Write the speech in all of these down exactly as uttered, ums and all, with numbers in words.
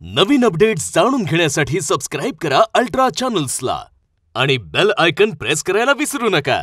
नवीन updates जाणून घेण्यासाठी subscribe करा अल्ट्रा चॅनल्सला आणि बेल आयकॉन प्रेस करायला विसरू नका।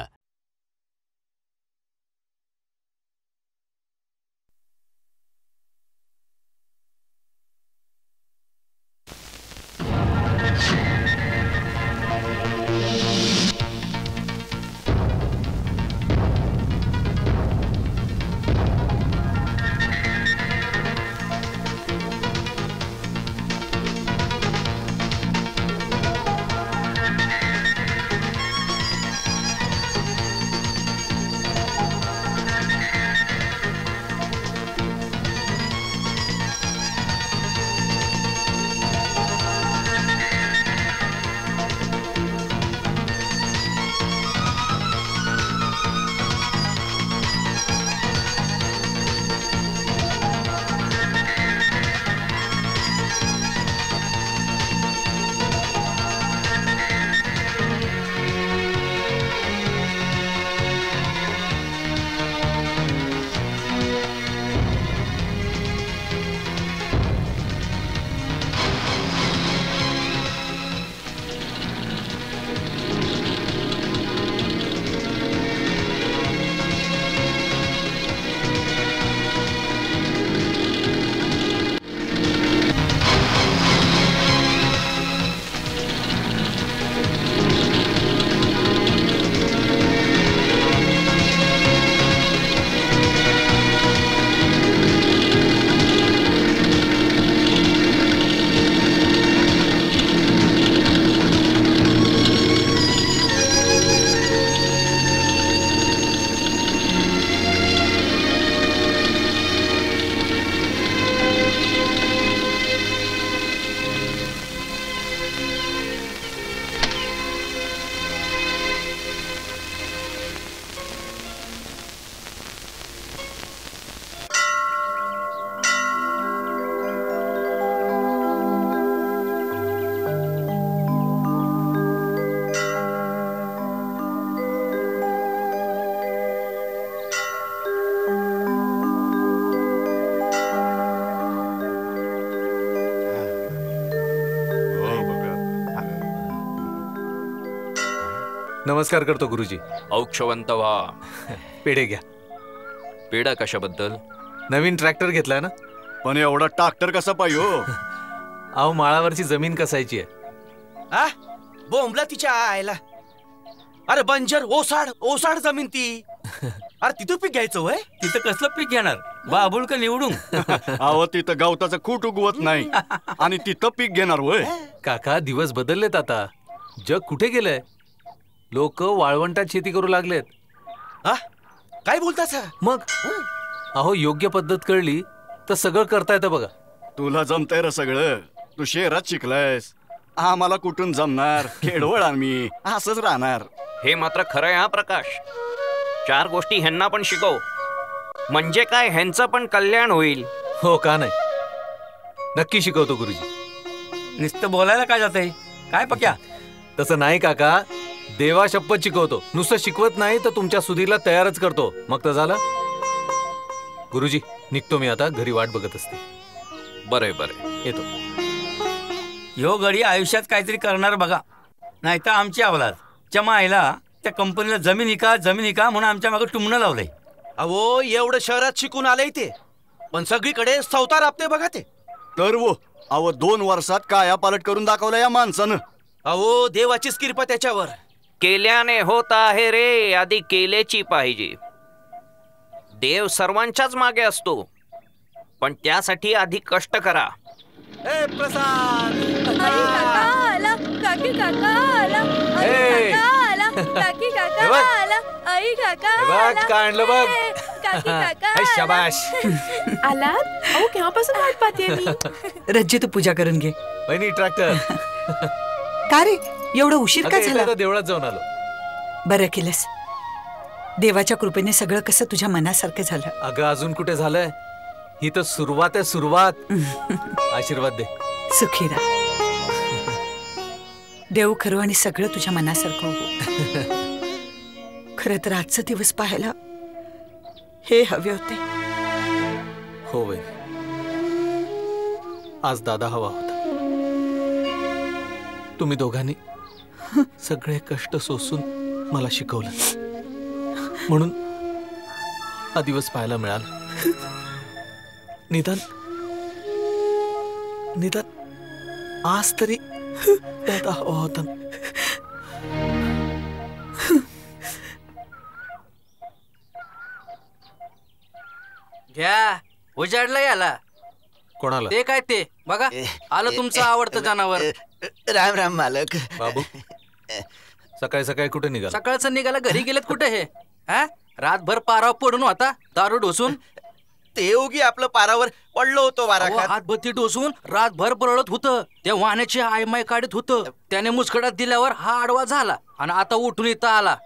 नमस्कार करतो गुरुजी। औक्षवंत व्हा। पेढे घ्या। पेढा कशाबद्दल? नवीन ट्रॅक्टर घेतलाय ना। पण एवढा ट्रॅक्टर कसा पाहिजे हो? अहो माळावरची जमीन कसायची आहे। आ बोंबला तिच्या आयला। अरे बंजर ओसाड ओसाड जमीन ती। अरे तिथं पीक घ्यायचं होय? तिथं कसलं पीक घेणार? बाबुळ का निवडून? अहो तिथं गवताचं खूट उगवत नाही आणि तिथं पीक घेणार होय? काका दिवस बदललेत आता। जग कुठे गेलंय? लोक वाळवंटात शेती करू लागलेत। हा काय बोलतास? मग अहो योग्य पद्धत कळली तर सगळं करता येतं बघा। तुला जमतंय रे सगळं। तू शहरात शिकलायस, आम्हाला कुठून जमणार? खेडवळ आम्ही असंच राहणार। हे मात्र खरं आहे हा प्रकाश। चार गोष्टी ह्यांना पण शिकव, म्हणजे काय ह्यांचं पण कल्याण होईल। हो का नाही, नक्की शिकवतो गुरुजी। नुसतं बोलायला काय जातंय? काय पक्या? तसं नाही काका, देवा शपथ शिकवतो। नुसतं शिकवत नाही तर तुमच्या सुधीला तयारच करतो। मग तर झालं। गुरुजी निघतो मी आता, घरी वाट बघत असते। बरे बरे येतो। यो गडी आयुष्यात काहीतरी करणार बघा, नाही तर आमची अवलाद चमा आईला त्या कंपनीला जमीन इका जमीन इका म्हणून आमच्या मागे टुमणं लावलंय। अहो एवढं शहरात शिकून आलंय ते, पण सगळीकडे सवतार आपते बघा ते। तर वो अहो दोन वर्षात काया पालट करून दाखवलं या माणसानं। अहो देवाचीच कृपा त्याच्यावर। केल्याने होत आहे रे, आधी केलेची पाहिजे। देव सर्वांच्याच मागे असतो, पण त्यासाठी आधी कष्ट करा। ए प्रसाद, आई काका आला, काकी काका आला, आई ए! काका आला, काकी काका हे बघ. आला, आई काका हे बघ, आला, काय आणलं बघ. ए, काकी काका ए, आला. शाबाश। आलात? अहो केव्हापासून वाट पाहते मी। रज्जी तू पूजा करून घे। वहिनी ट्रॅक्टर। का रे एवढं उशीर का अगं, इथं झाला? आता देवळात जाऊन आलो। बरं केलंस। देवाच्या कृपेने सगळं कसं तुझ्या मनासारखं झालं। अगं अजून कुठे झालंय? ही तर सुरुवात आहे सुरुवात। आशीर्वाद दे। सुखी राहा। देव खरं आणि सगळं तुझ्या मनासारखं हो। खरं तर आजचा दिवस पाहायला हे हवे होते। हो वहिनी, आज दादा हवा होता। तुम्ही दोघांनी सगळे कष्ट सोसून मला शिकवलं, म्हणून हा दिवस पाहायला मिळाला. निदान निदान आज तरी त्यात हवा होता. घ्या उजाडला याला. कोणाला? ते काय ते बघा, आलं तुमचं आवडतं जनावर. राम राम मालक. बाबू सकाळी सकाळी कुठे निघाला? सकाळचं निघाला, घरी गेलेत कुठे हे? हा रातभर पारावर पडून होता दारू ढोसून. ते उगी आपलं पारावर पडलो होतो वारा अहो, खात. हातभट्टी ढोसून रातभर पळत होतं. त्या वाहनाची आयमाय काढत होतं. त्याने मुसकडात दिल्यावर हा आडवा झाला आणि आता उठून इथं आला.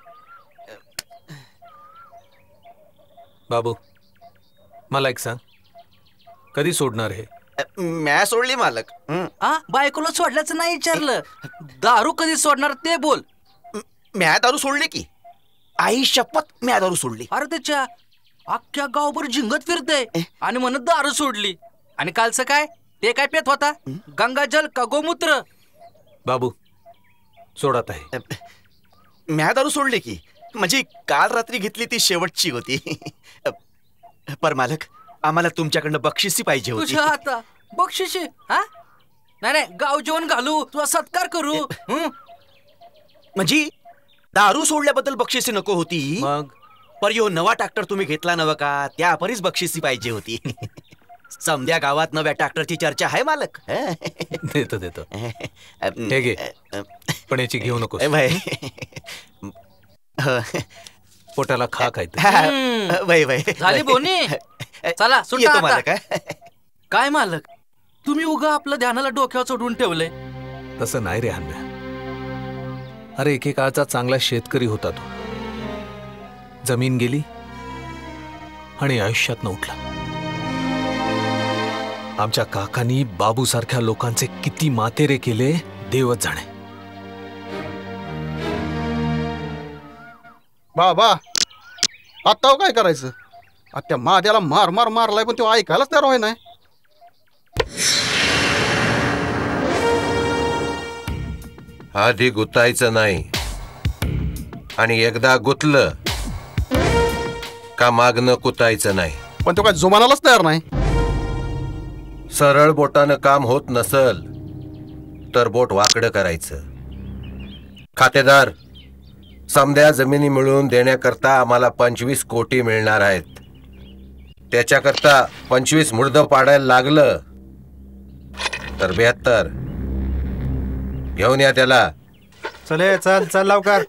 बाबू मला एक सांग, कधी सोडणार हे? म्या सोडली मालक. हं. हा बायकोला सोडल्याचं नाही विचारलं, दारू कधी सोडणार ते बोल. म्या दारू सोडली की, आई शपथ म्या दारू सोडली. अरे त्याच्या अख्ख्या गावभर झिंगत फिरते आणि म्हणत दारू सोडली. आणि कालचं काय ते काय पेत होता? गंगाजल का गोमूत्र? बाबू सोडत आहे. म्या दारू सोडली की, म्हणजे काल रात्री घेतली ती शेवटची होती. पर मालक आम्हाला तुमच्याकडनं बक्षिसी पाहिजे होती. तुझ्या आता बक्षिशी? हा नाही नाही, गाव जेवण घालू, तुझा सत्कार करू. हं? म्हणजे दारू सोडल्याबद्दल बक्षिसी नको होती. मग पर यो नवा ट्रॅक्टर तुम्ही घेतला नव का, त्या परीच बक्षिसी पाहिजे होती. समद्या गावात नव्या ट्रॅक्टरची चर्चा आहे मालक. देतो देतो. हे घे, पण याची घेऊ नको. पोटाला खा काय वय वय झाली बोनी. चला सुटा येतो आता. मालक. काय मालक, तुम्ही उगा आपलं ध्यानाला डोक्यावर चढवून ठेवलंय. तसं नाही रे हान्या. अरे एकेकाळचा चांगला शेतकरी होता तो. जमीन गेली आणि आयुष्यात न उठला. आमच्या काकांनी बाबू सारख्या लोकांचे किती मातेरे केले देवच जाणे. बाबा आता काय करायचं? आता महाद्याला मार मार मारलाय, पण तो ऐकायलाच तयार व्हाय नाही. आधी गुतायचं नाही, आणि एकदा गुतलं का मागणं कुतायचं नाही. पण तो काय जुमानालाच तयार नाही. सरळ बोटानं काम होत नसल तर बोट वाकडं करायचं. खातेदार, समद्या जमिनी मिळून देण्याकरता आम्हाला पंचवीस कोटी मिळणार आहेत. त्याच्याकरता पंचवीस मुर्द पाडायला लागलं तर बेहत्तर घेऊन या त्याला. चले चल चल लवकर.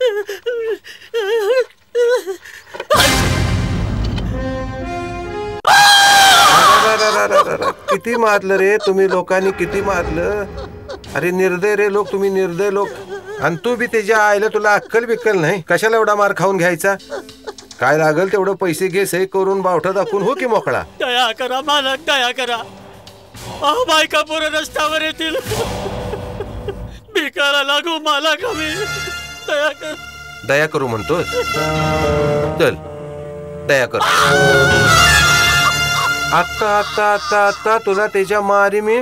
किती मारलं रे तुम्ही लोकांनी, किती मारलं. अरे निर्दय रे लोक, तुम्ही निर्दय लोक. आणि तू बी त्याच्या आईला तुला अक्कल बिक्कल नाही. कशाला एवढा मार खाऊन घ्यायचा? काय लागल तेवढं पैसे घे, सही करून बावठा दाखवून हो की मोकळा. दया करा मालक, दया करा. अहो बायका पोरं रस्त्यावर येतील, भिकाला लागू मालक. आम्ही दया कर. दया करू म्हणतो. चल दया कर. आता आता आता आता तुला त्याच्या मारी मी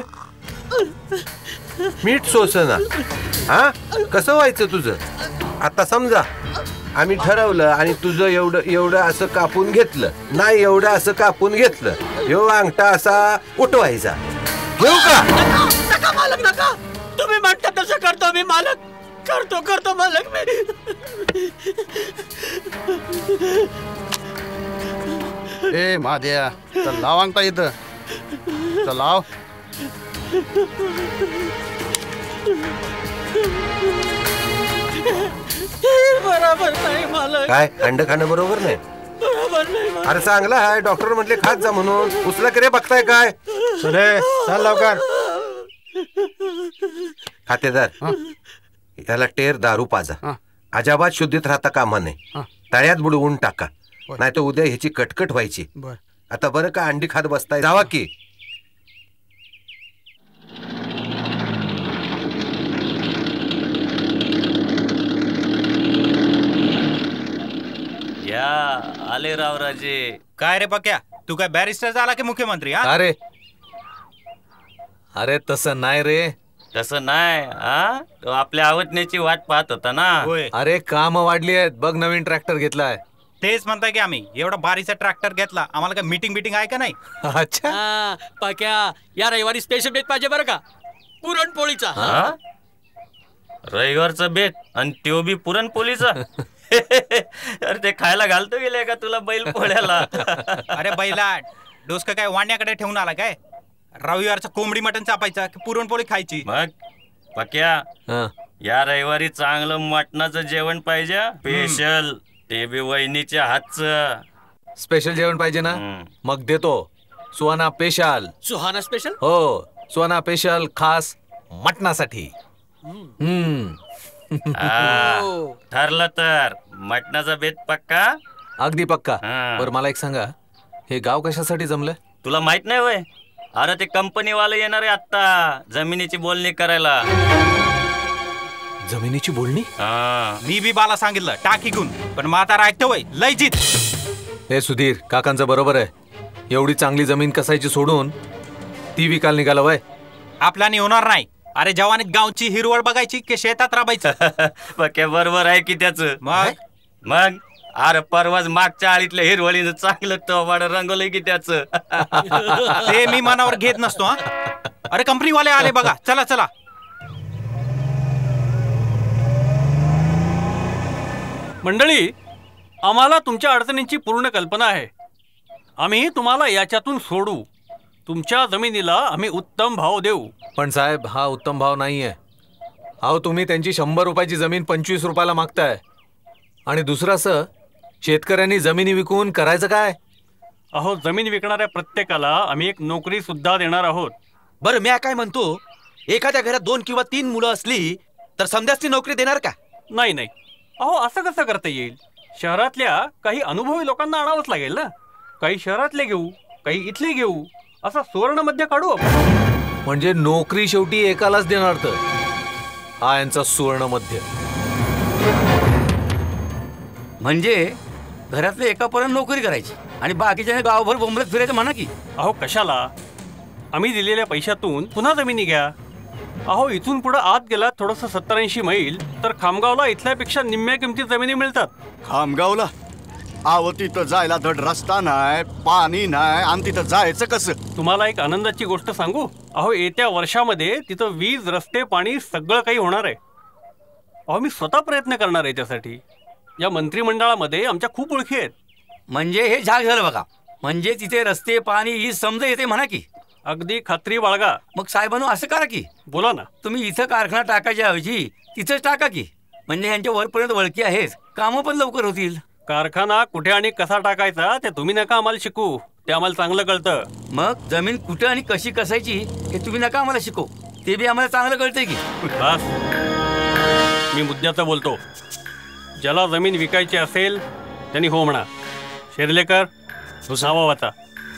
मीठ सोसना. हा कसं व्हायचं तुझं? आता समजा आम्ही ठरवलं आणि तुझं एवढं एवढं असं कापून घेतलं नाही, एवढं असं कापून घेतलं, ह्यो अंगठा असा उठवायचा. घेऊ का? नका मालक नका, तुम्ही म्हणता तसं करतो मी मालक. करतो करतो मालक मी. ए महाद्या चल लाव अंगठा इथं. चल लाव. बरोबर नाही मालक. काय अंड खाणं बरोबर नाही? बरोबर नाही मालक. अरे चांगला आहे, डॉक्टर म्हटले खात जा म्हणून. उचला करे बघताय काय? चले चल लवकर. खातेदार, त्याला टेर दारू पाजा. अजाबात शुद्धीत राहता कामा नाही. तळ्यात बुडवून टाका, नाही तर उद्या ह्याची कटकट व्हायची. आता बरं का अंडी खात बसताय, जावा की. या आले रावराजे. काय रे पक्या, तू काय बॅरिस्टर झाला की मुख्यमंत्री? हा अरे अरे तसं नाही रे. तसं नाही हा तो आपल्या आवडण्याची वाट पाहत होता ना. अरे काम वाढली आहेत बघ, नवीन ट्रॅक्टर घेतलाय. तेच म्हणताय की आम्ही एवढा बारीचा ट्रॅक्टर घेतला, आम्हाला काय मीटिंग बिटिंग आहे का नाही? अच्छा पक्या, या रविवारी स्पेशल बेत पाहिजे बरं का, पुरणपोळीचा. हा? रविवारचा बेत आणि त्यो बी पुरणपोळीचा. अरे ते खायला घालतो गेले का तुला बैल पोळ्याला? अरे बैला डोसका काय वाण्याकडे ठेवून आला काय? रविवारचा कोंबडी मटण चापायचा की पुरणपोळी खायची? मग पक्या या रविवारी चांगलं मटणाचं जेवण पाहिजे, स्पेशल, ते बी वहिनीच्या हातचं. स्पेशल जेवण पाहिजे ना, मग देतो. सुहाना स्पेशल. सुहाना स्पेशल? हो, सुहाना स्पेशल खास मटणासाठी. हम्म. ठरलं तर मटणाचा बेत पक्का? अगदी पक्का. बरं मला एक सांगा, हे गाव कशासाठी जमलं? तुला माहित नाही वय? अरे ते कंपनी वाले येणार आहे आता जमिनीची बोलणी करायला. जमिनीची बोलणी? मी बी बाला सांगितलं टाक इकून, पण म्हातारा ऐकतो वय लय जीत. हे सुधीर काकांचं बरोबर आहे. एवढी चांगली जमीन कसायची सोडून ती विकायला निघाला वय? आपल्याने होणार नाही. अरे जवानीत गावची हिरवळ बघायची की शेतात राबायचं? पक्या बरोबर आहे की त्याच. मग मग अरे परवाच मागच्या आळीतल्या हिरवळीनं चांगलं टोबाड रंगवलंय की त्याच. ते मी मनावर घेत नसतो. हा अरे कंपनी वाले आले बघा, चला चला. मंडळी, आम्हाला तुमच्या अडचणींची पूर्ण कल्पना आहे. आम्ही तुम्हाला याच्यातून सोडू. तुमच्या जमिनीला आम्ही उत्तम भाव देऊ. पण साहेब हा उत्तम भाव नाहीये. अहो तुम्ही त्यांची शंभर रुपयाची जमीन पंचवीस रुपयाला मागताय. आणि दुसरं असं, शेतकऱ्यांनी जमिनी विकून करायचं काय? अहो जमीन विकणाऱ्या प्रत्येकाला आम्ही एक नोकरी सुद्धा देणार आहोत. बरं मी काय म्हणतो, एखाद्या घरात दोन किंवा तीन मुलं असली तर समजाच ती नोकरी देणार का? नाही नाही, अहो असं कसं करता येईल? शहरातल्या काही अनुभवी लोकांना आणावंच लागेल ना. काही शहरातले घेऊ, काही इथले घेऊ, असा सुवर्ण मध्य काढू आपण. म्हणजे नोकरी शेवटी एकालाच देणार तर हा यांचा सुवर्ण मध्य. म्हणजे घरातल्या एकापर्यंत नोकरी करायची आणि बाकीच्याने गावभर बोंबलत फिरायचं म्हणा की. अहो कशाला, आम्ही दिलेल्या पैशातून पुन्हा जमिनी घ्या. अहो इथून पुढे आत गेला थोडंसं सत्तर ऐंशी मैल तर खामगावला इथल्यापेक्षा निम्म्या किमतीत जमिनी मिळतात. खामगावला? आव तिथं जायला धड रस्ता नाही, पाणी नाही, आणि तिथं जायचं कसं? तुम्हाला एक आनंदाची गोष्ट सांगू. अहो येत्या वर्षामध्ये तिथं वीज, रस्ते, पाणी सगळं काही होणार आहे. अहो मी स्वतः प्रयत्न करणार आहे त्यासाठी. या मंत्रिमंडळामध्ये आमच्या खूप ओळखी आहेत. म्हणजे हे झाग झालं बघा. म्हणजे तिथे रस्ते, पाणी ही समज येते म्हणा की. अगदी खात्री बाळगा. मग साहेबांनो असं करा की. बोला ना. तुम्ही इथं कारखाना टाकायच्या ऐवजी तिथंच टाका की. म्हणजे ह्यांच्या वरपर्यंत वळखी आहेत, कामं पण लवकर होतील. कारखाना कुठे आणि कसा टाकायचा ते तुम्ही नका आम्हाला शिकू, ते आम्हाला चांगलं कळतं. मग जमीन कुठं आणि कशी कसायची हे तुम्ही नका आम्हाला शिकू, ते बी आम्हाला चांगलं कळतंय की. बस मी मुद्द्याचं बोलतो. ज्याला जमीन विकायची असेल त्यांनी हो म्हणा. शेर्लेकर नावा वाचा.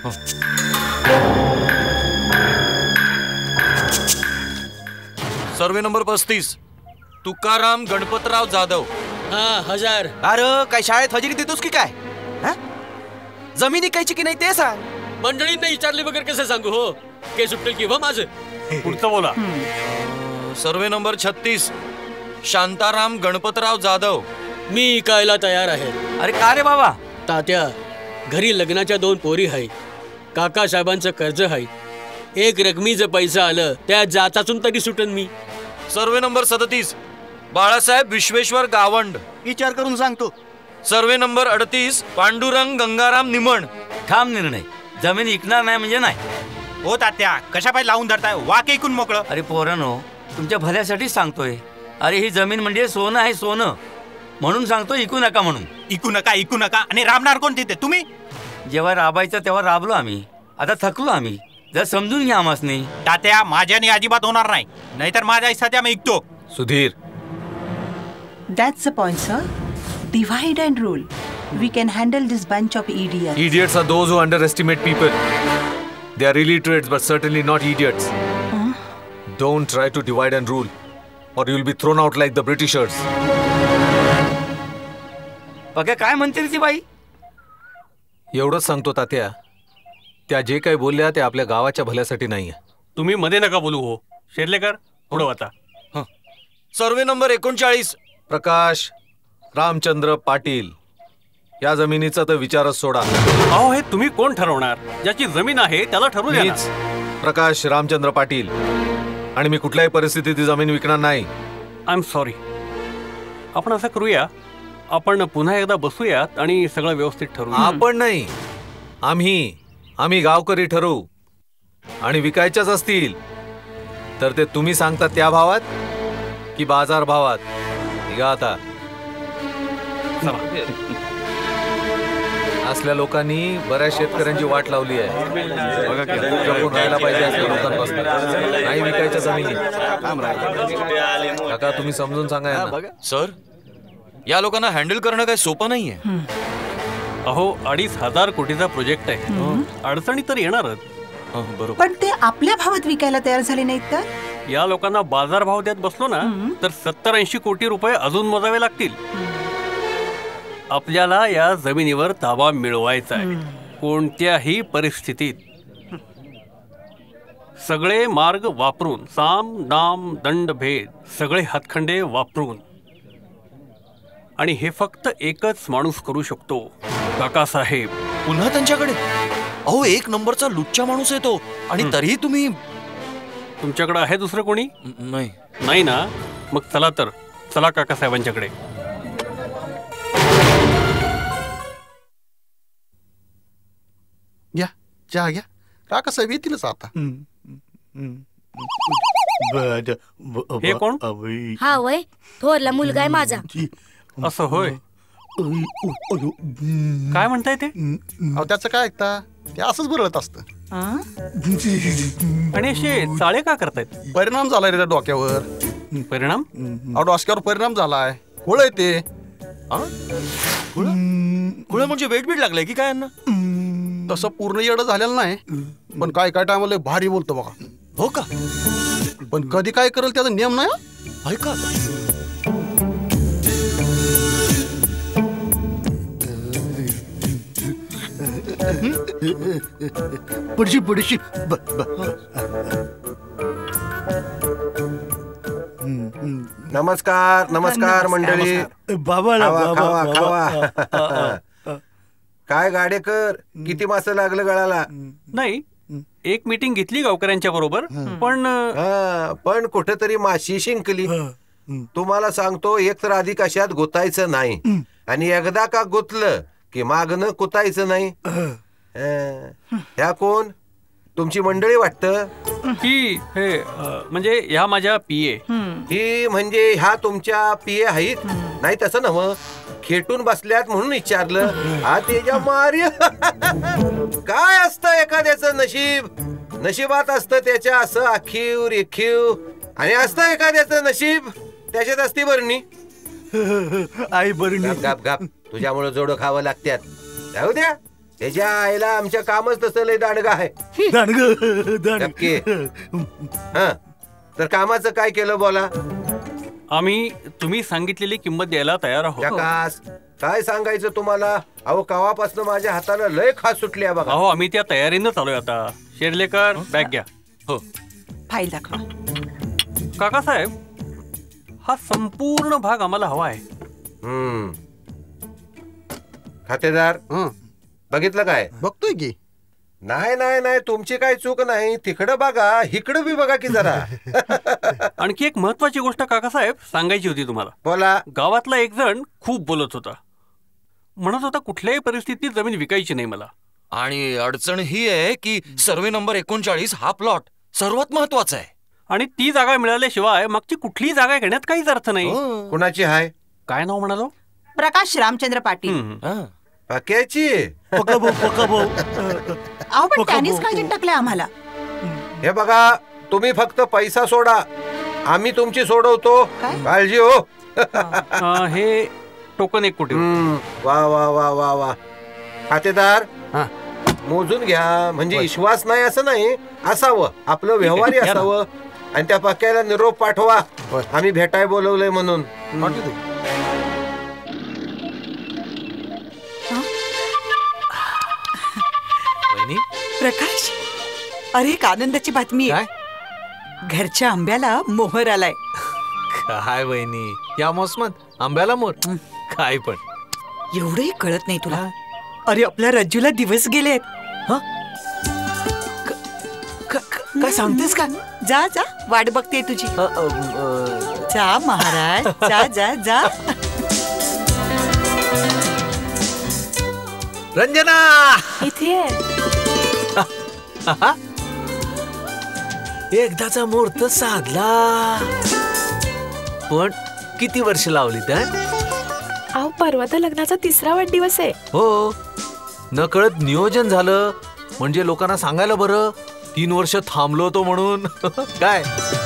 सर्वे नंबर पस्तीस, तुकाराम गणपतराव जाधव. हा हजार. अरे काय शाळेत हजेरी देतोस की काय? जमीन इकायची की नाही ते सांग. मंडळींना विचारले वगैरे कसं सांगू? हो के सुटेल किंवा माझं. पुढचं बोला. सर्वे नंबर छत्तीस, शांताराम गणपतराव जाधव. मी इकायला तयार आहे. अरे का रे बाबा? तात्या घरी लग्नाच्या दोन पोरी आहे, काका साहेबांचं कर्ज आहे, एक रकमीचं पैसा आलं त्या जाचातून तरी सुटन मी. सर्वे नंबर सदतीस, बाळासाहेब विश्वेश्वर गावंड. विचार करून सांगतो. सर्वे नंबर अडतीस, पांडुरंग गंगाराम निमण. ठाम निर्णय. जमीन इकणार नाही म्हणजे नाही. हो तात्या कशा पाय लावून धरताय? वाक ऐकून मोकळं. अरे पोरांनो तुमच्या भल्यासाठीच सांगतोय. अरे ही जमीन म्हणजे सोनं आहे, सोनं. म्हणून सांगतो इकू नका म्हणून. इकू नका, इकू नका. आणि राबणार कोण तिथे? तुम्ही. जेव्हा राबायचं तेव्हा राबलो आम्ही, आता थकलो आम्ही. जर समजून घ्या आम्हासनी. तात्या माझ्याने अजिबात होणार नाही, नाहीतर माझ्या हिस्सा मी ऐकतो. Sudhir. That's the point, sir. Divide and rule. We can handle this bunch of idiots. Idiots are those who underestimate people. They are illiterates, but certainly not idiots. Huh? Don't try to divide and rule, or you'll be thrown out like the Britishers. बघा काय म्हणते ती बाई. एवढंच सांगतो तात्या, त्या जे काही बोलल्या ते आपल्या गावाच्या भल्यासाठी नाहीये. तुम्ही मध्ये नका बोलू. हो शेर्लेकर पुढं आता. सर्वे नंबर एकोणचाळीस. प्रकाश रामचंद्र पाटील, या जमिनीचा तर विचारच सोडा. अहो हे तुम्ही कोण ठरवणार? ज्याची जमीन आहे त्याला ठरवू द्या ना. मीच प्रकाश रामचंद्र पाटील, आणि मी कुठल्याही परिस्थितीत ती जमीन विकणार नाही. I am sorry. आपण असं करूया, आपण पुन्हा एकदा बसूयात आणि सगळं व्यवस्थित ठरवू. आपण नाही, आम्ही आम्ही गावकरी ठरवू. आणि विकायच्याच असतील तर ते तुम्ही सांगता त्या भावात की बाजार भावात. निघा आता. असल्या लोकांनी बऱ्याच शेतकऱ्यांची वाट लावली आहे. बघा की जपून राहायला पाहिजे असल्या लोकांपासून. नाही विकायच्या जमिनी. काका तुम्ही समजून सांगा यांना. सर, या लोकांना हँडल करणं काही सोपं नाहीये. अहो अडीच हजार कोटीचा प्रोजेक्ट आहे. अडचणी तर येणारच. बरोबर. पण ते आपल्या भावात विकायला तयार झाले नाहीत तर? या लोकांना बाजारभाव देत बसलो ना तर सत्तर ऐंशी कोटी रुपये अजून मोजावे लागतील. आपल्याला या जमिनीवर ताबा मिळवायचा आहे कोणत्याही परिस्थितीत. सगळे मार्ग वापरून, साम दाम दंड भेद सगळे हातखंडे वापरून. आणि हे फक्त एकच माणूस करू शकतो, काकासाहेब. पुन्हा त्यांच्याकडे? अहो एक नंबरचा लुच्चा माणूस आहे तो, आणि तरीही तुम्ही. तुमच्याकडे आहे दुसरं कोणी? नाही. नाही ना? मग चला तर, चला काकासाहेबांच्याकडे. घ्या चहा घ्या. काका साहेब येतीलच आता. हे कोण? हा वय थोरला मुलगा आहे माझा. असं होय. काय म्हणताय ते? अहो त्याचं काय ऐकता, ते असंच बरळत असतं. आणि असे चाळे का करतायत? परिणाम झालाय रे त्या डोक्यावर. परिणाम? अहो डोसक्यावर परिणाम झालाय. खोळ आहे ते. खुळ म्हणजे वेट बीट लागलाय की काय यांना? तसं पूर्ण येडं झालेलं नाही, पण काय काय टायमाला भारी बोलतो बघा. हो का? पण कधी काय करेल त्याचा नियम नाही. ऐका पडशी पडशी. नमस्कार नमस्कार मंडळी. बाबा खावा खावा खावा. काय गाडेकर, किती मासं लागलं गळाला? नाही, एक मीटिंग घेतली गावकऱ्यांच्या बरोबर, पण पण कुठेतरी माशी शिंकली. तुम्हाला सांगतो, एक तर आधी कशात गुतायचं नाही, आणि एकदा का गुतलं की मागणं कुतायचं नाही. ह्या कोण? तुमची मंडळी वाटतं की हे म्हणजे ह्या माझ्या पीए. ही म्हणजे ह्या तुमच्या पीए आहेत? नाही तसं नव्ह, खेटून बसल्यात म्हणून विचारलं. हा तेजा मार्य. काय असतं एखाद्याचं नशीब, नशिबात असतं त्याच्या असं आखीव रेखीव, आणि असतं एखाद्याचं नशीब त्याच्यात असती बरणी. आई बरणी. गाप गाप, तुझ्यामुळे जोडं खावं लागत्यात. जाऊ द्या, त्याच्या आईला आमच्या कामच तसं लय दांडगा आहे. नक्की. हा, तर कामाचं काय केलं बोला? आम्ही तुम्ही सांगितलेली किंमत द्यायला तयार आहोत. प्रकाश, काय सांगायचं तुम्हाला? अहो कवापासून माझ्या हाताला लय खास सुटली आहे बघा. अहो आम्ही त्या तयारीनं चालूय आता. शेर्लेकर, बॅग घ्या. हो. फाईल दाखवा. काकासाहेब, हा संपूर्ण भाग आम्हाला हवा आहे. हम्म. खातेदार, बघितलं काय? बघतोय की. नाही नाही नाही, तुमची काय चूक नाही. तिकडं बघा, इकडं बी बघा की जरा. आणखी एक महत्वाची गोष्ट काकासाहेब सांगायची होती तुम्हाला. बोला. गावातला एक जण खूप बोलत होता, म्हणत होता कुठल्याही परिस्थितीत जमीन विकायची नाही मला. आणि अडचण ही आहे की सर्वे नंबर एकोणचाळीस हा प्लॉट सर्वात महत्वाचा आहे, आणि ती जागा मिळाल्याशिवाय मागची कुठलीही जागा घेण्यात काहीच अर्थ नाही. कुणाची हाय? काय नाव म्हणालो? प्रकाश रामचंद्र पाटील. पक्याची? अहो पण त्यांनीच काळजीत टाकलंय आम्हाला. हे बघा, तुम्ही फक्त पैसा सोडा, आम्ही तुमची सोडवतो. काळजी हो. हे टोकन एक कोटी. वा वा वा वा वा. खातेदार, मोजून घ्या. म्हणजे विश्वास नाही असं नाही, असावं आपलं व्यवहारी असावं. आणि त्या पक्याला निरोप पाठवा, आम्ही भेटाय बोलवलंय म्हणून. प्रकाश, अरे एक आनंदाची बातमी आहे. घरच्या आंब्याला मोहर आलाय. काय वहिनी, या मोसमात आंब्याला मोर काय पण एवढंही कळत नाही तुला. अरे आपल्या रज्जूला दिवस गेलेत. काय सांगतेस का? जा जा, वाट बघते तुझी. जा महाराज, जा जा जा. रंजना इथे एकदाचा मुहूर्त साधला, पण किती वर्ष लावली त्या? अहो परवा तर लग्नाचा तिसरा वाढदिवस आहे. हो, नकळत नियोजन झालं म्हणजे लोकांना सांगायला बरं तीन वर्ष थांबलो होतो म्हणून. काय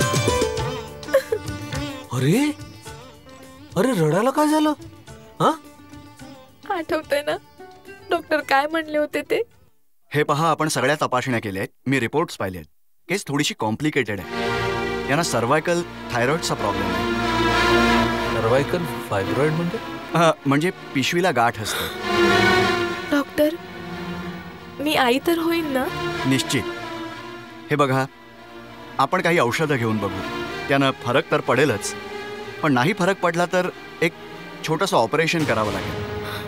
अरे अरे रडायला काय झालं? हा आठवतंय ना डॉक्टर काय म्हणले होते ते? हे पहा, आपण सगळ्या तपासण्या केल्यात, मी रिपोर्ट्स पाहिलेत. केस थोडीशी कॉम्प्लिकेटेड आहे. यांना सर्वायकल थायरॉइडचा प्रॉब्लेम आहे. सर्वायकल फायब्रॉइड म्हणजे? म्हणजे पिशवीला गाठ असते. डॉक्टर, मी आई तर होईन ना? निश्चित. हे बघा, आपण काही औषधं घेऊन बघू, त्यानं फरक तर पडेलच, पण नाही फरक पडला तर एक छोटंसं ऑपरेशन करावं लागेल.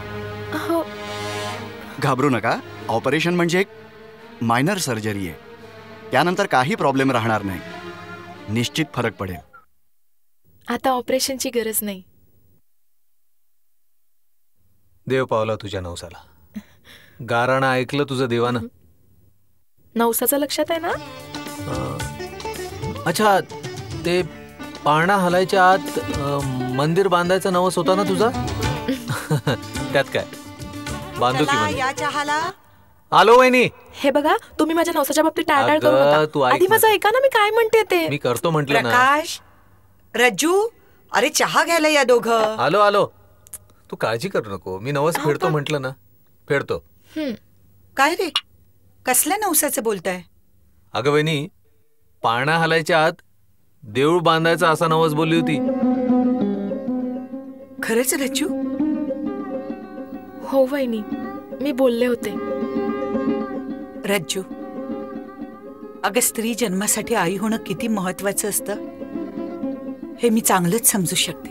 घाबरू नका, ऑपरेशन म्हणजे एक मायनर सर्जरी आहे. त्यानंतर काही प्रॉब्लेम राहणार नाही, निश्चित फरक पडेल. आता ऑपरेशनची गरज नाही. देव पावला तुझ्या नवसाला. गाराणं ऐकलं तुझं देवानं. नवसाचं लक्षात आहे ना? अच्छा, ते पाळणा हलायच्या आत मंदिर बांधायचा नवस होता ना तुझा? त्यात काय, बांधू की मंदिर? या चहाला आलो वहिनी. हे बघा, तुम्ही माझ्या नवसाच्या बाबतीत टाळटाळ करू अगं, तू नका. ऐक आधी ना. माझं ऐका ना, मी काय म्हणते ते. मी करतो म्हटलं ना. प्रकाश, रज्जू, अरे चहा घ्यायला या दोघं. आलो आलो. तू काळजी करू नको, मी नवस फेडतो म्हटलं ना, फेडतो. काय रे, कसल्या नवसाचं बोलताय? अगं वहिनी, पाळणा हलायच्या आत देऊळ बांधायचा असा नवस बोलली होती. खरंच रज्जू? हो वहिनी, मी बोलले होते. रज्जू, अगं स्त्री जन्मासाठी आई होणं किती महत्वाचं असतं हे मी चांगलंच समजू शकते.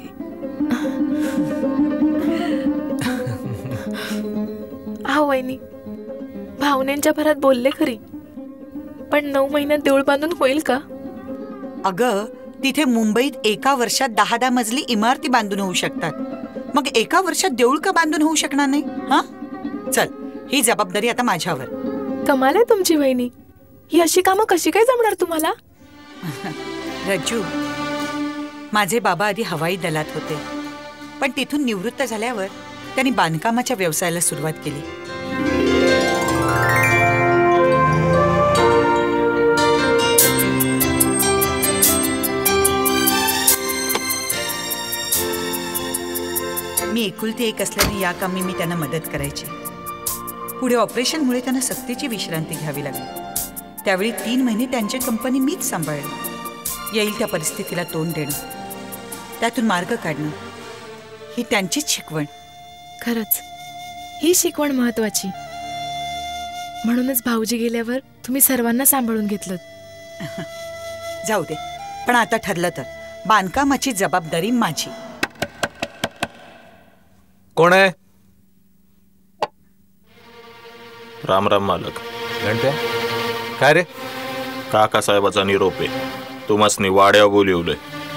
हा वहिनी, भावनेच्या भरात बोलले खरी, पण नऊ महिन्यात देऊळ बांधून होईल का? अगं तिथे मुंबईत एका वर्षात दहा दहा मजली इमारती बांधून होऊ शकतात, मग एका वर्षात देऊळ का बांधून होऊ शकणार नाही? हा चल, ही जबाबदारी आता माझ्यावर. कमाल आहे तुमची वहिनी, ही अशी कामं कशी काय जमणार तुम्हाला? रज्जू, माझे बाबा आधी हवाई दलात होते, पण तिथून निवृत्त झाल्यावर त्यांनी बांधकामाच्या व्यवसायाला सुरुवात केली. मी एकुलती एक असल्याने या कामी मी त्यांना मदत करायची. पुढे ऑपरेशनमुळे त्यांना सक्तीची विश्रांती घ्यावी लागली. त्यावेळी तीन महिने त्यांची कंपनी मीच सांभाळली. येईल त्या परिस्थितीला तोंड देणं, त्यातून मार्ग काढणं, ही त्यांचीच शिकवण. खरंच ही शिकवण महत्वाची. म्हणूनच भाऊजी गेल्यावर तुम्ही सर्वांना सांभाळून घेतलं. जाऊ दे, पण आता ठरलं तर बांधकामाची जबाबदारी माझी. कोण आहे? राम राम मालक. घंट्या, काय रे? काकासाहेबाचा निरोप आहे. तुम्हासनी वाड्या बोलिवलंय.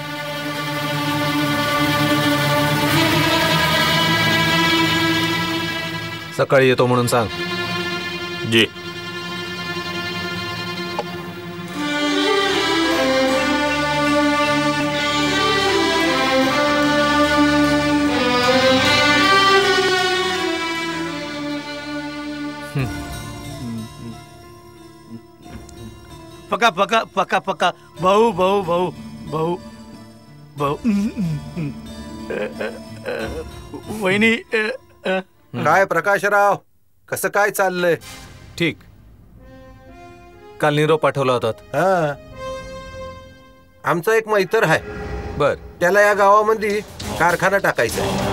सकाळी येतो म्हणून सांग. जी. पका पका पका पका भाऊ भाऊ भाऊ भाऊ भाऊ वहिनी. काय प्रकाशराव, कसं काय चाललंय? ठीक. काल निरोप पाठवला होता. हा, आमचा एक मैत्र आहे. बर, त्याला या गावामध्ये कारखाना टाकायचा आहे.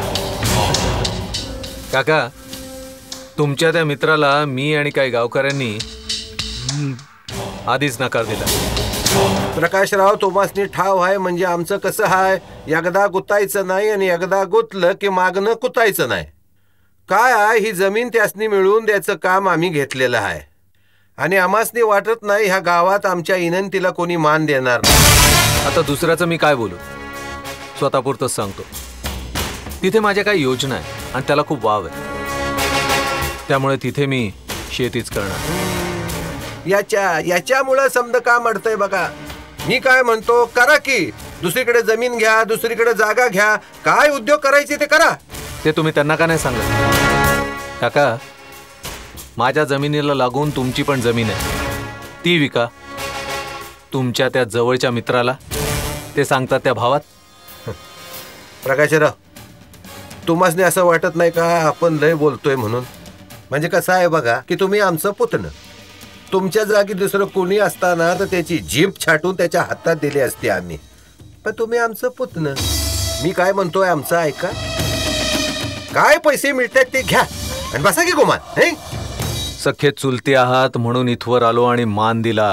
काका, तुमच्या त्या मित्राला मी आणि काही गावकऱ्यांनी आधीच नकार दिला. प्रकाशराव, तुम्हासनी ठाव आहे म्हणजे आमचं कसं हाय, एकदा गुतायचं नाही आणि एकदा गुतलं की मागणं कुतायचं नाही. काय आहे, ही जमीन त्यासनी मिळवून द्यायचं काम आम्ही घेतलेलं आहे आणि आम्हासनी वाटत नाही ह्या गावात आमच्या विनंतीला कोणी मान देणार नाही. आता दुसऱ्याचं मी काय बोलू, स्वतःपुरतंच सांगतो. तिथे माझ्या काही योजना आहे आणि त्याला खूप वाव आहे, त्यामुळे तिथे मी शेतीच करणार. याच्या याच्यामुळं समद काम अडतंय बघा. मी काय म्हणतो, करा की दुसरीकडे जमीन घ्या, दुसरीकडे जागा घ्या, काय उद्योग करायचे ते करा. ते तुम्ही त्यांना का नाही सांगत? काका, माझ्या जमिनीला लागून तुमची पण जमीन आहे, ती विका. तुमच्या त्या जवळच्या मित्राला ते सांगतात त्या भावात. प्रकाशराव, तुम्हासने असं वाटत नाही का आपण लय बोलतोय म्हणून? म्हणजे कसं आहे बघा की तुम्ही आमचं पुतणं, तुमच्या जागी दुसरं कोणी असताना तर त्याची जीभ छाटून त्याच्या हातात दिली असती आम्ही, पण तुम्ही आमचं पुतणं. मी काय म्हणतोय आमचं ऐका. काय पैसे मिळतात ते घ्या आणि बसा की गुमान. हे सख्खे चुलते आहात म्हणून इथवर आलो आणि मान दिला.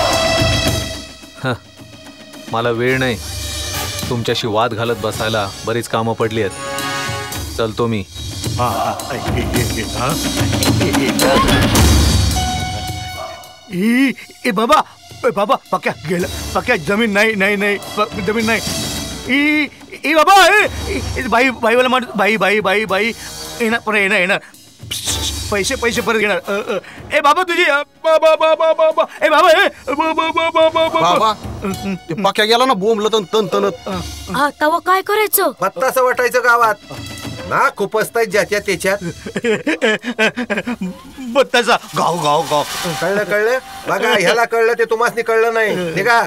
मला वेळ नाही तुमच्याशी वाद घालत बसायला, बरीच कामं पडली आहेत. चलतो मी. ए बाबा, ए बाबा, पक्या गेलं, पक्या जमीन नाही नाही नाही प- जमीन नाही. ई ए बाबा, ए ए, बाई बाईवाला माणूस, बाई बाई बाई बाई येणार, परत येणार येणार पैसे पैसे परत घेणार. अ, अ. ए बाबा तुझी अ, बाबा बाबा बाबा ए बाबा ए बाबा बाबा बाबा बाबा ते पाक्या गेला ना बोंबलं तन तन तनत. हा तवा काय करायचं? पत्ताचं वाटायचं गावात ना, खुपसतायत ज्याच्या त्याच्यात. बत्ताचा गाव गाव गाव. कळलं कळलं बघा, ह्याला कळलं ते तुम्हासनी कळलं नाही. ठीक आहे.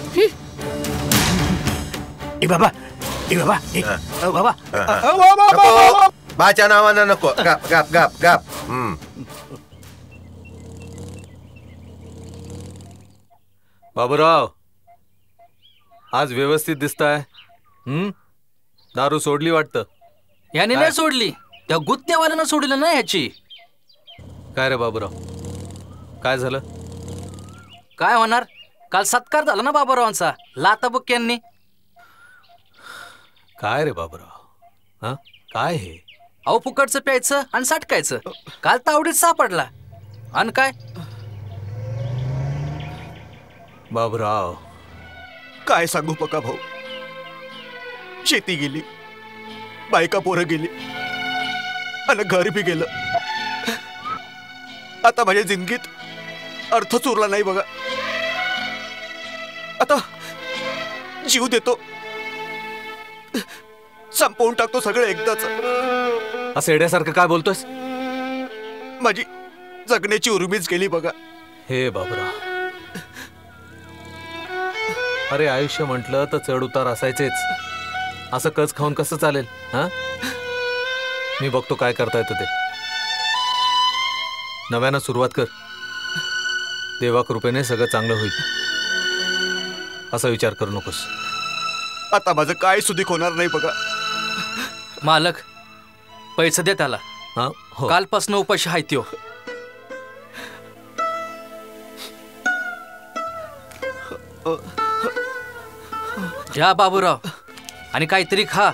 ए बाबा, ए बाबा, ए अ, बाबा, अ, अ, बाबा, नको, बाबा. बाच्या नावानं नको. गाप गाप गाप गाप. हम्म. बाबूराव, आज व्यवस्थित दिसताय. हम्म, दारू सोडली वाटतं. याने नाही सोडली, त्या गुत्तेवाल्यानं सोडलं ना ह्याची. काय रे बाबूराव, काय झालं? काय होणार, काल सत्कार झाला ना बाबूरावांचा लाताबुक्यांनी. काय रे बाबूराव, हा काय हे? अहो, फुकटचं प्यायचं आणि साठकायचं. काल तावडीत सापडला आणि काय. बाबूराव, काय सांगू पका भाऊ, शेती गेली, बायका पोरं गेली आणि घर बी गेलं. आता माझ्या जिंदगीत अर्थच उरला नाही बघा. आता जीव देतो, संपवून टाकतो सगळं एकदाच. असं येड्यासारखं काय बोलतोस? माझी जगण्याची उर्मीच गेली बघा. हे बाबूराव, अरे आयुष्य म्हटलं तर चढ उतार असायचेच. असं कच खाऊन कसं चालेल? हा, मी बघतो काय करता येतं ते. नव्यानं सुरुवात कर, देवा कृपेने सगळं चांगलं होईल. असा विचार करू नकोस. आता माझं काय सुधीक होणार नाही बघा. मालक, पैसे दे त्याला. हा, हो. कालपासून उपाशी आहे त्यो. घ्या बाबूराव आणि काहीतरी खा.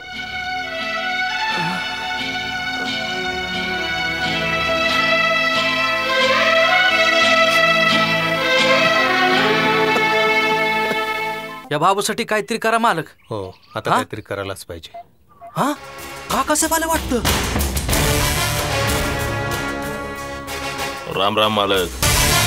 या बाबूसाठी काहीतरी करा मालक. हो, आता काहीतरी करायलाच पाहिजे. हा, का कसं मला वाटतं? राम राम मालक.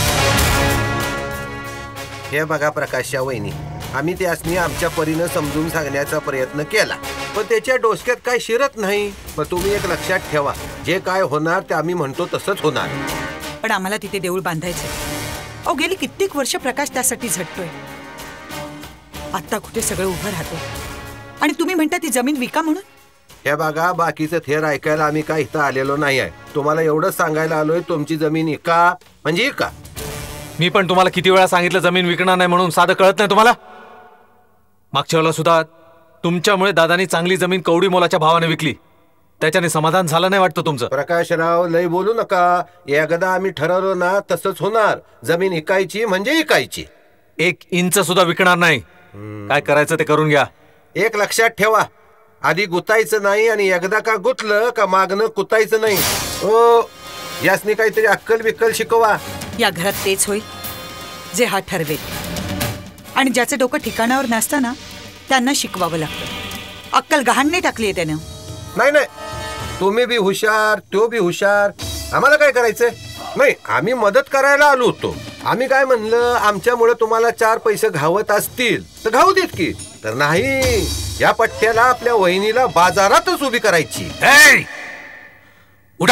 हे बघा प्रकाशच्या वहिनी, आम्ही त्यासनी आमच्या परीनं समजून सांगण्याचा प्रयत्न केला, पण त्याच्या डोसक्यात काय शिरत नाही. पण तुम्ही एक लक्षात ठेवा, जे काय होणार ते आम्ही म्हणतो तसंच होणार. पण आम्हाला तिथे देऊळ बांधायचं. अहो, गेली कित्येक वर्ष प्रकाश त्यासाठी झटतोय. आता कुठे सगळं उभं राहतो आणि तुम्ही म्हणता ती जमीन विका म्हणून. हे बघा, बाकीचं थेर ऐकायला आम्ही काय इथं आलेलो नाही आहे. तुम्हाला एवढंच सांगायला आलोय, तुमची जमीन इका म्हणजे इका. मी पण तुम्हाला किती वेळा सांगितलं जमीन विकणार नाही म्हणून. साधं कळत नाही तुम्हाला? मागच्या वेळेला सुद्धा तुमच्यामुळे दादानी चांगली जमीन कवडी मोलाच्या भावाने विकली. त्याच्याने समाधान झालं नाही वाटतं तुमचं? प्रकाशराव लय बोलू नका. एकदा आम्ही ठरवलं ना तसंच होणार. जमीन इकायची म्हणजे इकायची. एक इंच सुद्धा विकणार नाही. काय करायचं ते करून घ्या. एक लक्षात ठेवा, आधी गुतायचं नाही आणि एकदा का गुतलं का मागणं कुतायचं नाही. ओ यासनी काहीतरी अक्कल बिक्कल शिकवा. या घरात तेच होईल जे हा ठरवेल, आणि ज्याचं डोकं ठिकाणावर नसताना त्यांना शिकवावं लागतं. अक्कल गहाण नाही टाकली आहे त्यानं. नाही नाही, तुम्ही बी हुशार, तो बी हुशार. आम्हाला काय करायचंय? नाही, आम्ही मदत करायला आलो होतो. आम्ही काय म्हणलं, आमच्यामुळे तुम्हाला चार पैसे घावत असतील तर घाऊ देत की. तर नाही, या पट्ट्याला आपल्या वहिनीला बाजारातच उभी करायची. उडा.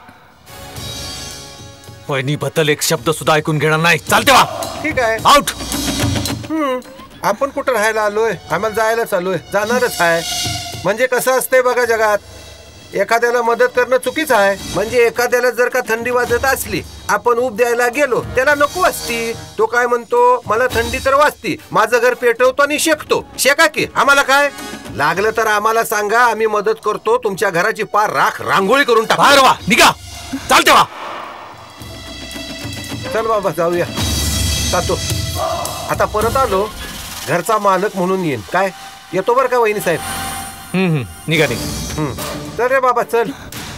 वहिनी बद्दल एक शब्द सुद्धा ऐकून घेणार नाही. चालते वा. ठीक आहे, आउट. हम्म आपण कुठं राहायला आलोय? आम्हाला जायला चालूय, जाणारच आहे. म्हणजे कसं असतंय बघा जगात, एखाद्याला मदत करणं चुकीचं आहे. म्हणजे एखाद्याला जर का थंडी वाजत असली, आपण उब द्यायला गेलो, त्याला नको वाजती. तो काय म्हणतो, मला थंडी तर वाजती, माझं घर पेटवतो आणि शेकतो. शेका की, आम्हाला काय लागलं तर आम्हाला सांगा, आम्ही मदत करतो. तुमच्या घराची पार राख रांगोळी करून टाका. बाहेर वा, निघा. चालते वा. चल बाबा जाऊया. जातो. आता परत आलो, घरचा मालक म्हणून येईन. काय येतो बरं का वहिनी साहेब? हम्म निघा निघा. हम्म चल रे बाबा चल.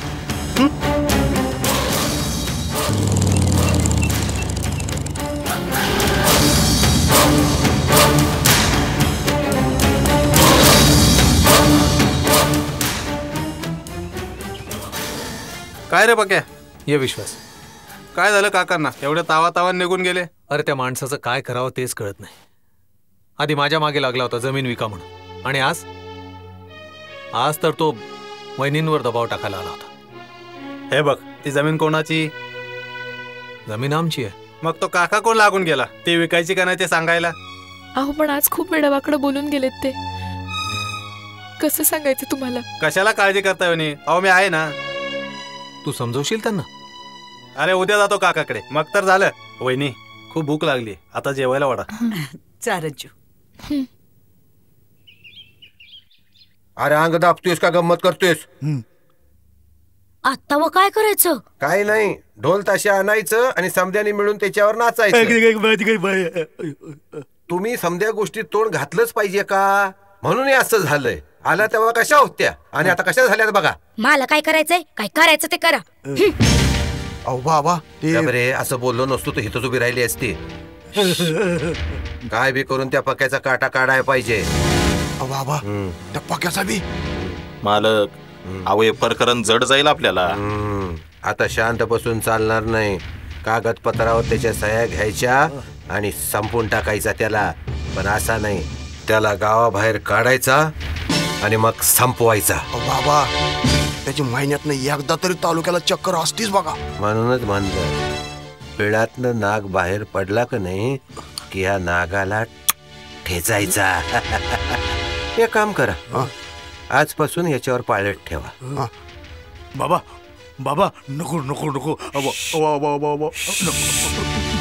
काय रे बक्या? ये विश्वास. काय झालं काकांना? एवढ्या तावा तावा निघून गेले. अरे त्या माणसाचं काय करावं तेच कळत नाही. आधी माझ्या मागे लागला होता जमीन विका म्हणून, आणि आज आज तर तो वहिनींवर दबाव टाकायला आला होता. हे बघ, ती जमीन कोणाची? जमीन आमची आहे. मग तो काका कोण लागून गेला? ती विकायची का नाही ते सांगायला? अहो पण आज खूप वेडावाकडं बोलून गेलेत ते. कसं सांगायचं तुम्हाला? कशाला काळजी करताय वहिनी? अहो मी आहे ना. तू समजवशील त्यांना? अरे उद्या जातो काकाकडे, मग तर झालं. वहिनी खूप भूक लागली, आता जेवायला वाढा. चारजू. अरे अंग दाबतोयस का गंमत करतोयस? आता व काय करायचं? काही नाही, ढोल ताशे आणायचं आणि समद्याने मिळून त्याच्यावर नाचायचं. तुम्ही समद्या गोष्टी तोंड घातलंच पाहिजे का? म्हणून हे असं झालंय. आला तेव्हा कशा होत्या आणि आता कशा झाल्यात बघा. मला काय करायचंय? काय करायचं ते करा. अहो बाबा रे, असं बोललो नसतो तर हिथंच उभी राहिली असती. काय बी करून त्या पक्याचा काटा काढाय पाहिजे. बाबा त्या पक्याचा बी मालक, अहो हे प्रकरण जड जाईल आपल्याला. आता शांत बसून चालणार नाही. कागदपत्रावर त्याच्या सह्या घ्यायच्या आणि संपून टाकायचा त्याला. पण असा नाही, त्याला गावाबाहेर काढायचा आणि मग संपवायचा. बाबा त्याची महिन्यातनं एकदा तरी तालुक्याला चक्कर असतीच बघा. म्हणूनच म्हणलं, पिळातनं नाग बाहेर पडला का नाही की या नागाला ठेचायचा. हे काम करा, आजपासून याच्यावर पाळत ठेवा. बाबा बाबा नको नको नको. अबा, अबा, अबा, अबा, अबा, नको.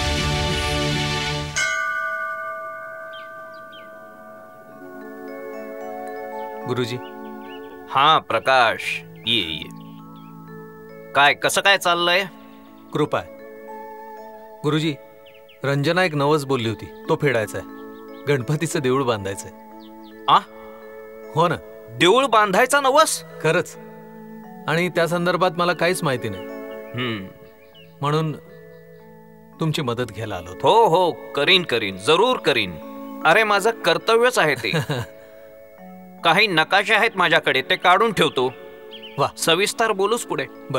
गुरुजी. हा प्रकाश, ये ये. काय कसं काय चाललंय? कृपा आहे गुरुजी. रंजना एक नवस बोलली होती, तो फेडायचा आहे. गणपतीचं देऊळ बांधायचंय. आ हो ना, देऊळ बांधायचा नवस? खरंच. आणि त्या संदर्भात मला काहीच माहिती नाही. हम्म म्हणून तुमची मदत घ्यायला आलो. हो हो, करीन करीन, जरूर करीन. अरे माझं कर्तव्यच आहे ते. काही नकाशे आहेत माझ्याकडे, ते काढून ठेवतो. वा, सविस्तर बोलूच पुढे. बर.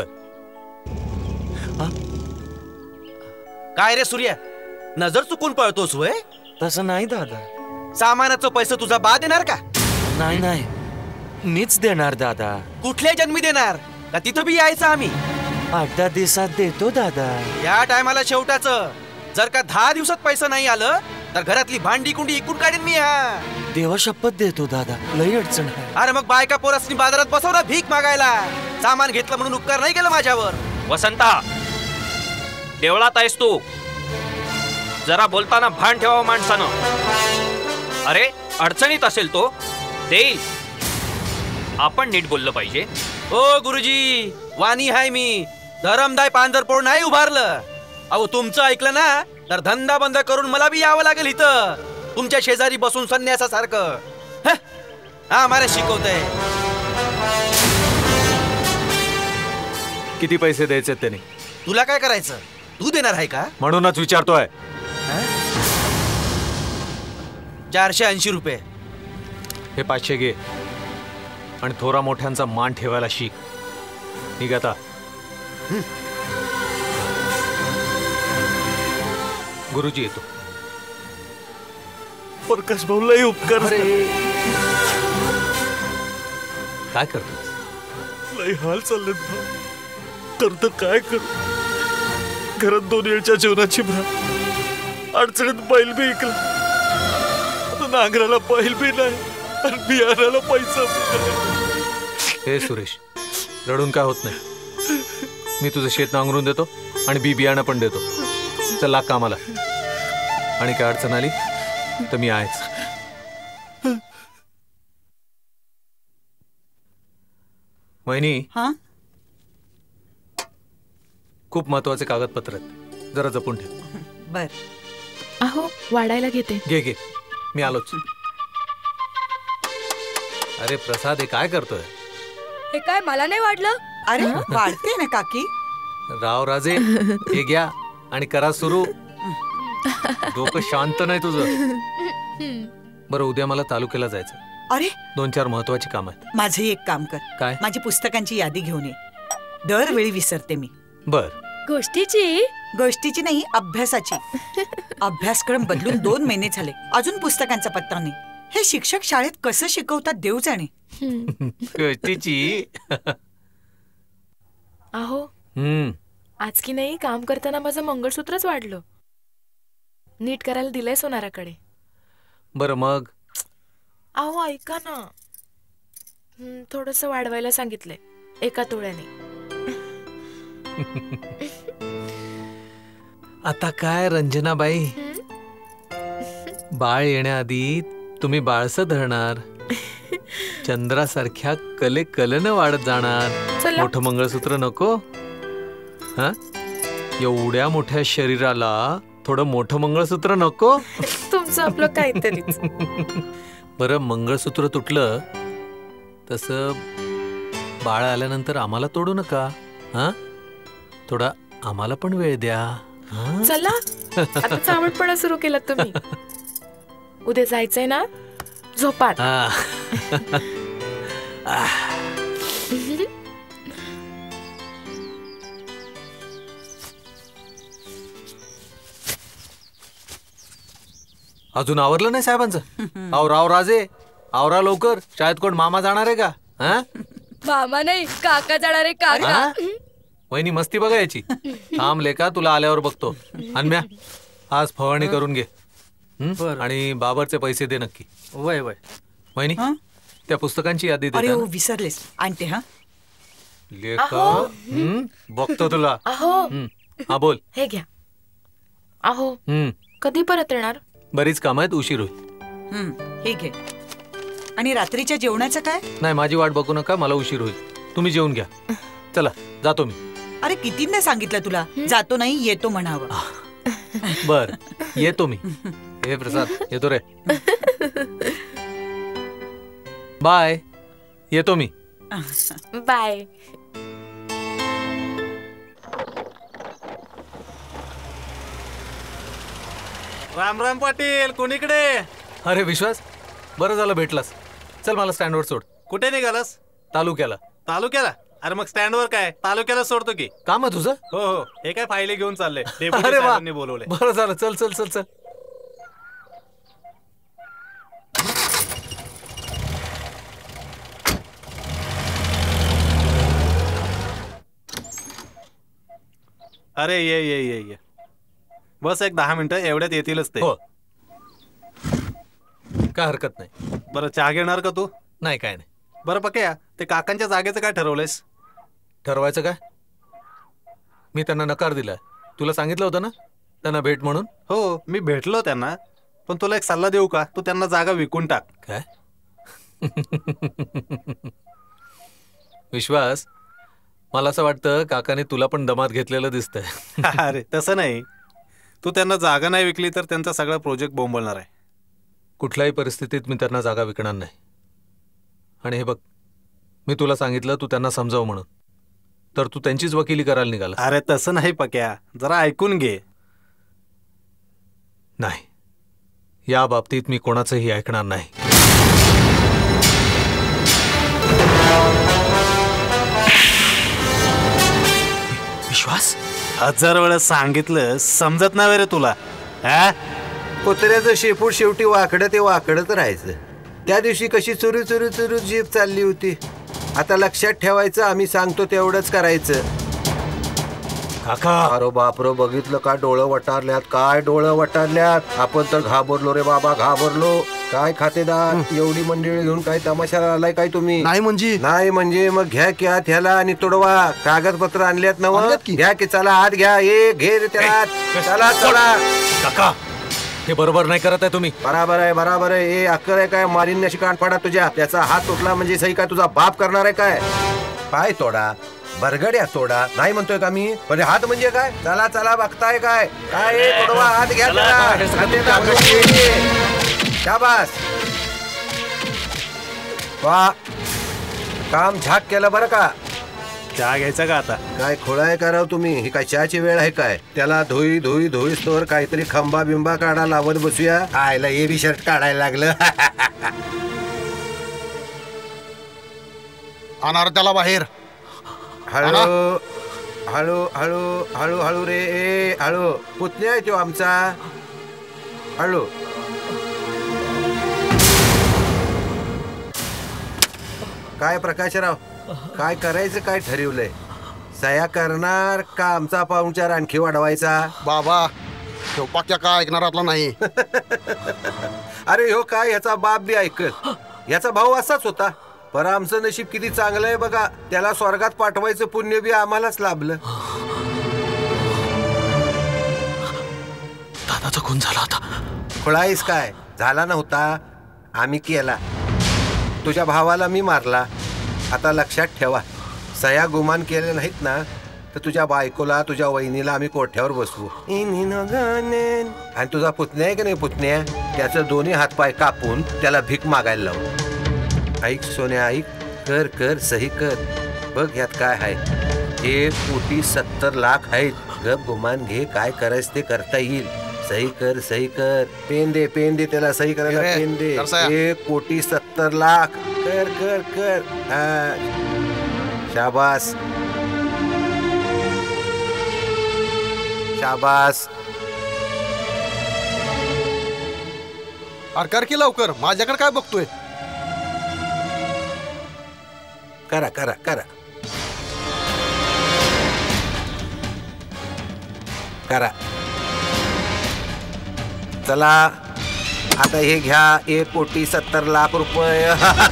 काय रे सूर्या, नजर चुकून पळतोस वय? तसं नाही दादा. सामानाचं पैसे तुझा बा देणार का? नाही नाही, मीच देणार दादा. कुठल्या जन्मी देणार? का तिथं बी यायचं आम्ही? आठ दहा दिवसात देतो दादा. या टायमाला शेवटाचं जर का दहा दिवसात पैसा नाही आलं तर घरातली भांडी कुंडी इकून काढेन मी. हा देवा शपथ देतो दादा, लई अडचण आहे. अरे मग बायका पोरासनी बाजारात बसवला भीक मागायला. सामान घेतलं म्हणून उपकार नाही केलं माझ्यावर. वसंता, देवळात आहेस तू, जरा बोलताना भान ठेवावं माणसानं. अरे अडचणीत असेल तो देईल, आपण नीट बोललं पाहिजे. ओ गुरुजी, वाणी हाय मी, धरमदाय पांढरपोळ नाही उभारलं. अहो तुमचं ऐकलं ना तर धंदा बंद करून मला बी यावं लागेल इथं तुमच्या शेजारी बसून संन्यासासारखं. हा मला शिकवतंय. किती पैसे द्यायचे त्याने? तुला काय करायचं? तू देणार आहे का? म्हणूनच विचारतोय. चारशे ऐंशी रुपये. हे पाचशे घे आणि थोरा मोठ्यांचा मान ठेवायला शिक. निघ आता. गुरुजी येतो. प्रकाश भाऊलाही उपकार. काय करतो? लई हाल चाललेत भाऊ. करतो काय करू? घरात दोन वेळच्या जेवणाची भ्रा, अडचणीत बैल बी ऐकला, आता नांगराला बैल बी नाही आणि बियाणाला पैसा बी नाही. हे सुरेश, रडून काय होत नाही. मी तुझं शेत नांगरून देतो आणि बी बियाणं पण देतो. चल लाग कामाला. आणि काय अडचण आली तर मी आहेच. वहिनी, हा खूप महत्वाचे कागदपत्र आहेत, जरा जपून ठेव. बर. अहो वाढायला घेते. घे घे, मी आलोच. अरे प्रसाद, हे काय करतोय? हे काय मला नाही वाढलं? अरे वाढते ना काकी. राव राजे, हे घ्या आणि करा सुरू. डोकं शांत नाही तुझं. बरं, उद्या मला तालुक्याला जायचं. अरे दोन चार महत्वाची काम आहेत. माझे एक काम कर. काय? माझी पुस्तकांची यादी घेऊन ये. दरवेळी विसरते मी. बर. गोष्टीची? गोष्टीची नाही, अभ्यासाची. अभ्यासक्रम बदलून दोन महिने झाले, अजून पुस्तकांचा पत्ता नाही. हे शिक्षक शाळेत कसं शिकवतात देव जाणे. गोष्टीची. अहो हम्म आज की नाही काम करताना माझं मंगळसूत्रच वाढलं. नीट करायला दिलंय सोनाराकडे. बरं मग? अहो ऐका ना, थोडस वाढवायला सांगितलंय एका तोळ्याने. आता काय रंजनाबाई, बाळ येण्याआधी तुम्ही बाळसं धरणार, चंद्रासारख्या कले कलेनं वाढत जाणार. मोठं मंगळसूत्र नको? हा, एवढ्या मोठ्या शरीराला थोडं मोठं मंगळसूत्र नको? तुमचं आपलं काहीतरीच. बरं, मंगळसूत्र तुटलं तसं बाळ आल्यानंतर आम्हाला तोडू नका. हा, थोडा आम्हाला पण वेळ द्या. चला, आता चावटपणा सुरू केला तुम्ही. उद्या जायचंय ना, झोपात. अजून आवरलं नाही साहेबांचं? अहो राव राजे, आवरा लवकर. शाळेत कोण मामा जाणार आहे का? हा, मामा नाही, काका जाणार आहे. काका. वहिनी मस्ती बघा याची. थांब लेका, तुला आल्यावर बघतो. अन्म्या, आज फवारणी करून घे. आणि बाबरचे पैसे दे नक्की. वय वय. वहिनी, त्या पुस्तकांची यादी अरे दे. हो, विसरलेस. आणते. हा लेका, हम्म, बघतो तुला. अहो हा बोल. हे घ्या. अहो हम्म, कधी परत येणार? बरीच काम आहेत, उशीर होईल. हम्म, हे घे. आणि रात्रीच्या जेवणाचं काय? नाही, माझी वाट बघू नका, मला उशीर होईल. तुम्ही जेवून घ्या. चला, जातो मी. अरे कितींदा सांगितलं तुला, जातो नाही येतो म्हणावं. बर, येतो मी. हे प्रसाद, येतो रे. बाय, येतो मी. बाय. राम राम पाटील, कोणीकडे? अरे विश्वास, बरं झालं भेटलास. चल मला स्टँडवर सोड. कुठे निघालास? तालुक्याला. तालुक्याला? अरे मग स्टँडवर काय, तालुक्याला सोडतो की. काम आहे तुझं? हो हो, हे काय फायली घेऊन चाललंय. अरे वा, बोलवले. बरं झालं. चल चल चल चल. अरे ये ये ये ये बस एक दहा मिनिटं, एवढ्यात येतीलच ते. हो, काय हरकत नाही. बरं, चहा घेणार का तू? नाही, काय नाही. बरं पक्या, ते काकांच्या जागेचं काय ठरवलंयस? ठरवायचं काय? मी त्यांना नकार दिलाय. तुला सांगितलं होतं ना त्यांना भेट म्हणून. हो, मी भेटलो त्यांना, पण तुला एक सल्ला देऊ का? तू त्यांना जागा विकून टाक. काय? विश्वास, मला असं वाटतं काकाने तुला पण दमात घेतलेलं दिसतंय. अरे तसं नाही, तू त्यांना जागा नाही विकली तर त्यांचा सगळा प्रोजेक्ट बोंबलणार आहे. कुठल्याही परिस्थितीत मी त्यांना जागा विकणार नाही. आणि हे बघ, मी तुला सांगितलं तू त्यांना समजाव म्हणून, तर तू त्यांचीच वकिली करायला निघाला. अरे तसं नाही पक्या, जरा ऐकून घे. नाही, या बाबतीत मी कोणाचंही ऐकणार नाही. विश्वास, हजार वेळा सांगितलं, समजत नाही रे तुला? हा, कुत्र्याचं शेपूट शेवटी वाकडं ते वाकडत राहायचं. त्या दिवशी कशी चुरू चुरू चुरू जीप चालली होती. आता लक्षात ठेवायचं, आम्ही सांगतो तेवढंच करायचं. काका, अरे बापरो, बघितलं का डोळं वटारल्यात, काय डोळं वटारल्यात. आपण तर घाबरलो रे बाबा, घाबरलो. काय खातेदार, एवढी मंडळी घेऊन काय तमाशाला आलाय काय तुम्ही? नाही म्हणजे नाही म्हणजे मग घ्या की आत ह्याला आणि तोडवा. कागदपत्र आणल्यात ना, घ्या की. चला आत घ्या. ए घे रे त्याला. चला चला. काका, हे बरोबर नाही करत आहे तुम्ही. बराबर आहे, बराबर आहे. ए अक्कल आहे काय? मारीन अशी कान फाडा तुझ्या. त्याचा हात तुटला म्हणजे सही काय तुझा बाप करणार आहे काय? पाय तोडा, बरगड्या तोडा, नाही म्हणतोय का मी? म्हणजे हात म्हणजे काय? चला चला, बघताय काय काय? तोडवा, हात घ्या. शाबास, वा, काम झाक केलं बरं का. चहा घ्यायचा का आता? काय खोळाय कराव तुम्ही? ही काय चहाची वेळ आहे काय? त्याला धुई धुई धुई स्टोर काहीतरी खंबा बिंबा काढा लावत बसूया. आयला हे बी शर्ट काढायला लागलं. आणणार त्याला बाहेर. हळू हळू हळू हळू हळू रे. ए हळू, पुतण्या आहे तो आमचा. हळू. काय प्रकाशराव, काय करायचं, काय ठरवलंय? सया करणार का आमचा पाहुणचार आणखी वाढवायचा? बाबा, तो पक्या काय ऐकणारातला नाही. अरे हो काय, ह्याचा बाप बी ऐकल. ह्याचा भाऊ असाच होता. पर आमचं नशीब किती चांगलं आहे बघा. त्याला स्वर्गात पाठवायचं पुण्य बी आम्हालाच लाभलं. दादाचा खून झाला होता. खुळाईस काय? झाला नव्हता, आम्ही केला. तुझ्या भावाला मी मारला. आता लक्षात ठेवा, सया गुमान केले नाहीत ना तर तुझ्या बायकोला, तुझ्या वहिनीला आम्ही कोठ्यावर बसवू. आणि तुझा पुतण्या आहे की नाही, पुतण्या, त्याचं दोन्ही हातपाय कापून त्याला भीक मागायला लावू. ऐक सोन्या, ऐक, कर कर सही कर. बघ यात काय आहे. एक कोटी सत्तर लाख आहेत. गप गुमान घे, काय करायचं ते करता येईल. सही कर, सही कर. पेन दे, पेन दे त्याला सही करायला. पेन दे. एक कोटी सत्तर लाख. कर कर कर. हा, शाबास शाबास. अरे कर की लवकर, माझ्याकडे काय बघतोय? करा करा करा करा. चला आता हे घ्या, एक कोटी सत्तर लाख रुपये.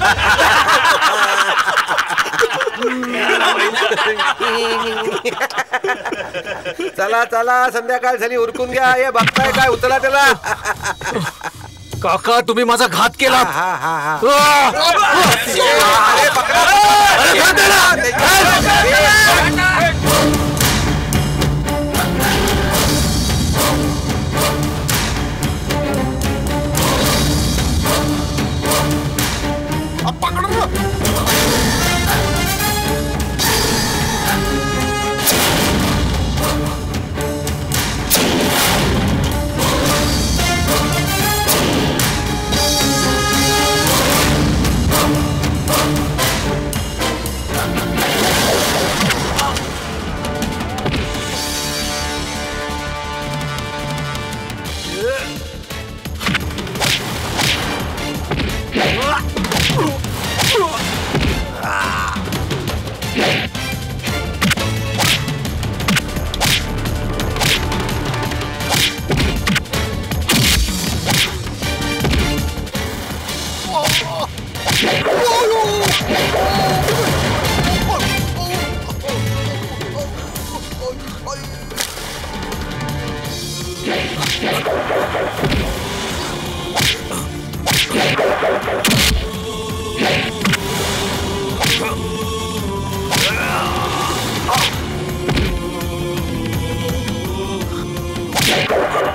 चला चला, संध्याकाळ झाली, उरकून घ्या. हे बघताय काय, उचला त्याला. काका, तुम्ही माझा घात केला. हा हा हा.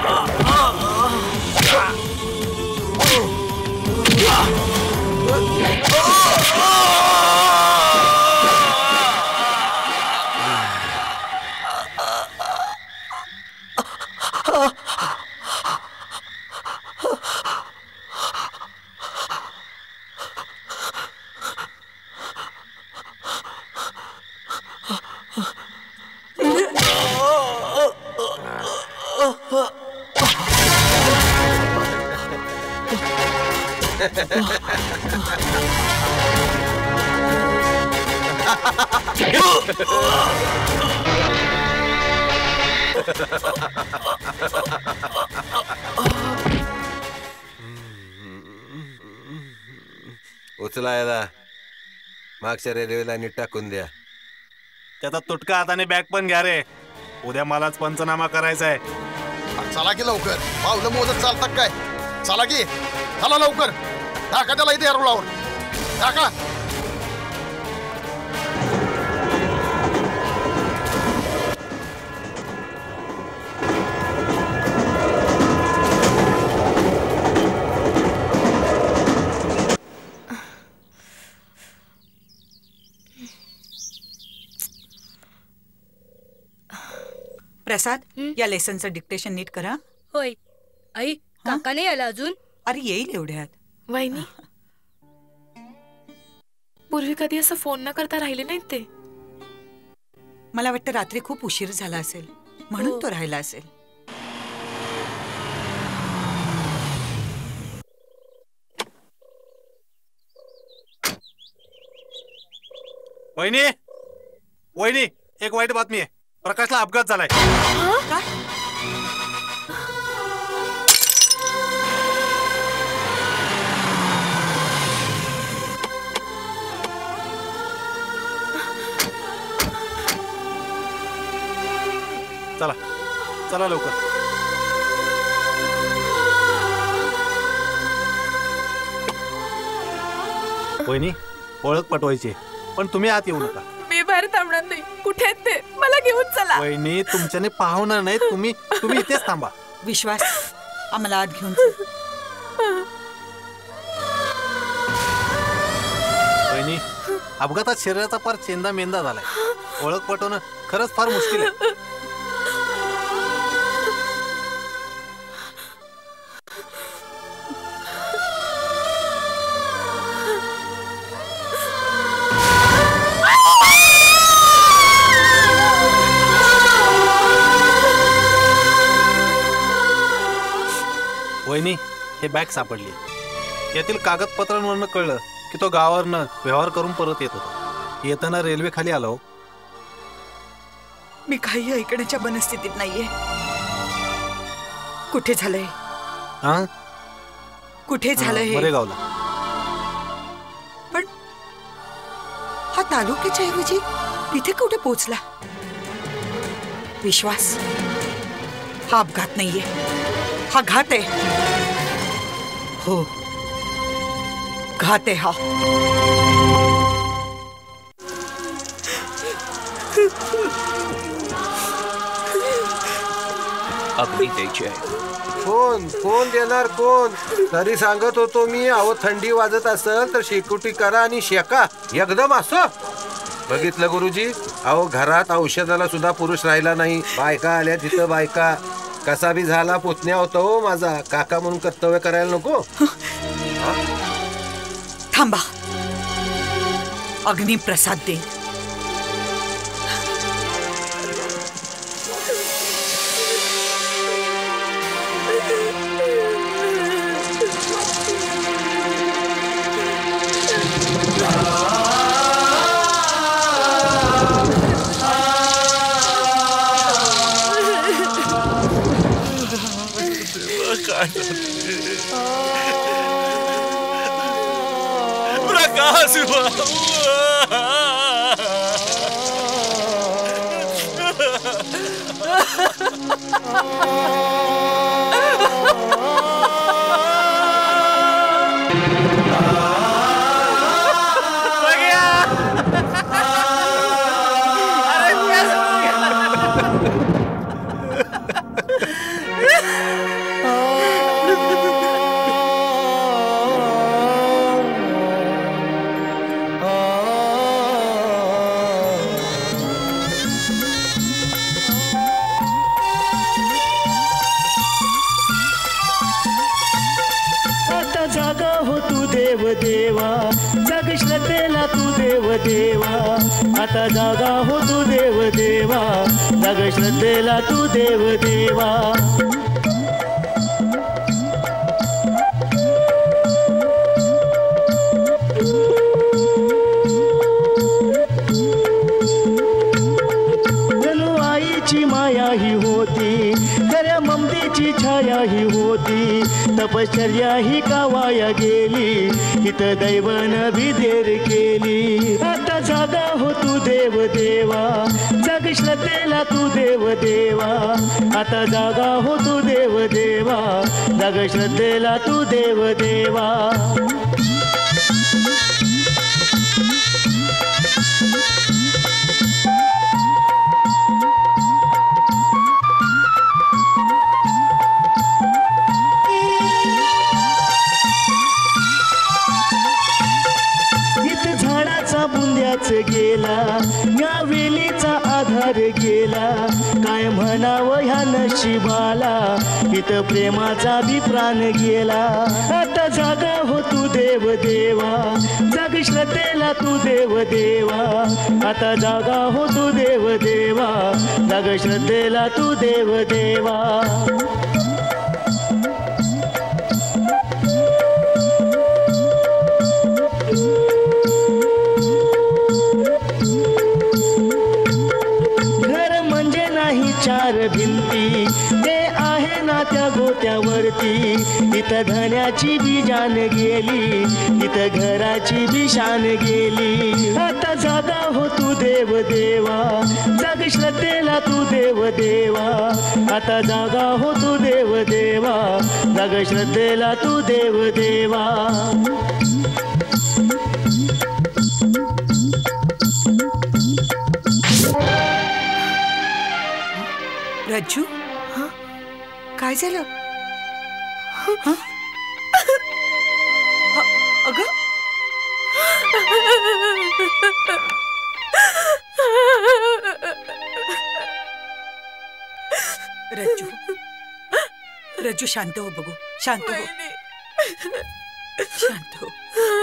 उचला याला मागच्या रेल्वेला नीट टाकून द्या. त्याचा तुटका हाताने बॅग पण घ्या रे. उद्या मलाच पंचनामा करायचा आहे. चला की लवकर. पावलं मोजत चालतात काय? चला की चला लवकर. टाका त्याला इथे रुळावर टाका. प्रसाद, या लेसनचं डिक्टेशन नीट करा. होय. आई, काका नाही आला अजून? अरे येईल एवढ्यात. वहिनी, पूर्वी कधी असं फोन न करता राहिले नाहीत ते. मला वाटतं रात्री खूप उशीर झाला असेल म्हणून तो राहिला असेल. वहिनी, वहिनी, एक वाईट बातमी आहे. प्रकाशला अपघात झालाय. चला चला लवकर. वहिनी, ओळख पटवायची पण तुम्ही आत येऊ नका. मी बाहेर थांबणार नाही. कुठे आहेत ते? मला घेऊन चला. वहिनी, तुमच्याने पाहुणार नाही. तुम्ही तुम्ही इथेच थांबा. विश्वास, आम्हाला आत घेऊन चल. वहिनी, अपघातात शरीराचा फार चेंदा मेंदा झालाय. ओळख पटवणं खरंच फार मुश्किल आहे. वहिनी, हे बॅग सापडली. यातील कागदपत्रांवरनं कळलं की तो गावावरनं व्यवहार करून परत येत होता. येताना रेल्वे खाली आलो. मी काही ऐकण्याच्या मनस्थितीत नाहीये. कुठे झालंय? हा, कुठे झालंय हे? बरेगावला. पण हा तालुक्याच्या ऐवजी तिथे कुठे पोहोचला? विश्वास, हा अपघात नाहीये, हा घात आहे. हो, घात आहे हा. अग्नी द्यायची आहे. कोण कोण देणार कोण? तरी सांगत होतो मी, अहो थंडी वाजत असेल तर शेकोटी करा आणि शेका एकदम असं. बघितलं गुरुजी, अहो घरात औषधाला सुद्धा पुरुष राहिला नाही. बायका आल्या तिथं बायका. कसा बी झाला पुतण्या होता हो माझा. काका म्हणून कर्तव्य करायला नको. थांबा, अग्नी प्रसाद दे. प्रकाश अरे देवा जग श्रद्धेला तू देव देवा आता जागा हो तू देव देवा जग श्रद्धेला तू देव देवा माया ही होती खऱ्या ममतेची छाया ही होती तपश्चर्या ही का वाया गेली इथं दैवन विधेर केली आता जागा हो तू देव देवा जग श्रद्धेला तू देव देवा आता जागा हो तू देव देवा जग श्रद्धेला तू देव देवा गेला या वेलीचा आधार गेला काय म्हणावं ह्या नशिबाला इथं प्रेमाचा बी प्राण गेला आता जागा हो तू देव देवा जग श्रद्धेला तू देव देवा आता जागा हो तू देव देवा जग श्रद्धेला तू देव देवा चार भिंती ते आहे ना त्या गोत्यावरती इथं धन्याची बी जान गेली इथं घराची बी शान गेली आता जागा हो तू देव देवा जग श्रद्धेला तू देव देवा आता जागा हो तू देव देवा जग श्रद्धेला तू देव देवा रज्जू काय झालं अगं रज्जू रज्जू शांत हो बघू शांत हो शांत हो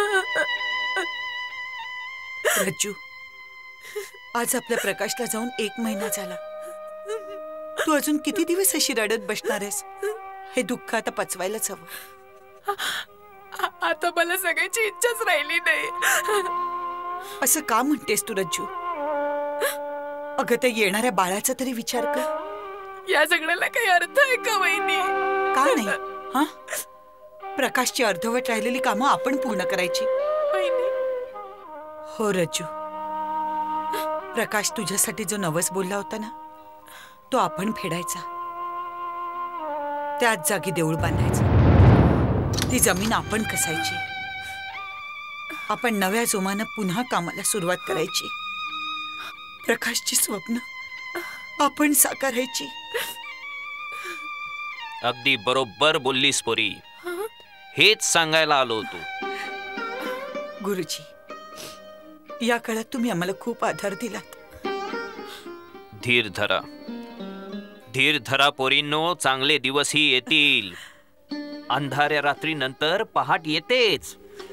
रज्जू आज आपल्या प्रकाशला जाऊन एक महिना झाला तू अजून किती दिवस अशी रडत बसणार आहेस हे दुःख आता पचवायलाच हवं आता मला सगळ्याची इच्छाच राहिली नाही असं का म्हणतेस तू रज्जू अगं त्या येणाऱ्या बाळाचा तरी विचार कर या सगळ्याला काही अर्थ आहे का वहिनी का नाही हा प्रकाशची अर्धवट राहिलेली कामं आपण पूर्ण करायची हो रज्जू प्रकाश तुझ्यासाठी जो नवस बोलला होता ना तो आपण फेडायचा त्याच जागी देऊळ बांधायचं ती जमीन आपण कसायची आपण नव्या जोमानं पुन्हा कामाला सुरुवात करायची प्रकाशची स्वप्न आपण साकारायची अगदी बरोबर बोललीस पोरी हेच सांगायला आलो होतो गुरुजी या काळात तुम्ही आम्हाला खूप आधार दिलात धीर धरा धीर धरा पोरींनो चांगले दिवसही येतील अंधाऱ्या रात्री नंतर पहाट येतेच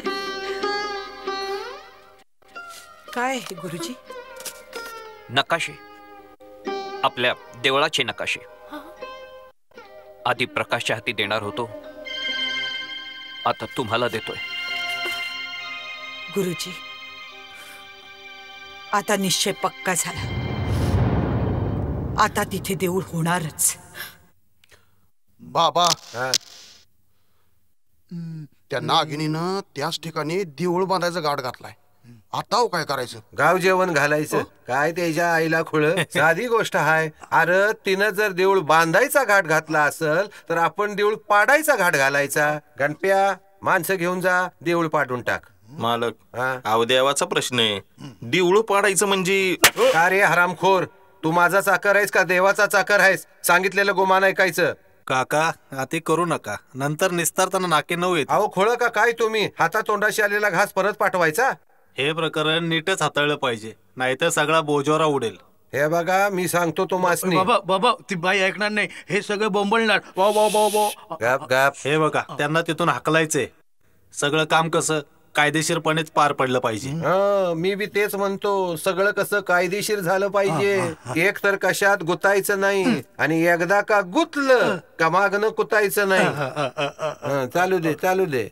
काय आहे गुरुजी नकाशे आपल्या देवळाचे नकाशे आधी प्रकाशच्या हाती देणार होतो आता तुम्हाला देतोय गुरुजी आता निश्चय पक्का झाला आता तिथे देऊळ होणारच बाबा त्या नागिनीनं त्याच ठिकाणी देऊळ बांधायचा गाठ घातलाय आता हो काय करायचं गाव जेवण घालायचं काय त्याच्या आईला खुळ साधी गोष्ट आहे अरे तिनं जर देऊळ बांधायचा घाट घातला असेल तर आपण देऊळ पाडायचा घाट घालायचा गणप्या माणसं घेऊन जा देऊळ पाडून टाक मालक अहो देवाचा प्रश्न आहे देऊळ पाडायचं म्हणजे का रे हरामखोर तू माझा चाकर आहेस का देवाचा चाकर आहेस सांगितलेलं गोमान ऐकायचं काका अति करू नका नंतर निस्तारताना नाके नऊ येत अहो खोळ का काय तुम्ही हाता तोंडाशी आलेला घास परत पाठवायचा हे प्रकरण नीटच हाताळलं पाहिजे नाहीतर सगळा बोजोरा उडेल हे बघा मी सांगतो तो मासनी बाबा बाबा ती बाई ऐकणार नाही हे सगळं बोंबलणार वाव वाव वाव वाव गप गप हे बघा त्यांना तिथून हाकलायचे सगळं काम कसं कायदेशीरपणेच पार पडलं पाहिजे. हा, मी बी तेच म्हणतो, सगळं कसं कायदेशीर झालं पाहिजे. एक तर कशात गुतायचं नाही आणि एकदा का गुतलं का मागणं कुतायचं नाही. हा, चालू दे चालू दे.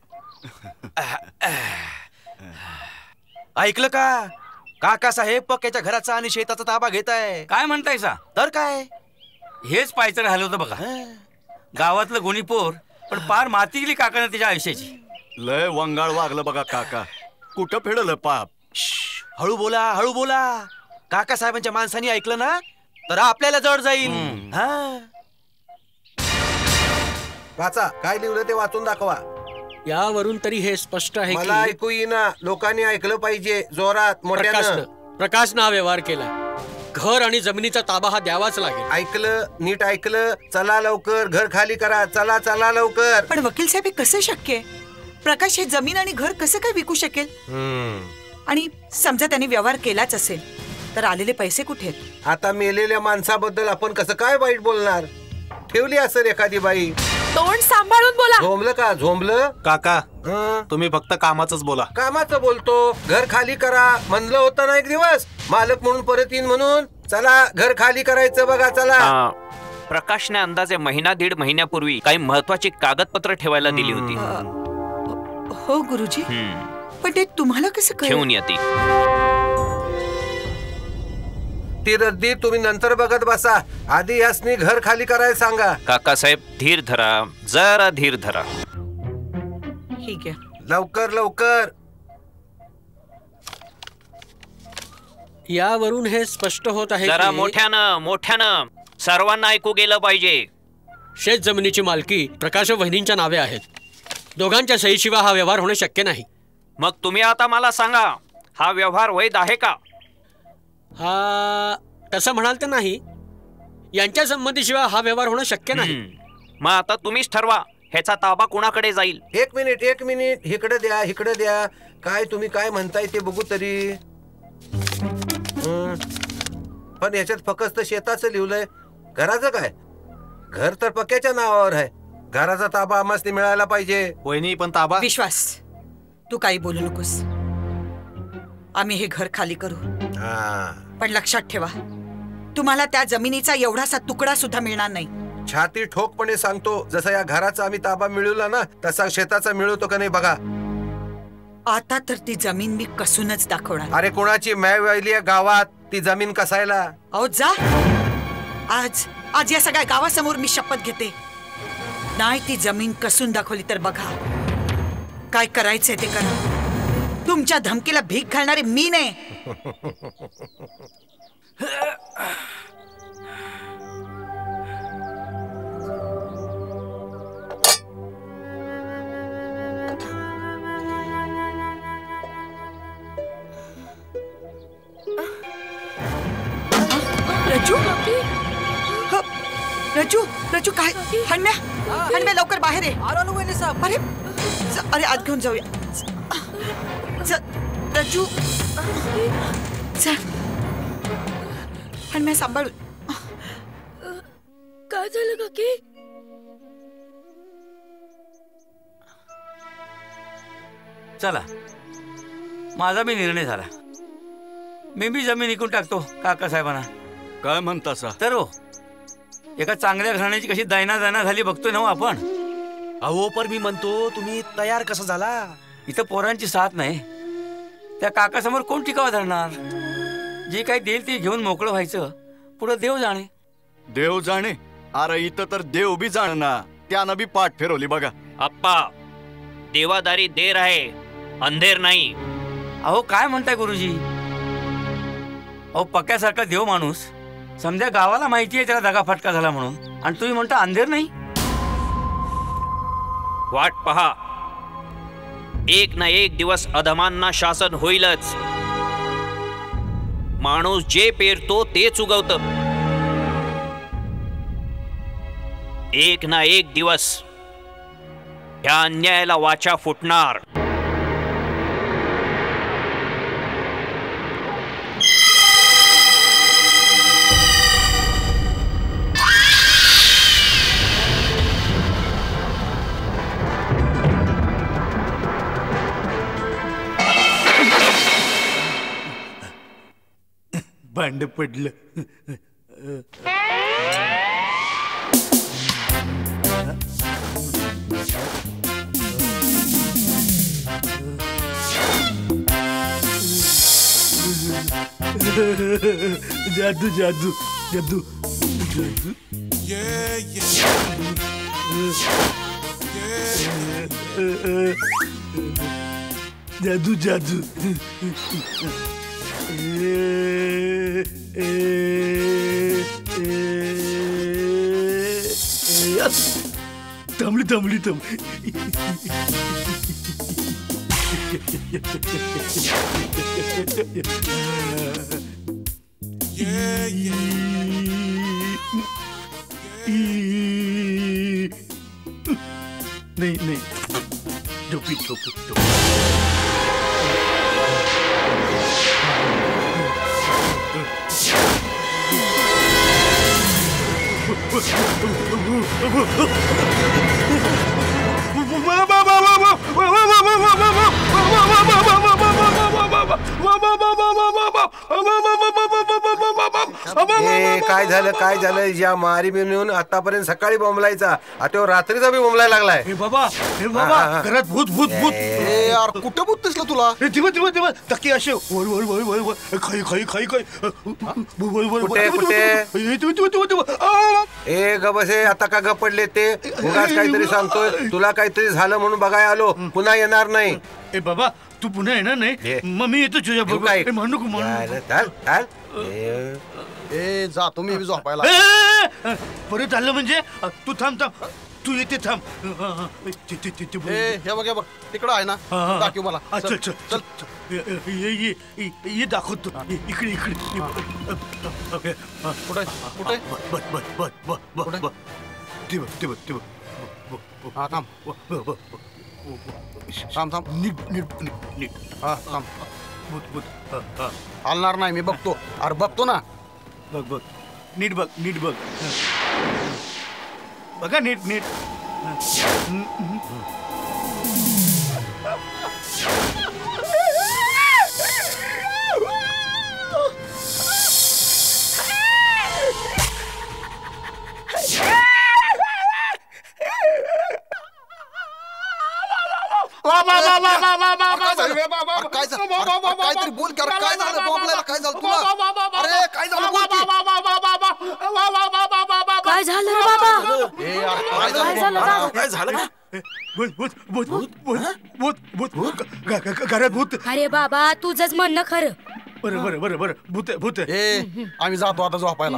ऐकलं का? काका साहेब पक्याच्या घराचा आणि शेताचा ताबा घेत आहे. काय म्हणतायसा? तर काय, हेच पायचं राहिलं होतं बघा. गावातलं गुणी पोर पण पार माती गेली काकानं त्याच्या आयुष्याची. लय वंगाळ वागलं बघा काका. कुठं फेडलं पाप. हळू बोला हळू बोला. काका साहेबांच्या माणसाने ऐकलं ना तर आपल्याला जड जाईल. हा, वाचा, काय लिहिलं ते वाचून दाखवा. यावरून तरी हे स्पष्ट आहे मला ऐकू येईना. लोकांनी ऐकलं पाहिजे जोरात मोठ्यानं. प्रकाशनं हा व्यवहार केला. घर आणि जमिनीचा ताबा हा द्यावाच लागेल. ऐकलं, नीट ऐकलं. चला लवकर, घर खाली करा. चला चला लवकर. पण वकील साहेब, हे कसं शक्य आहे? प्रकाश हे जमीन आणि घर कसं काय विकू शकेल? आणि समजा त्यांनी व्यवहार केलाच असेल तर आलेले पैसे कुठे आहेत? आता मेलेल्या माणसाबद्दल आपण कसं काय वाईट बोलणार? ठेवली असेल एखादी बाई. तोंड सांभाळून बोला. झोंबलं का? झोंबलं काका, तुम्ही फक्त कामाचंच बोला. कामाचं बोलतो. घर खाली करा म्हणलं होतं ना एक दिवस, मालक म्हणून परत येईन म्हणून. चला, घर खाली करायचं बघा. चला. प्रकाशने अंदाजे महिना दीड महिन्यापूर्वी काही महत्वाची कागदपत्र ठेवायला दिली होती. हो गुरुजी, पण ते तुम्हाला कसं कळलं? घेऊन येते. ती रद्दी तुम्ही नंतर बघत बसा. आधी यासनी घर खाली करायला सांगा. काका साहेब, धीर धरा, जरा धीर धरा. ठीक आहे, लवकर लवकर. यावरून हे स्पष्ट होत आहे जरा की मोठ्यानं मोठ्यानं सर्वांना ऐकू गेलं पाहिजे. शेत जमिनीची मालकी प्रकाश वहिनींच्या नावे आहेत. दोघांच्या सहीशिवाय हा व्यवहार होणे शक्य नाही. मग तुम्ही आता मला सांगा, हा व्यवहार वैध आहे का? हा, तसं म्हणाल तर नाही. यांच्या संमतीशिवाय हा व्यवहार होणं शक्य नाही. मग आता तुम्हीच ठरवा, ह्याचा ताबा कुणाकडे जाईल. एक मिनिट एक मिनिट इकडे द्या इकडे द्या. काय तुम्ही काय म्हणताय ते बघू तरी. पण याच्यात फक्त शेताचं लिहिलंय. घराचं काय? घर तर पक्याच्या नावावर आहे. घराचा ताबा आम्हाला मिळायला पाहिजे. वहिनी, पण ताबा. विश्वास, तू काही बोलू नकोस. आम्ही हे घर खाली करू, पण लक्षात ठेवा, तुम्हाला त्या जमिनीचा एवढासा तुकडा सुद्धा मिळणार नाही. छाती ठोकपणे सांगतो, जसा या घराचा आम्ही ताबा मिळवला ना तसा शेताचा मिळवतो का नाही बघा. आता तर ती जमीन मी कसूनच दाखवणार. अरे, कोणाची मॅ वाहिली गावात ती जमीन कसायला? अहो जा. आज आज या सगळ्या गावासमोर मी शपथ घेते, नाही ती जमीन कसून दाखवली तर बघा काय करायचंय ते करा. तुमच्या धमकीला भीक घालणारे मी नाही. रजू, रजू, रजू काय? हणम्या, हणम्या लवकर बाहेर ये. अरे अरे आत घेऊन जाऊया. रजू, हणम्या सांभाळून. काय झालं काकी? चला, माझा बी निर्णय झाला. मी बी जमीन विकून टाकतो काका साहेबांना. काय म्हणता सा? तर हो, एका चांगल्या घराण्याची कशी दैना दैना झाली बघतोय ना हो आपण. अहो, पण मी म्हणतो तुम्ही तयार कसा झाला? इथं पोरांची साथ नाही. त्या काकासमोर कोण टिकावा धरणार? जे काही देईल ते घेऊन मोकळं व्हायचं. पुढे देव जाणे. देव जाणे? अरे इथं तर देव बी जाणना. त्यानं बी पाठ फिरवली बघा. अप्पा, देवादारी देर आहे, अंधेर नाही. अहो काय म्हणताय गुरुजी? अहो पक्यासारखा देव माणूस, समजा गावाला माहिती आहे त्याला दगा फटका झाला म्हणून, आणि तुम्ही म्हणता अंधेर नाही. वाट पहा, एक ना एक दिवस अधमांना शासन होईलच. माणूस जे पेरतो तेच उगवत. एक ना एक दिवस या अन्यायाला वाचा फुटणार. भांड पडलं. जादू जादू जादू जादू जादू जादू थांबली थांबली थांबली. नहीं नहीं टोपी टोपी टोपी. ए, काय झालं काय झालं? या मारी म्हणून आतापर्यंत सकाळी बोंबलायचा, आता रात्रीचा बी बोंबलायला लागलाय. हे बाबा हे बाबा घरात भूत भूत भूत. ए यार कुठं भूत दिसलं तुला? हे दिवस दिवस दिवस तकी असे वर वर वर वर वर खाई खाई खाई खाई वर वर कुठे कुठे? ए ग बसे, आता का ग पडले ते? उगाच काहीतरी सांगतोय. तुला काहीतरी झालं म्हणून बघाय आलो, पुन्हा येणार नाही. ए बाबा तू पुन्हा येणार नाही, मग मी येतो तुझ्या बरोबर. म्हणू नको म्हणू. ए जा तुम्ही बी झोपायला. परत आलं म्हणजे तू थांब थांब, तू येते थांब. ए हे बघ हे बघ तिकडं आहे ना, दाखव मला. चल चल चल ये ये ये दाखवतो. इकडे इकडे कुठे कुठे? बस बस बस बस बस बस ते बघ ते बघ ते बघ. हा थांब थांब थांब. नीट नीट नीट. हा थांब. भूत भूत हलणार नाही, मी बघतो. अरे बघतो ना. बघ बघ नीट बघ नीट बघ. बघा नीट नीट. काहीतरी बोल कर. काय झालं बॉम्बला? काय झालं तुला? अरे काय झालं बोल की. काय झालं रे बाबा? ए यार काय झालं? काय झालं का? भूत भूत भूत भूत भूत भूत घरात भूत. अरे बाबा तुझंच म्हणणं खरं. बरं बरं बरं बरं भूत भूत. ए आम्ही जातो आता झोपायला.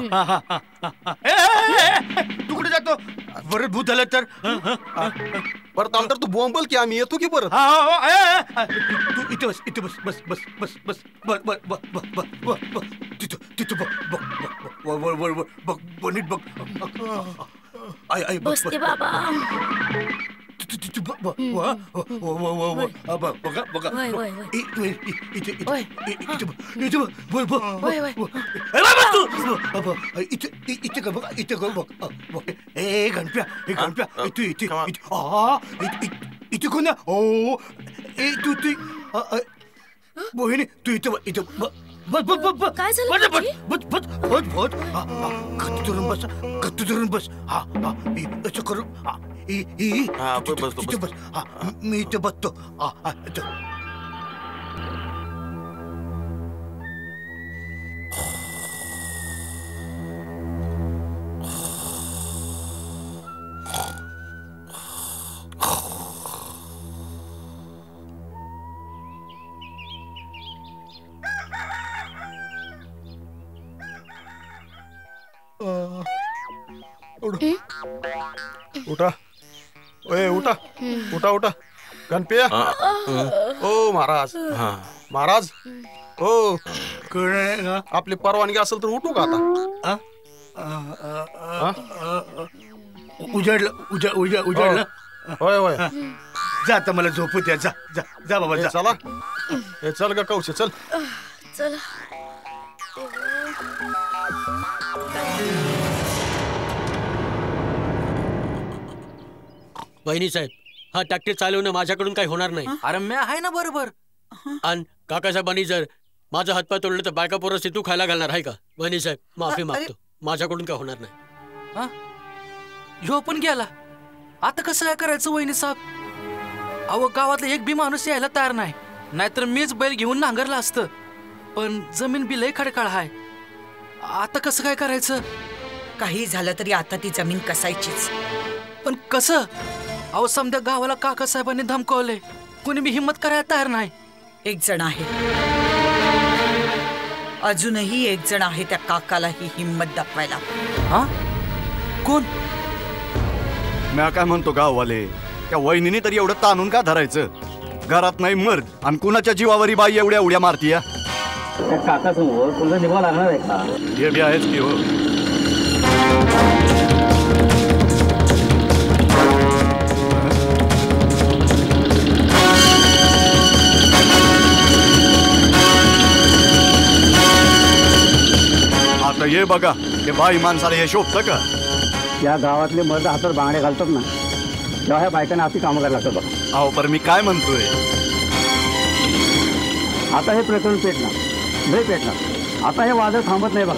तू कुठे जातो? परत भूत आलं तर परत आलं तर तू बोंबल की आम्ही येतो की परत. तू इथे बस इथे बस बस बस बस बस बस बस बस बस बस बस बस तिथं तिथं बघ बघ बघ वर वर वर बघ बघ नीट बघ. आई आई बसते बाबा. बघा बघा इथे इथे का बघा इथे का बघ. ए गणप्या हे गणप्या इथे इथे इथे कोण? ओ ए तू तू मोहिनी तू इथे इथे बस बस बस बस. काय झालं? बस बस बस बस बस. गत्तू धरून बस गत्तू धरून बस. हा हा असं करू. हा इथे बस. हा मी इथे बसतो. हा हा उठा. ओए उठा उठा उठा. गणप्या. ओ महाराज महाराज. ओ आपली परवानगी असेल तर उठू का आता? उजाडलं उजा उजा उजाडलं. होय होय. जा आता मला झोपू द्या. जा जा जा बाबा जा. चला हे चल ग कौशे चल. चला. वहिनी साहेब हा ट्रॅक्टर चालवणं माझ्याकडून काही होणार नाही. अरे मी आहे ना बरोबर. आणि काकासाहेबांनी जर माझा हातपाय तोडलं तर बायका पोरं सितू खायला घालणार आहे का? वहिनी साहेब माफी मागतो, माझ्याकडून काय होणार नाही. ह्यो पण गेला, आता कसं काय करायचं वहिनी साहेब? अहो गावातला एक बी माणूस यायला तयार नाही, नाहीतर मीच बैल घेऊन नांगरला असतं. पण जमीन बी लय खडकाळ आहे, आता कसं काय करायचं? काही झालं तरी आता ती जमीन कसायचीच. पण कसं? अहो समजा गावाला काका साहेबांनी धमकावले, कोणी बी हिंमत करायला तयार नाही. एक जण आहे, अजूनही एक जण आहे त्या काकाला ही हिंमत दाखवायला. हा कोण? मी काय म्हणतो गाववाले, त्या वहिनीने तरी एवढं ताणून का धरायचं? घरात नाही मर्द आणि कुणाच्या जीवावरी बाई एवढ्या उड्या मारतीया? काका समोर तुझं निभाव लागणार आहे का? हे बी आहेच की हो. आता ये बघा, हे बाई माणसाला हे शोभतं का? या गावातले मर्द हातात बांगड्या घालतात ना, तेव्हा ह्या बायकांना अशी कामं करायला लागतात बघा. अहो पर मी काय म्हणतोय, आता हे प्रकरण पेटणार, लय पेटणार. आता हे वादळ थांबत नाही बघा.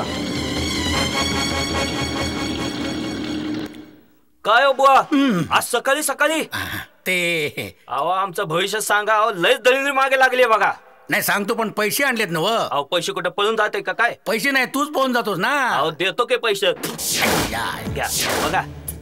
काय हो बुवा, आज सकाळी सकाळी ते अहो आमचं भविष्य सांगा. अहो लयच दलिंद्री मागे लागली बघा. नाही सांगतो, पण पैसे आणलेत ना? अहो पैसे कुठे पळून जाते का काय? पैसे नाही, तूच पळून जातोस ना. अहो देतो की पैसे, घ्या बघा.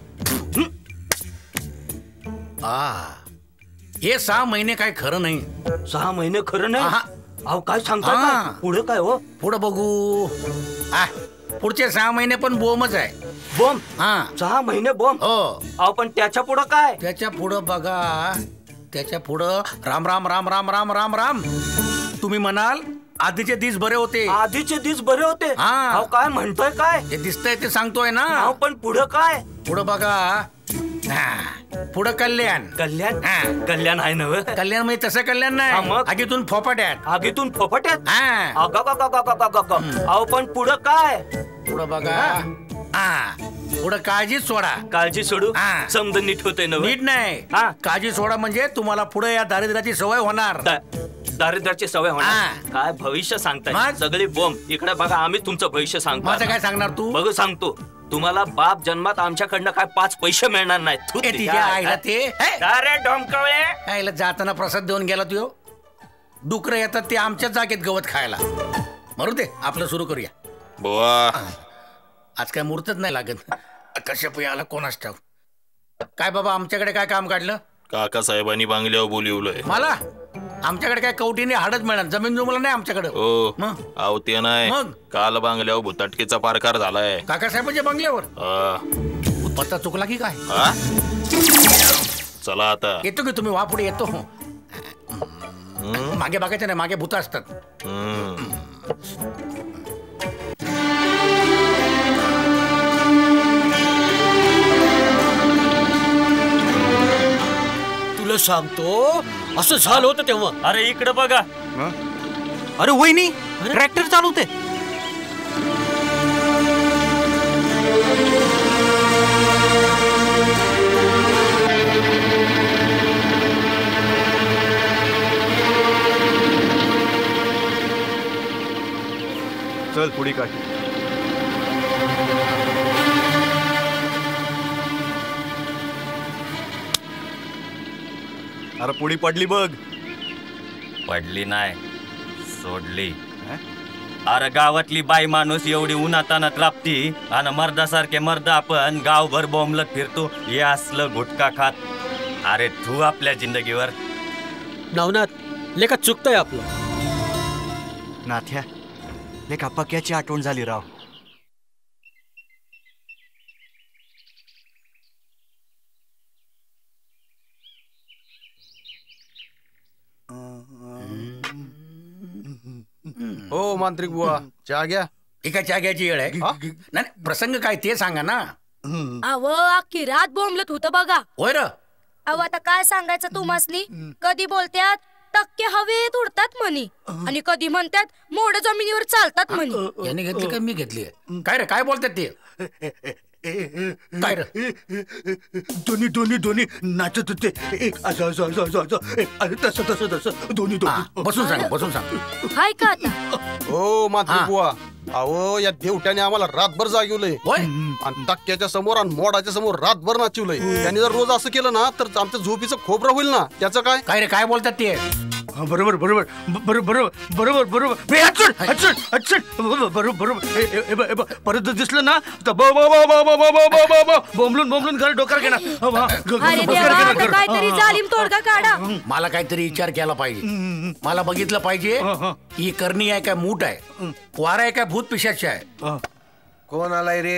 आ हे सहा महिने काय खरं नाही. सहा महिने खरं नाही? अहो काय सांगता? पुढे काय हो? पुढे बघू. आ पुढचे सहा महिने पण बोमच आहे. बोम? हा सहा महिने बोम. हो. अहो पण त्याच्या पुढं काय? त्याच्या पुढं बघा, त्याच्या पुढं राम राम राम राम राम राम राम. तुम्ही म्हणाल आधीचे दिस बरे होते. आधीचे दिस बरे होते? हा काय म्हणतोय? काय ते दिसतंय ते सांगतोय ना. पण पुढं काय? पुढं बघा, पुढं कल्याण. कल्याण? कल्याण आहे ना? कल्याण म्हणजे तसं कल्याण नाही, आगीतून फोपाट्यात. आगीतून फोपाट्यात? अहो पण पुढं काय? पुढं बघा, हा पुढं काळजी सोडा. काळजी सोडू? समज नीट होते ना? नीट नाही, काळजी सोडा म्हणजे तुम्हाला पुढे या दारिद्र्याची सवय होणार. दारिद्र्याची सवय होणार? काय भविष्य सांगताय? सगळी बोंब इकडे बघा. आम्ही तुमचं भविष्य सांगतो. माझं काय सांगणार तू? बघू सांगतो. तुम्हाला बाप जन्मात आमच्याकडनं काय पाच पैसे मिळणार नाहीत. अरे डोमकवळे, जाताना प्रसाद देऊन गेला तू. डुकरं येतात ते आमच्याच जागेत गवत खायला. मरू दे, आपलं सुरू करूया. बुवा आज काय मुहूर्तच नाही लागत. कश्यप याला कोणाच ठाव. काय बाबा आमच्याकडे काय काम काढलं? काका साहेबांनी बांगल्यावर बोलिवलंय मला. आमच्याकडे काय कवटीने हाडच मिळणार, जमीन जुमला नाही आमच्याकडे. हो अहो ते नाही, काल बांगल्यावर भुताटकीचा पारकार झालाय. काका साहेबांच्या बांगल्यावर पत्ता चुकला की काय? चला आता येतो की तुम्ही वा पुढे येतो. मागे बघायचं नाही, मागे भूत असतात. तुला सांगतो असं झालं होतं तेव्हा. अरे इकडे बघा. अरे वहिनी ट्रॅक्टर चालवते. चल पुढे काय. अरे पुढी पडली बघ. पडली नाही, सोडली. अरे गावातली बाई माणूस एवढी उन्हातानात राबती आणि मर्दासारखे मर्द आपण गावभर बोंबलत फिरतो. हे असलं गुटखा खात. अरे तू आपल्या जिंदगीवर. नवनाथ लेखा चुकतंय आपलं. नाथ्या लेखा पक्याची आठवण झाली राव. हो मांत्रिक बुवा, चहा घ्या. एका चहा घ्यायची वेळ आहे. नाही प्रसंग काय ते सांगा ना. अव अख्खी रात बोंबलत होतं बघा. होय र. अव आता काय सांगायचं तुम्हासनी. कधी बोलत्यात टक्के हवेत उडतात म्हणी, आणि कधी म्हणतात मोड जमिनीवर चालतात म्हणी. याने घेतली का मी घेतली? काय रे काय बोलतात ते? काय दोन्ही दोन्ही दोन्ही नाचत होते एक असं असं असं असं असं एक असं तसं तसं तसं दोन्ही दोन्ही बसून सांग बसून सांग हाय का आता हो मात्र बुवा अहो या देवट्याने आम्हाला रातभर जागवलंय आणि टक्क्याच्या समोर आणि मोडाच्या समोर रातभर नाचवलंय त्यांनी जर रोज असं केलं ना तर आमच्या झोपीचं खोबरं होईल ना त्याचं काय काय रे काय बोलतात ते बरोबर बरोबर बरोबर बरोबर बरोबर बरोबर बरोबर परत जर दिसलं ना तर बोंबलून बोंबलून घर डोकर घेणार काहीतरी जालिम तोडगा काढा. मला काहीतरी विचार केला पाहिजे मला बघितलं पाहिजे ही करणी आहे काय मूठ आहे वारा आहे काय भूत पिशाची आहे. कोण आलाय रे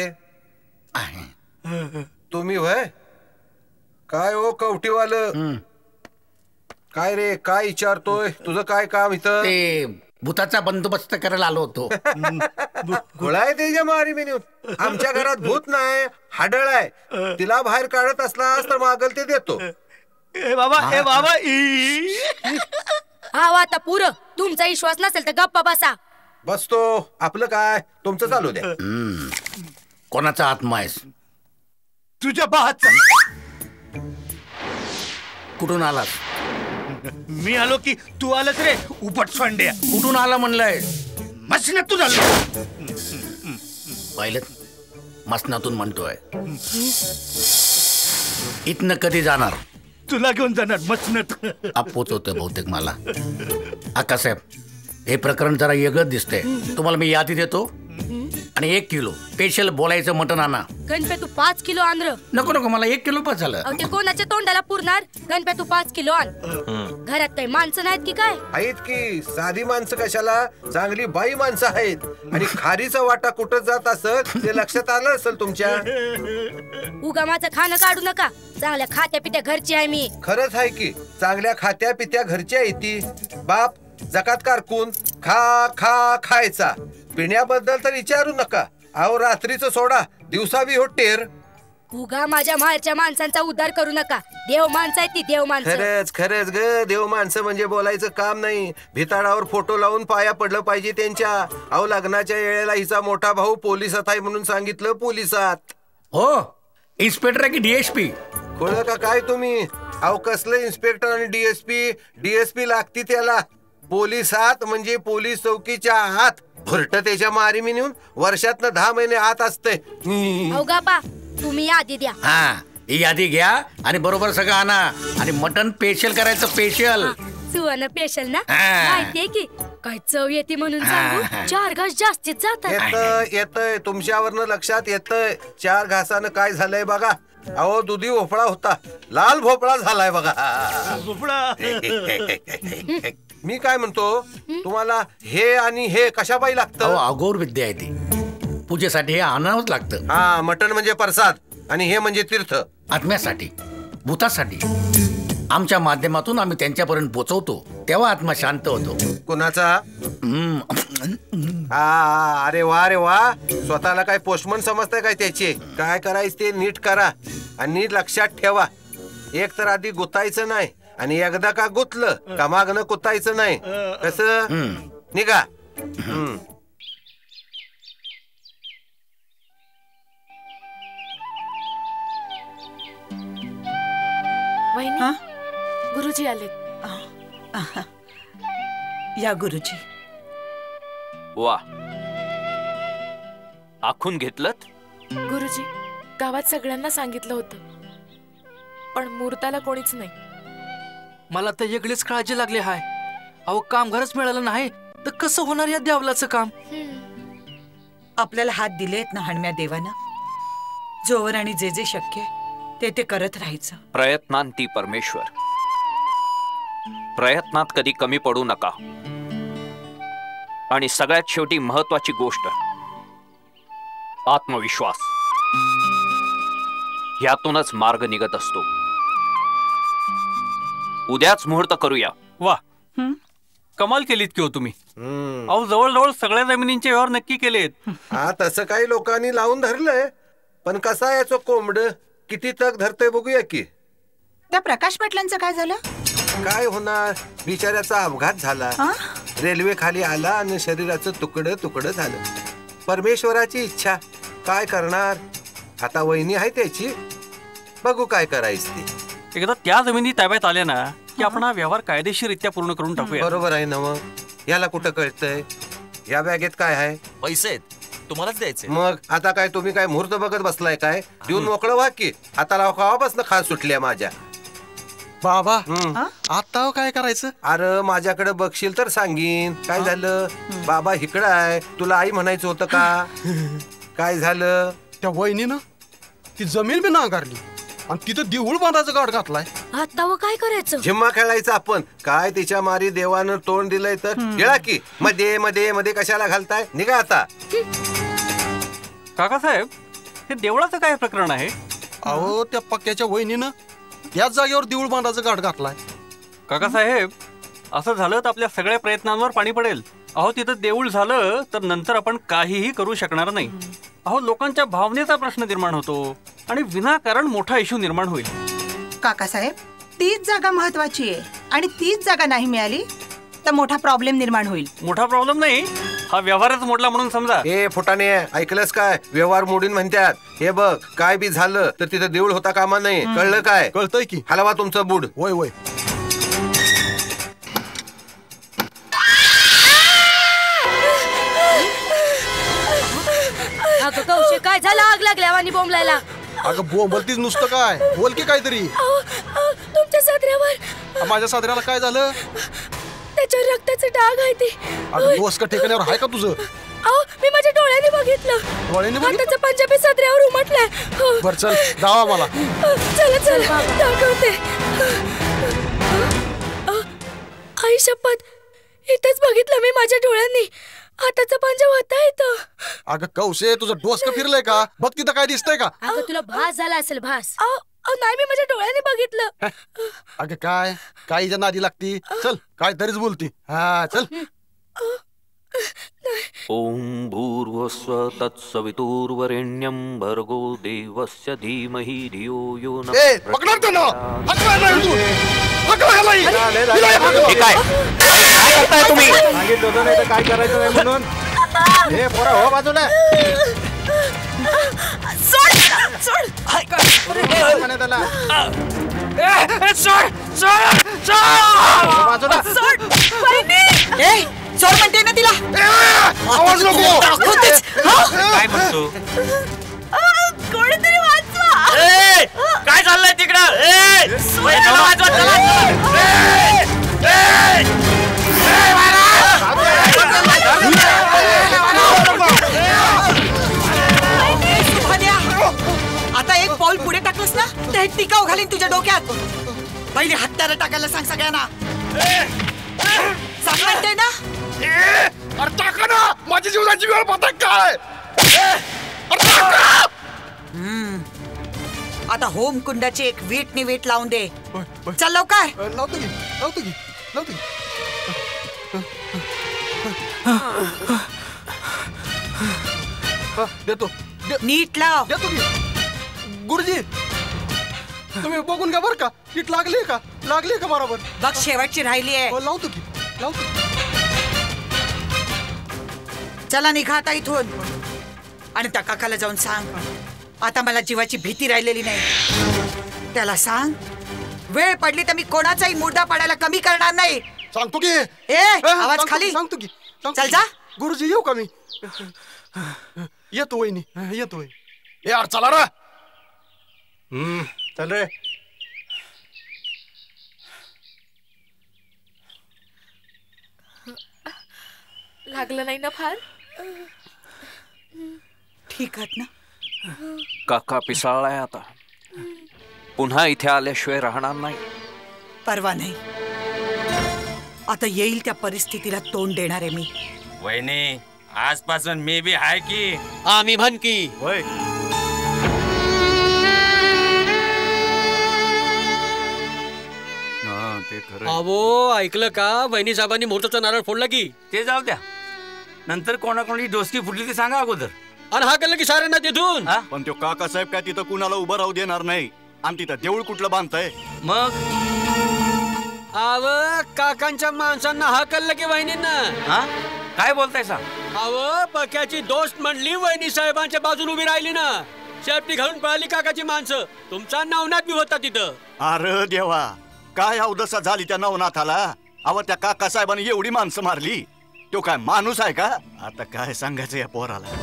तुम्ही व्हय काय ओ कवटीवालं काय रे काय विचारतोय तुझं काय काम इथं ते भूताचा बंदोबस्त करायला आलो होतो. गोळाय त्याच्या मारी मेन्यू आमच्या घरात भूत नाही हाडळ आहे तिला बाहेर काढत असलास तर मागल ते देतो. ए बाबा ए बाबा हा आता पुरं तुमचा विश्वास नसेल तर गप्पा बसा. बसतो आपलं काय तुमचं चालू द्या. कोणाचा आत्मा आहेस तुझ्या बाचा. कुठून आलास मी आलो की तू आलंच रे उपट सोंड्या. कुठून आला म्हणलंय मसनातून आलो. पाहिलं मसनातून म्हणतोय इथनं कधी जाणार तुला घेऊन जाणार मसनत. अप्पूच होतं बहुतेक मला. आकासाहेब हे प्रकरण जरा वेगळंच दिसतंय तुम्हाला मी यादी देतो आणि एक किलो स्पेशल बोलायचं मटण आणा. गणपे तू पाच किलो आण. नको नको मला एक किलो पाच झालं. ते कोणाच्या तोंडाला पुरणार. गणपे तू पाच किलो आण. घरात काही माणसं नाहीत की काय आहेत की साधी माणसं कशाला चांगली बाई माणसं आहेत आणि खारीचा वाटा कुठं जात असत ते लक्षात आलं असेल तुमच्या. उगा माझं खाणं काढू नका. चांगल्या खात्या पित्या घरची आहे मी. खरंच आहे की चांगल्या खात्या पित्या घरची आहे ती. बाप जकात कारकून खा खा खायचा. पिण्याबद्दल तर विचारू नका. अहो रात्रीचं सोडा दिवसा बी हो टेर. उगा माझ्या माळच्या माणसांचा उद्धार करू नका. देव माणसं आहे ती देव माणसं. खरंच खरंच ग देव माणसं म्हणजे बोलायचं काम नाही. भिताडावर फोटो लावून पाया पडलं पाहिजे त्यांच्या. अहो लग्नाच्या वेळेला हिचा मोठा भाऊ पोलिसात आहे म्हणून सांगितलं पोलिसात. हो इन्स्पेक्टर आहे की डीएसपी कळलं का काय तुम्ही. अहो कसलं इन्स्पेक्टर आणि डीएसपी डीएसपी लागती त्याला. पोलिसात म्हणजे पोलीस चौकीच्या आत. भरट त्याच्या मारी मी नेऊन वर्षातनं दहा महिने आत असते. तुम्ही यादी द्या. हा ही यादी घ्या आणि बरोबर सगळं आणा आणि मटन स्पेशल करायचं स्पेशल. सुवर्ण स्पेशल ना माहितीये की काय चव येते म्हणून सांगू. चार घास जास्तीत जातात. येतय येतय तुमच्यावरनं लक्षात येतय. चार घासानं काय झालंय बघा. अहो दुधी भोपळा होता लाल भोपळा झालाय बघा. भोपळा मी काय म्हणतो तुम्हाला हे आणि हे कशा पायी लागतं. अघोर विद्या आहे ती पूजेसाठी हे आणावंच लागतं. हा मटण म्हणजे प्रसाद आणि हे म्हणजे तीर्थ. आत्म्यासाठी भूतासाठी आमच्या माध्यमातून आम्ही त्यांच्यापर्यंत पोहोचवतो तेव्हा आत्मा शांत होतो. कोणाचा. हा अरे वा रे वा. स्वतःला काय पोस्टमन समजताय काय त्याचे. काय करायचं ते नीट करा आणि नीट लक्षात ठेवा. एक तर आधी गुतायचं नाही आणि एकदा का गुतलं का मागणं कुतायचं नाही. कसं निघा. वहिनी गुरुजी आले. या गुरुजी. वा आखून घेतलं. गुरुजी गावात सगळ्यांना सांगितलं होतं पण मुहूर्ताला कोणीच नाही. मला तर वेगळीच काळजी लागली हाय. अहो काम घरच मिळालं नाही तर कसं होणार या देवलाचं काम. आपल्याला हात दिलेत ना हणम्या देवानं. जोवर आणि जे जे शक्य ते ते करत राहायचं. प्रयत्नांती परमेश्वर. प्रयत्नात कधी कमी पडू नका. आणि सगळ्यात शेवटी महत्वाची गोष्ट आत्मविश्वास. यातूनच मार्ग निघत असतो. उद्याच मुहूर्त करूया. वा कमाल केलीत की हो तुम्ही. अहो जवळजवळ सगळ्या जमिनींचे व्यवहार नक्की केलेत. हा तसं काही लोकांनी लावून धरलंय पण कसा याचं कोंबड किती तक धरतय बघूया की. त्या प्रकाश पाटलांचं काय झालं. काय होणार बिचाऱ्याचा अपघात झाला. रेल्वे खाली आला आणि शरीराचं तुकडं तुकडं झालं. परमेश्वराची इच्छा काय करणार. आता वहिनी आहे त्याची, बघू काय करायचं ते. एकदा त्या जमिनी ताब्यात आल्या ना की आपण हा व्यवहार कायदेशीररित्या पूर्ण करून टाकूया. बरोबर आहे ना? मग याला कुठं कळतंय? या बॅगेत काय आहे? पैसे आहेत, तुम्हालाच द्यायचे. मग आता काय तुम्ही काय मुहूर्त बघत बसलाय काय? देऊन मोकळं व्हा की. हाताला खावापासून खास सुटल्या माझ्या. बाबा आता काय करायचं? अरे माझ्याकडे बघशील तर सांगीन. काय झालं? बाबा इकडं आहे. तुला आई म्हणायचं होतं का? काय झालं? त्या वहिनीनं ती जमीन बी नांगरली आणि तिथं देऊळ बांधायचं गाठ घातलाय. आता व काय करायचं? झिम्मा खेळायचं आपण. काय तिच्या मारी देवानं तोंड दिलंय तर गेला की. मध्ये मध्ये मध्ये कशाला घालताय? निघा आता. काकासाहेब, हे देवळाचं काय प्रकरण आहे? अहो त्या पक्क्याच्या वहिनीनं त्याच जागेवर देऊळ बांधायचं गाठ घातलाय. काकासाहेब, असं झालं तर आपल्या सगळ्या प्रयत्नांवर पाणी पडेल. अहो तिथं देऊळ झालं तर नंतर आपण काहीही करू शकणार नाही. अहो लोकांच्या भावनेचा प्रश्न निर्माण होतो आणि विनाकारण मोठा इश्यू निर्माण होईल. काकासाहेब, तीच जागा महत्वाची आहे आणि तीच जागा नाही मिळाली तर मोठा प्रॉब्लेम निर्माण होईल. मोठा प्रॉब्लेम नाही, हा व्यवहारच मोडला म्हणून समजा. ए फुटाने, ऐकलंस काय? व्यवहार मोडीन म्हणतात. हे बघ, काय बी झालं तर तिथं देऊळ होता कामा नाही. कळलं काय? कळतंय की. हलवा तुमचं बूड. वय वय. अगं कौशे, काय झालं? आग लागल्या आणि बोंबलायला. अगं बोंबलतीच नुसतं काय? बोल की काहीतरी. तुमच्या सदऱ्यावर. माझ्या सादऱ्याला काय झालं? त्याच्यावर रक्ताचं डाग आहे ते. अगं डोसका ठिकाण्यावर आहे का तुझं? अहो मी माझ्या डोळ्याने बघितलं. डोळ्याने बघितलं? त्याचा पंजाबी सदऱ्यावर उमटलाय. बर चल दावा मला. चला चला दाखवते. आई शपथ, इथेच बघितलं मी माझ्या डोळ्यांनी. हाताचा पंजा होता इथं. अगं कौशे, तुझं डोसकं फिरलंय का? बघ तिथं काय दिसतंय का? अगं तुला भास झाला असेल. भास? नाही, मी माझ्या डोळ्याने बघितलं. अगं काय काहीच्या नादी लागती. चल काय तरीच बोलती. हा चल. ओम भूर्भुवस्व तत्सवितुर्वरेण्यं भर्गो देवस्य धीमहि धियो यो न ए पकडणार तो ना. हकवा नाही तू. हकवा ह्याला. हे काय काय करताय तुम्ही? सांगितलं होतं नाही तर काय करायचं नाही म्हणून. हे पोरा हो बाजूला. सोड सोड. म्हणे त्याला. सोड सोड बाजूला. सोड. वहिनी. ए सोड म्हणते ना तिला. आवाज नको. दाखवतेच. काय म्हणतो? कोणीतरी वाचवा. काय चाललंय तिकडं? ए वहिनीला वाचवा, चला. आता एक पाऊल पुढे टाकलंस ना तर हे टिकाव घालीन तुझ्या डोक्यात. पहिले हत्यारा टाकायला सांग सगळ्यांना. सांग म्हणते ना. अरे टाका ना. माझी जीवनाची वेळ पाहता काय? आता होम कुंडाची एक वीट नि वीट लावून दे. चल लवकर. लावतो की लावतो की लावतो की. देतो. नीट लाव. देतो की. गुरुजी तुम्ही बघून घ्या बर का. नीट लागली का? लागली का बरोबर? बघ शेवटची राहिली आहे. लावतो की लावतो. चला निघा आता इथून. आणि त्या काकाला जाऊन सांग आता मला जीवाची भीती राहिलेली नाही. त्याला सांग वेळ पडली तर मी कोणाचाही मुर्दा पाडायला कमी करणार नाही. सांगतो की. ए आवाज खाली. सांगतो की. चल जा. गुरुजी येऊ का मी? येतो वहिनी येतो. यार चला रे. हम्म चल रे. लागलं नाही ना फार? ठीक आहे ना. काका पिसाळलाय आता. पुन्हा इथे आल्याशिवाय राहणार नाही. परवा नाही. आता येईल त्या परिस्थितीला तोंड देणार आहे मी. वहिनी आजपासून मी बी आहे की. आम्ही म्हण की. होय. अहो ऐकलं का? वहिनी साहेबांनी मोठचा नारळ फोडला की. ते जाऊ द्या, नंतर कोणाकोणी डोसकी फुटली ती सांगा अगोदर. आणि हा केलं की साऱ्यांना तिथून. पण तो काका साहेब काय तिथं कुणाला उभं राहू देणार नाही. आणि तिथं देऊळ कुठलं बांधताय? मग अव काकांच्या माणसांना हाकललं की वहिनींना. हा काय बोलताय सा? अव पक्याची दोस्त म्हणली वहिनी साहेबांच्या बाजून उभी राहिली ना. शेपटी घालून पळाली काकाची माणसं. तुमचा नवनाथ बी होता तिथं. अरे देवा, काय अवदसा झाली त्या नवनाथाला. अव त्या काका साहेबांनी एवढी माणसं मारली. तो काय माणूस आहे का? आता काय सांगायचं या पोराला.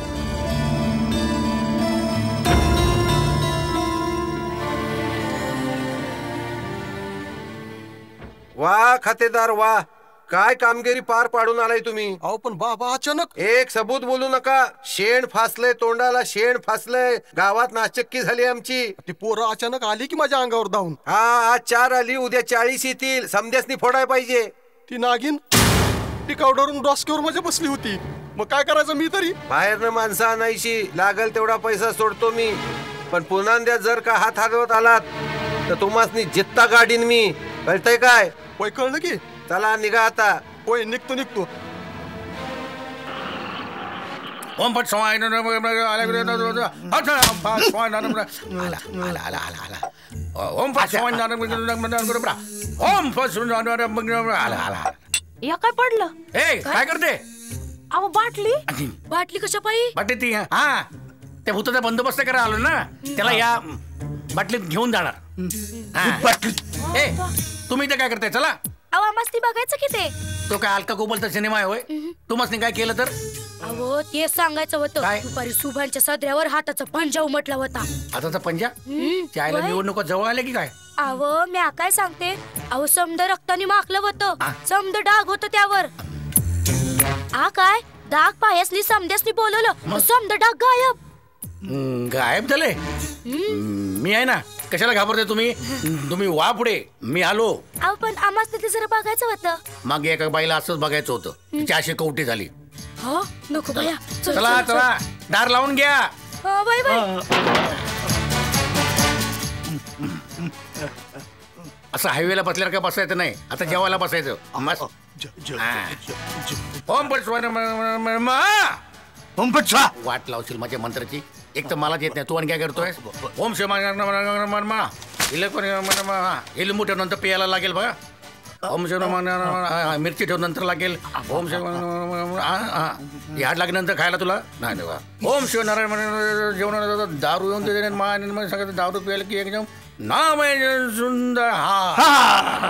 वा खातेदार वा, काय कामगिरी पार पाडून आलाय तुम्ही. अहो पण बाबा अचानक एक सबूत बोलू नका. शेण फासलंय, तोंडाला शेण फासलंय. गावात नाचक्की झाली आमची. ती पोरं अचानक आली की माझ्या अंगावर धावून. हा, आज चार आली, उद्या चाळीस येतील. समध्यासनी फोडाय पाहिजे. ती नागिन ती कावडावरून डॉस्क्यावर माझ्या बसली होती. मग काय करायचं मी तरी. बाहेरनं माणसं आणायची, लागल तेवढा पैसा सोडतो मी. पण पुन्हा जर का हात हलवत आलात तर तुम्हासनी जित्ता गाडीन मी. कळतंय काय? होय कळलं की. चला निघा आता. होय निघतो निघतो. ओम पट स्वाय आला आला आला आला. ओम पट स्वाय ओम पट आला आला. या काय पडलं? ए काय करते? अहो बाटली. बाटली कशा पायी? बाटली ती हा त्या भूताचा बंदोबस्त करायला आलो ना, त्याला या बाटलीत घेऊन जाणार. बाटली ए तुम्ही इथे काय करताय? चला. अहो मस्ती बघायचं की ते. तो काय अलका कोबलचा सिनेमा आहे होय? तू मस्ती काय केलं तर? अहो तेच सांगायचं होतं. दुपारी सुभानच्या सदऱ्यावर हाताचा पंजा उमटला होता. हाताचा पंजा? त्याला निवडणुका जवळ आल्या की काय? अहो मी काय सांगते, अहो समद रक्ताने माखलं होतं. समद डाग होतं त्यावर. आ काय डाग पायासनी समद्यासनी बोलवलं, समद डाग गायब. गायब झाले? मी आहे ना, कशाला घाबरते तुम्ही? तुम्ही वा पुढे, मी आलो. अहो पण आम्हाच तिथे जरा बघायचं होतं. मागे एका बाईला असंच बघायचं होतं. तिची अशी कवटी झाली. हो नको भया. चला चला दार लावून घ्या. Bye bye. असं हायवेला बसल्यावर काय बसायचं नाही. आता जेवायला बसायचं. ओम पट स्वाय ओम पट स्वा. वाट लावशील माझ्या मंत्राची. एक तर मला येत नाही, तू आणि काय करतोय? ओम शिव लिंबू ठेवल्यानंतर पियाला लागेल बघा. ओम शिव मिरची ठेवून नंतर लागेल. ओम शिव हाड लागल्यानंतर खायला तुला नाही देवा. ओम शिव नारायण जेवण दारू येऊन ते सांगायचं दारू प्यायला की एकदम नाम सुंदर. हा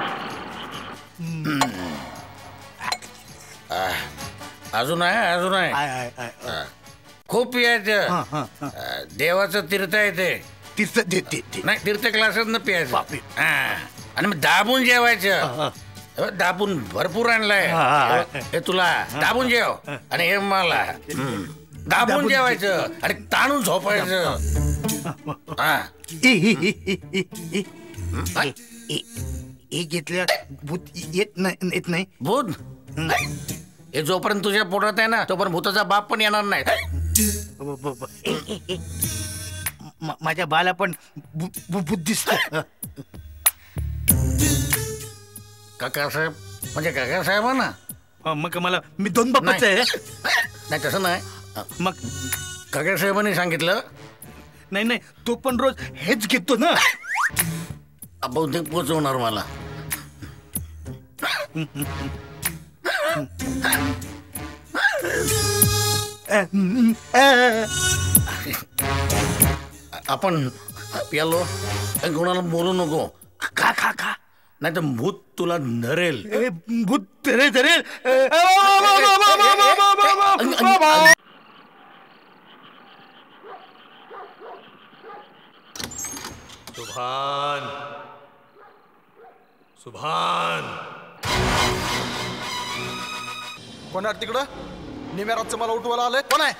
अजून आहे अजून आहे. खूप पियायचं. देवाचं तीर्थ आहे ते. तीर्थ नाही, तीर्थ क्लासेस न प्यायचं. आणि मग दाबून जेवायचं. दाबून भरपूर आणलंय हे तुला. दाबून जेव. आणि हे मला दाबून जेवायचं आणि ताणून झोपायचं. हे घेतल्या भूत येत नाही येत नाही भूत हे जोपर्यंत तुझ्या पोटात आहे ना तोपर्यंत भूताचा बाप पण येणार नाही. माझ्या बाला पण भूत दिसत. काका साहेब म्हणजे काका साहेब ना. मग मला मी दोन बापाच आहे. नाही तसं नाही. मग काका साहेबांनी सांगितलं. नाही नाही तो पण रोज हेच घेतो ना. बहुतेक पोचवणार मला. आपण प्यालो कोणाला बोलू नको. खा खा खा नाही तर भूत तुला धरेल. भूत धरेल धरेल. सुभान सुभान कोण आहे तिकडं? निम्यारातचं मला उठवायला आलंय. कोण आहे?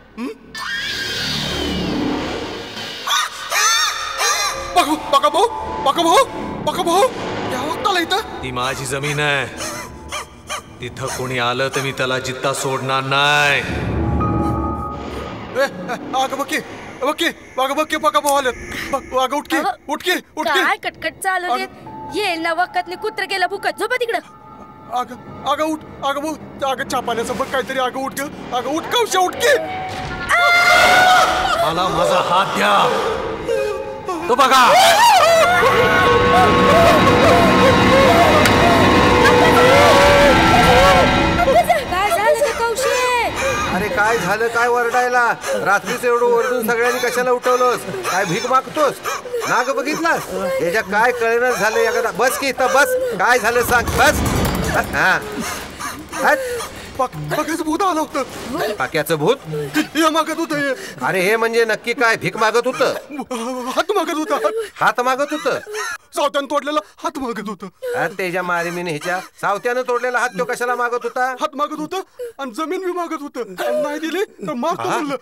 बघू बघा भाऊ बघा भाऊ बघा भाऊ या वक्ताला इथं. ती माझी जमीन आहे. तिथं कोणी आलं तर मी त्याला जित्ता सोडणार नाही. अगं बघ बघ बघा बघ बघा भाऊ आलं. अगं उठके उठके उठके. काय कटकट चालू देत. येईल ना वक्तातने कुत्र गेला भुकत. झोपा तिकडं. अगं अगं उठ अगं भाऊ अगं छापाण्याचं बघ काहीतरी. अगं उठ ग. अगं उठ कवशा उठके. मला माझा हात द्या. तो बघा काय झालं कौशे? अरे काय झालं झालं काय वरडायला? रात्रीच एवढं ओरडून सगळ्यांनी कशाला उठवलंस? काय भीक मागतोस? नाग बघितलास? त्याच्या काय कळेना झालं एखादा. बस की इथं बस. काय झालं सांग बस. हा पाक्याचं भूत आलं होतं. पाक्याचं भूत हे मागत होत. अरे हे म्हणजे नक्की काय? भीक मागत होतं? हात मागत होता. हात मागत होतं? सावत्यानं तोडलेला हात मागत होतं. त्याच्या मारिमीने ह्याच्या सावत्यानं तोडलेला हात तो कशाला मागत होता? हात मागत होतं आणि जमीन बी मागत होतं. नाही दिली तर मारतो म्हणलं.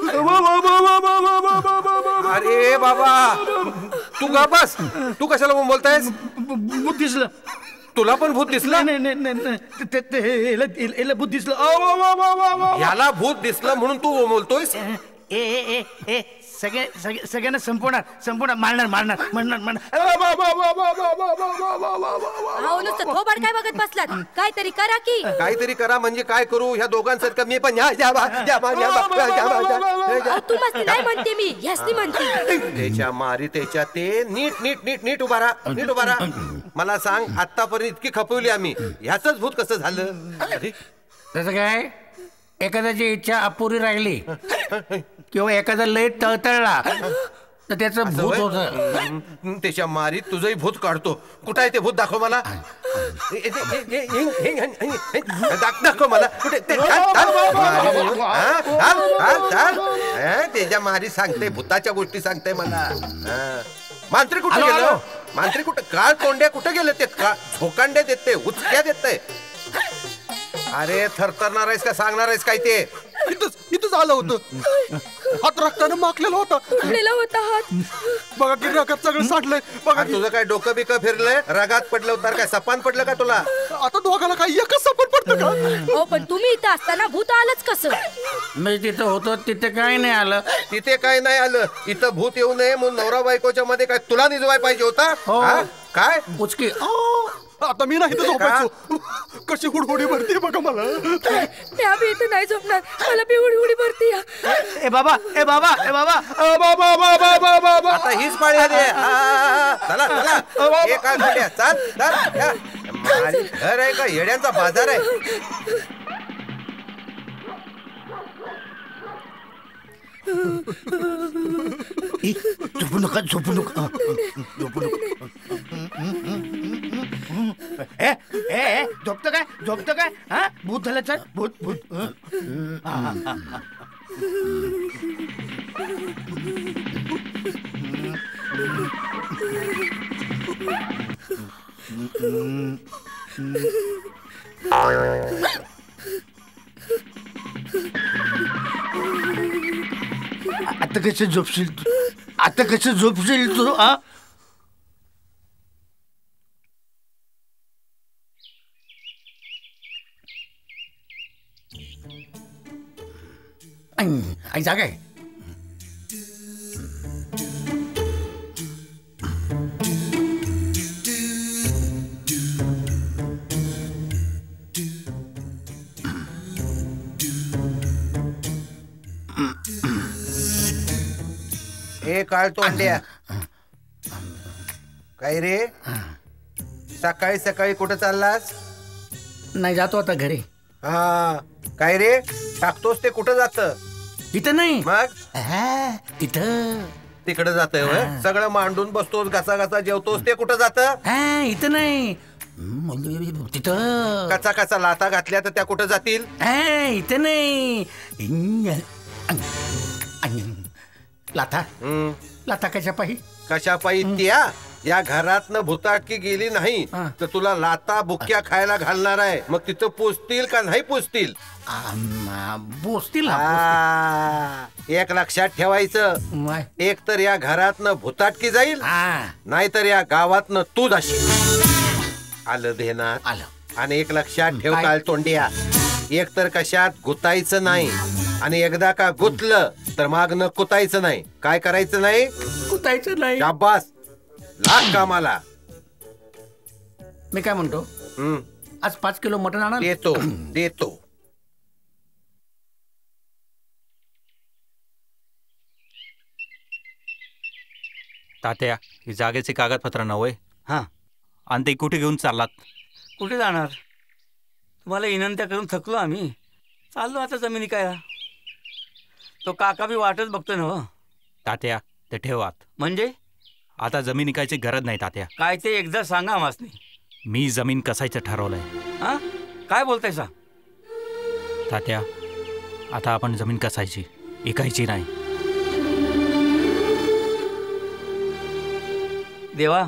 अरे बाबा तू गा बस. तू कशाला बोलतायस? भूत दिसलं. तुला पण भूत दिसलं? नाही नाही नाही भूत दिसलं. याला भूत दिसलं म्हणून तू बोलतोयस? ए ए ए सगळे सगळ्यांना संपवणार संपवणार मारणार मारणार मारणार मारणार. थोबाड काय बघत बसलात? काहीतरी करा की. काहीतरी करा म्हणजे काय करू? ह्या दोघांसारखं मी पण नाही म्हणते मी ह्यासनी म्हणते. त्याच्या मारी त्याच्या ते नीट नीट नीट नीट उभा राहा. नीट उभा राहा. मला सांग आतापर्यंत इतकी खपवली आम्ही, ह्याच भूत कसं झालं? तसं काय एखाद्याची इच्छा अपुरी राहिली किंवा एखादा लय तळतळला तर त्याचं भूत होत. त्याच्या मारीत तुझंही भूत काढतो. कुठं आहे ते भूत? दाखव मला. दाखव मला कुठे. त्याच्या मारी सांगते भूताच्या गोष्टी सांगते मला. मांत्रिक कुठे गेलं? मांत्रिक कुठं? काळ तोंड्या कुठे गेले? ते झोकांड्या देते उचक्या देते. अरे थरथरणार आहेस का सांगणार आहेस काय? ते इथंच इथंच आलं होतं. हात रक्तानं माखलेला होता. होता हात. बघा की रगात सगळं साठलंय. बघा तुझं काय डोकं बिकं फिरलंय? रगात पडलं होतं काय? सपान पडलं का तुला? आता दोघाला काय एकच सपान पडतं का? हो पण तुम्ही इथं असताना भूत आलंच कसं? मी तिथं होतो तिथे काय नाही आलं. तिथे काय नाही आलं? इथं भूत येऊ नये म्हणून नवरा बायकोच्या मध्ये काय तुला निजवाय पाहिजे होता? काय उचकी आता मी नाही तर झोपायचो. कशी हुडहुडी भरती बघा मला. त्या बी इथं नाही झोपणार. मला बी हुडहुडी भरती. ए बाबा ए बाबा ए बाबा आता हीच पाळी आली. चला चला हे काय खोट्या चाल चाल. घर आहे का येड्यांचा बाजार आहे? झोपू नका झोपू नका झोपू नका. ए ए झोपतो काय झोपतो काय? हा भूत झालं तर भूत भूत. आता कसं झोपशील तू? आता कसं झोपशील तू? हा आई जागा आहे. हे काळ तोंड्या काय रे? सकाळी सकाळी कुठं चाललास? नाही जातो आता घरी. हा काय रे टाकतोस ते कुठं जात? इथं नाही मग तिथं तिकडे जातंय होय? सगळं मांडून बसतोस घासा घासा जेवतोस ते कुठं जात? इथं नाही तिथं. कचा कचा लाता घातल्या तर त्या कुठं जातील? इथं नाही. लाथा लाथा कशा पाही कशा पायी? त्या या घरातनं भुताटकी गेली नाही तर तुला लाता बुक्क्या खायला घालणार आहे. मग तिथं पोचतील का नाही पोचतील? पोचतील. एक लक्षात ठेवायचं. एक तर या घरातनं भुताटकी जाईल नाहीतर या गावातनं तू जाशील. आलं ध्यानात आलं. आणि एक लक्षात ठेव काळ तोंड्या, एक तर कशात गुतायचं नाही आणि एकदा का गुतलं तर मागणं कुतायचं नाही. काय करायचं नाही? कुतायचं नाही. शाबास लाग कामाला. मी काय म्हणतो आज पाच किलो मटण आणा. देतो देतो. तात्या ही जागेचे कागदपत्र नव्हे. हा आणि ते कुठे घेऊन चाललात? कुठे जाणार? तुम्हाला विनंत्या करून थकलो आम्ही. चाललो आता जमिनी काय. तो काका बी वाटच बघतोय ना. तात्या ते ठेवात. म्हणजे आता जमीन इकायची गरज नाही तात्या. काय ते एकदा सांगा आम्हासनी. मी जमीन कसायचं ठरवलंय. हा काय बोलताय सा तात्या? आता आपण जमीन कसायची, इकायची नाही. देवा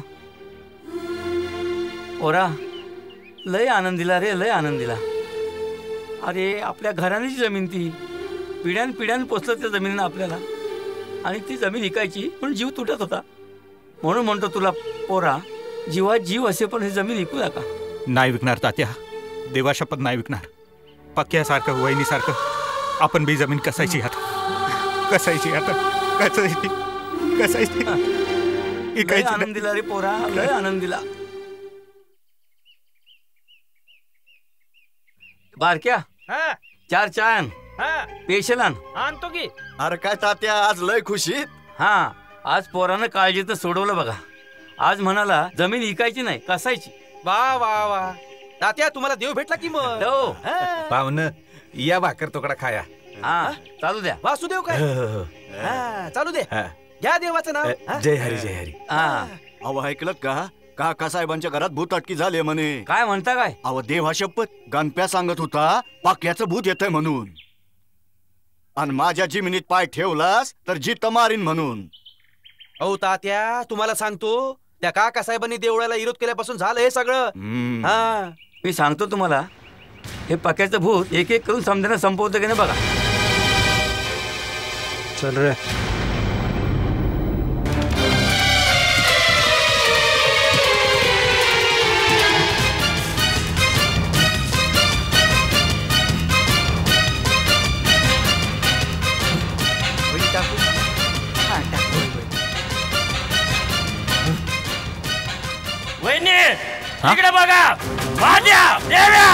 ओरा लय आनंदीला रे, लय आनंदीला. अरे आपल्या घराण्याची जमीन ती, पिढ्यान पिढ्यान पोचलं त्या जमिनीनं आपल्याला, आणि ती जमीन विकायची म्हणून जीव तुटत होता. म्हणून म्हणतो तुला पोरा, जीवात जीव असे पण ही जमीन विकू नका. नाही विकणार तात्या, देवाशपथ नाही विकणार. पक्क्यासारखं वहिनीसारखं आपण बी जमीन कसायची आता, कसायची आता, कसायची कसायची लय आनंदीला रे पोरा, लय आनंदीला. बारक्या चार चान पेशल आण. आणतो की. अरे काय तात्या आज लय खुशीत. हा आज पोरानं काळजीचं सोडवलं बघा. आज म्हणाला जमीन विकायची नाही, कसायची. वा वा वा तात्या, तुम्हाला देव भेटला की मग. पाहुणं या भाकर तुकडा खाया. हा चालू द्या. वासुदेव काय हा, चालू दे. घ्या देवाचं नाव. जय हरी जय हरी. अहो ऐकलं का, काका साहेबांच्या घरात भूत अटकी झाले म्हणे. काय म्हणता काय? अहो देवा शपथ, गणप्या सांगत होता पाक्याचं भूत येतंय म्हणून, आणि माझ्या जिमिनीत पाय ठेवलास तर जित मारीन म्हणून. अहो तात्या, तुम्हाला सांगतो त्या काका साहेबांनी देवळाला विरोध केल्यापासून झालं हे सगळं. हा मी सांगतो तुम्हाला, हे पक्याचं भूत एक एक करून समजायला संपवतं की नाही बघा. चल रे. वहिनी इकडे बघा, माझ्या देव्या.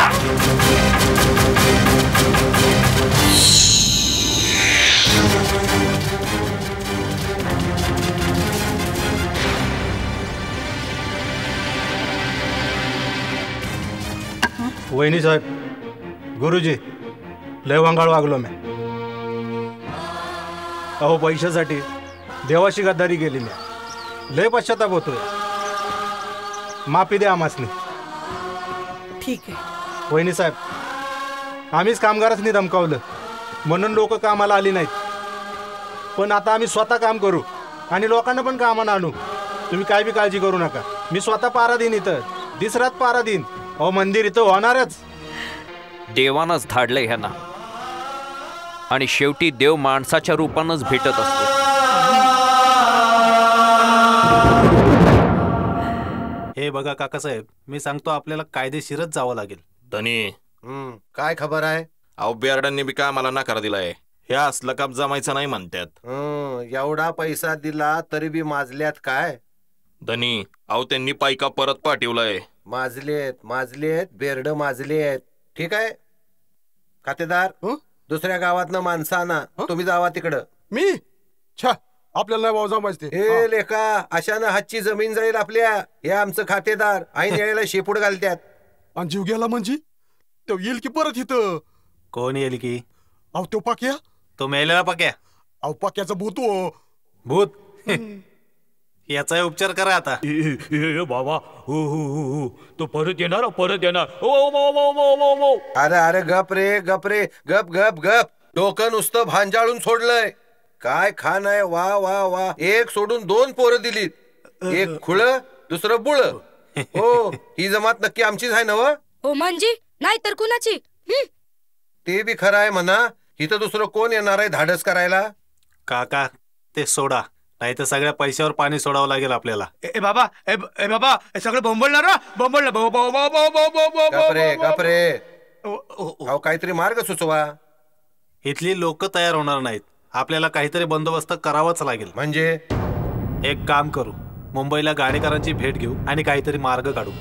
वहिनी साहेब, गुरुजी लय वांगाळ वागलो मी. अहो पैशासाठी देवाशी गद्दारी केली मी. लय पश्चाताप होतोय. माफी द्या आम्हासनी. ठीक आहे वहिनी साहेब, आम्हीच कामगारांनी धमकावलं म्हणून लोक कामाला आली नाहीत. पण आता आम्ही स्वतः काम करू आणि लोकांना पण कामाला आणू. तुम्ही काय बी काळजी करू नका. मी स्वतः पारा देईन इथं, दिसरात पारा देईन. अहो मंदिर इथं होणारच. देवानंच धाडलंय ह्यांना, आणि शेवटी देव माणसाच्या रूपानंच भेटत असतो. हे बघा काकासाहेब, मी सांगतो आपल्याला कायदेशीरच जावं लागेल. धनी काय खबर आहे? अहो बियार्डांनी बी काय मला नकार दिलाय. हे असलं काम जमायचं नाही म्हणतात. एवढा पैसा दिला तरी बी माजल्यात काय? धनी अहो त्यांनी पायका परत पाठवलाय. माजलेत माजलेत बेरड माजलेत. ठीक आहे खातेदार, दुसऱ्या गावातनं माणसं आणा. तुम्ही जावा तिकडं. मी छा आपल्याला नाही भाऊ जमायचे. हे लेखा, अशानं हातची जमीन जाईल आपल्या. हे आमचं खातेदार ऐन यायला शेपूट घालत्यात. आणि जीव गेला म्हणजे तो येईल की परत इथं? कोण येईल की? अहो तो पाक्या, तो मेलेला पाक्या. अहो पाक्याचा भूत. हो भूत याचा उपचार करा आता. बाबा हो हो हो, तो परत येणार, परत येणार. ओ मो मो मो मो मो. अरे अरे गप रे गप रे गप गप गप. डोकं नुसतं भांजाळून सोडलंय. काय खान आहे. वा वा वा. एक सोडून दोन पोरं दिलीत. एक खुळ, दुसरं बुळ. हो ही जमात नक्की आमचीच आहे ना? हो म्हणजे नाही तर कुणाची? ते बी खरं आहे म्हणा. इथं दुसरं कोण येणार आहे धाडस करायला? काका ते सोडा, नाही तर सगळ्या पैशावर पाणी सोडावं लागेल आपल्याला. ए बाबा, ए ए बाबा, हे सगळं बोंबलणार ना, बोंबलणार. बो बो बो बो बो बो बो. गपरे गपरे. अहो काहीतरी मार्ग सुचवा. इथली लोक तयार होणार नाहीत. आपल्याला काहीतरी बंदोबस्त करावाच लागेल. म्हणजे एक काम करू, मुंबईला गाडेकरांची भेट घेऊ आणि काहीतरी मार्ग काढू.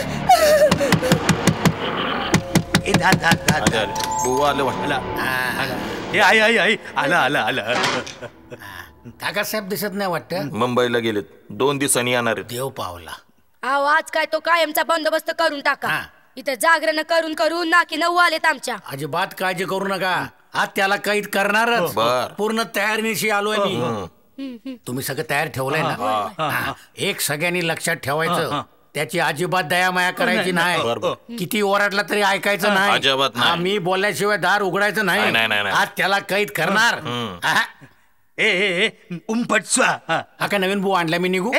बुवा आलं वाटलं. हे आई आई आई आलं आलं आलं. काकासाहेब दिसत नाही वाटतं. मुंबईला गेलेत, दोन दिवसांनी येणार आहेत. देव पावला. अहो आज काय तो कायमचा बंदोबस्त करून टाका. इथं जागरण करून करून नाकी नऊ आलेत आमच्या. अजिबात काळजी करू नका, आज त्याला कैद करणारच. पूर्ण तयारीनिशी आलोय मी. तुम्ही सगळं तयार ठेवलंय ना. एक सगळ्यांनी लक्षात ठेवायचं, त्याची अजिबात दयामाया करायची नाही. किती ओरडला तरी ऐकायचं नाही. मी बोलल्याशिवाय दार उघडायचं नाही. आज त्याला कैद करणार. ए ए उंपटस्वा. हा काय नवीन बू आणला मी निघू.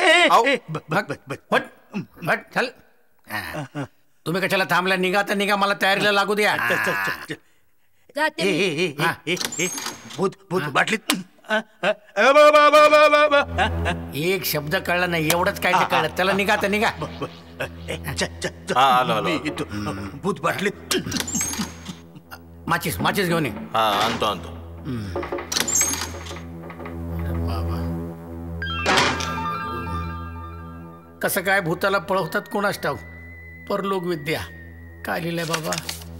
चल तुम्ही कशाला थांबल्या, निघा तर निघा, मला तयारीला लागू द्या. भूत भूत बाटलीत. एक शब्द कळला नाही, एवढंच काय ते कळलं. त्याला निघा तर निघा. भूत बाटलीत. माचीस माचीस घेऊन ये. आणतो आणतो. कसं काय भूताला पळवतात कोणास ठाऊक. परलोक विद्या काय लिहिलंय बाबा.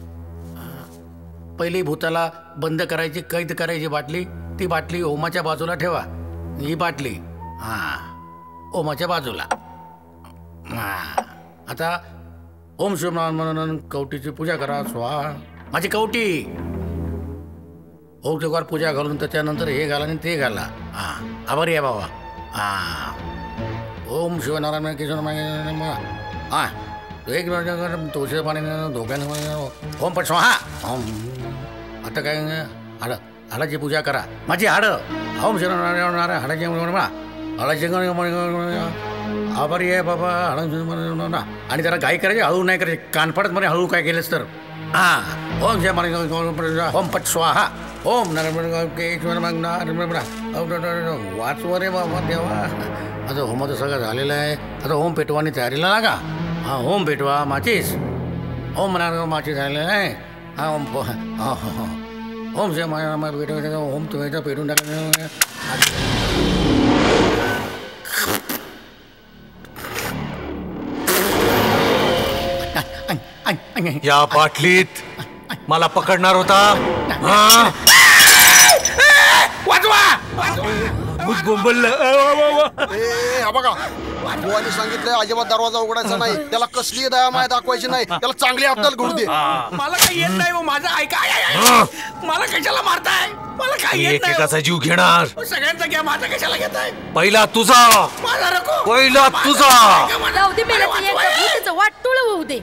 पहिली भूताला बंद करायची, कैद करायची बाटली. ती बाटली ओमाच्या बाजूला ठेवा. ही बाटली हा ओमाच्या बाजूला. हा आता ओम शिवनारायण म्हणून कवटीची पूजा करा. स्वाहा. माझी कवटी ओम चौकार पूजा घालून त्याच्यानंतर हे घाला आणि ते घाला. हा आभारी आहे बाबा. हा ओम शिवनारायण किशोर हा एक तुळशी पाणी धोक्यानं ओम पण स्वाहा. ओम आता काय हाड हाडाची पूजा करा. माझी हाडं ओम शिवनारायण हाडाची हाडाची आभारी आहे बाबा. हाडा आणि त्याला गाई करायची, हळू नाही करायची. कानफडत मध्ये हळू काय केलंस तर हा ओम जय ओम पट स्वाहा. ओम नारायण वाचवर रे बाबा देवा. आता होमाचं सगळं झालेलं आहे. आता होम पेटवानी तयारीला लागा. हा होम पेटवा. माचीस ओम नारायण माचीस झालेलं आहे. हा ओम ओम जय पेटवायचं. ओम तुम्ही पेटून टाका. या बाटलीत मला पकडणार होता. बघा बुवानी सांगितलंय अजिबात दरवाजा उघडायचा नाही. त्याला कसली दयामाया दाखवायची नाही. त्याला चांगली अद्दल घडू दे. मला काही येत नाही माझं ऐका. मला कशाला मारताय. मला काही येत नाही. एकेकाचा जीव घेणार. सगळ्यांचा घ्या, माझा कशाला घेताय. पहिला तुझा. माझा नको. पहिला तुझा. जाऊ दे मेल्याचं यांचं भूताचं वाटोळं होऊ दे.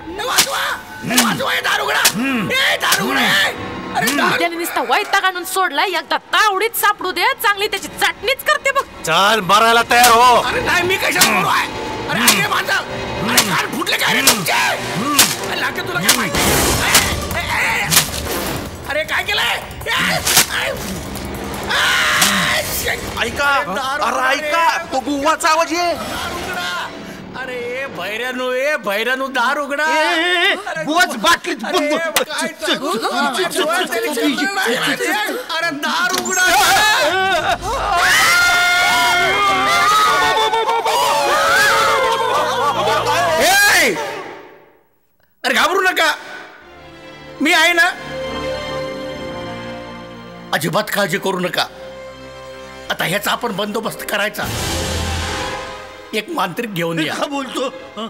त्याने नुसता वैताग आणून सोडलाय. एकदा तावडीत सापडू दे, चांगली त्याची चटणीच करते बघ. चाल मारायला तयार हो. अरे नाही मी कशाला करू आहे. अरे ऐके माझं. अरे कान फुटले काय रे तुमचे. लागे तुला काय माहिती. अरे काय केलंय. ऐका अरे ऐका तो बुवाचा आवाज आहे. अरे भैरानू ए भैरानू दार उघडा. बुवाच बाटलीत. अरे दार उघडा. अरे घाबरू नका, मी आहे ना. अजिबात काळजी करू नका. आता ह्याचा आपण बंदोबस्त करायचा. एक मांत्रिक घेऊन या. बोलतो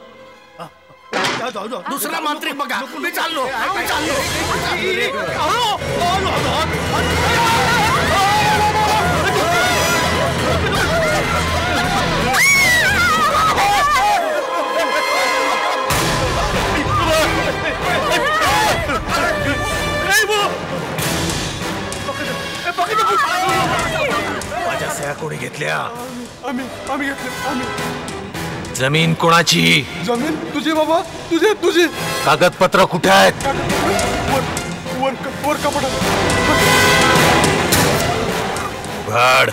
दुसरा मांत्रिक बघा. मी चाललो मी चाललो. माझ्या सह्या कोणी घेतल्या. आम्ही आम्ही घेतले. आम्ही जमीन कोणाची. जमीन तुझी बाबा. तुझे तुझी. कागदपत्र कुठे आहेत. वर वर कपडा. उघड.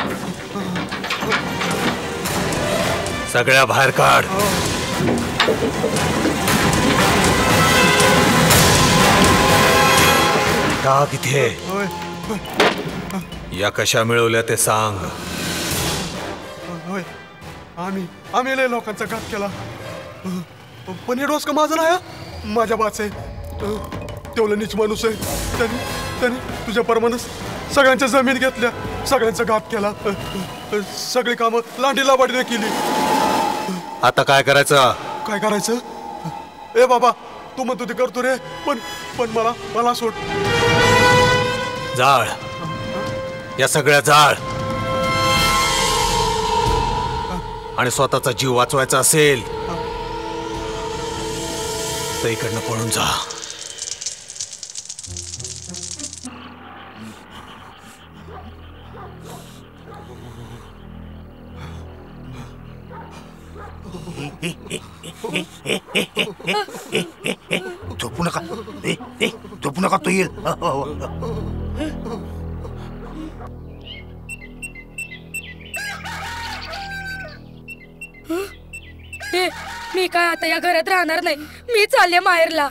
सगळ्या बाहेर काढ. टाक इथे. या कशा मिळवल्या ते सांग. आम्ही आम्ही लय लोकांचा घात केला. पण हे डोस का माझा नाही. माझ्या बाच आहे. तेवढं नीच माणूस आहे. त्यांनी त्यांनी तुझ्या परमानस सगळ्यांच्या जमीन घेतल्या, सगळ्यांचा घात केला, सगळी कामं लांडीला बाडीने केली. आता काय करायचं? काय करायचं? ए बाबा, तू म्हणतो ते करतो रे, पण पण मला मला सोड. जाळ, या सगळ्या जाळ. आणि स्वतःचा जीव वाचवायचा असेल तर इकडनं पळून जा. झोपू नका, ए, ए, झोपू नका, तो येईल. हे, मी काय आता या घरात राहणार नाही. मी चालले माहेरला.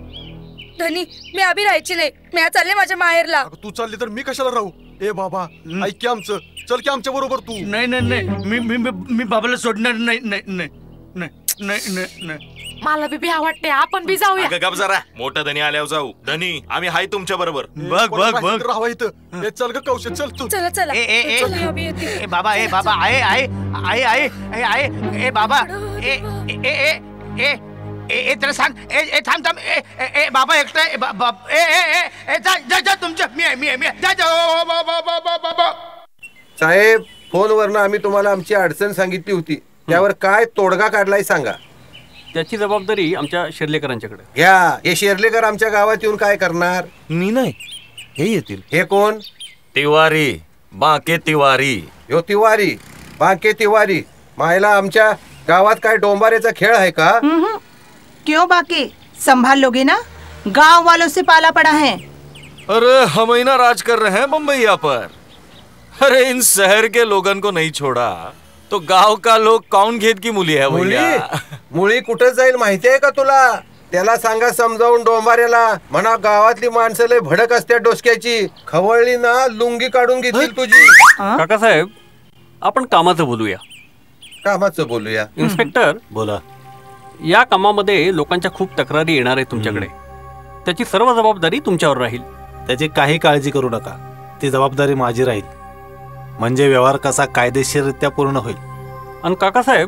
धनी, मी अभि राहायची नाही. मी चालले माझ्या माहेरला. तू चालली तर मी कशाला राहू? ए बाबा, ऐक की आमचं, चल की आमच्या बरोबर तू. नाही नाही नाही, मी मी मी बाबाला सोडणार नाही. नाही नाही नाही नाही नाही नाही. मला बी भ्या वाटते, आपण बी जाऊया. अगं गप जरा, मोठं धनी आल्यावर जाऊ. धनी, आम्ही हाय तुमच्या बरोबर. बघ बघ बघ, राहावा इथं. ए, चल ग कौशल, चल तू. चला चला. ए ए ए, चला, अभि येते. ए बाबा, ए बाबा, आहे आहे आहे आहे आहे आहे ए बाबा, ए ए ए ए ए ए त्याला सांग. ए ए थांब थांब. ए ए बाबा एकटा. ए बाबा, ए ए ए जा जा जा तुमच्या. मी आहे मी आहे मी आहे. जा जा बाबा बाबा बाबा. साहेब, फोनवरनं आम्ही तुम्हाला आमची अडचण सांगितली होती, त्यावर काय तोडगा काढलाय सांगा. त्याची जबाबदारी आमच्या शेर्लेकरांच्याकडे. घ्या. हे शेर्लेकर आमच्या गावात येऊन काय करणार? मी नाही, हे येतील. हे कोण? तिवारी, बाके तिवारी. यो तिवारी, बाके तिवारी. मायला आमच्या गावात काय डोंबाऱ्याचा खेळ आहे का? क्यों बाके, संभाल लोगे ना? गांव वालों से पाला पड़ा है. अरे हम ही ना राज कर रहे हैं बम्बैया पर. अरे इन शहर के लोगन को नहीं छोड़ा तो गांव का लोग कौन घेत की मुली है मुली? भैया? मुली कुठं जाईल माहिती आहे का तुला? त्याला सांगा समजावून डोंबाऱ्याला, म्हणा गावातली माणसं लय भडक असत्या डोसक्याची, खवळली ना लुंगी काढून घेतील तुझी. काकासाहेब, आपण कामाचं बोलूया. कामाचं बोलूया. इन्स्पेक्टर, बोला. या कामामध्ये लोकांच्या खूप तक्रारी येणार आहेत तुमच्याकडे. त्याची सर्व जबाबदारी तुमच्यावर राहील. त्याची काही काळजी करू नका, ती जबाबदारी माझी राहील. म्हणजे व्यवहार कसा कायदेशीररित्या पूर्ण होईल. आणि काकासाहेब,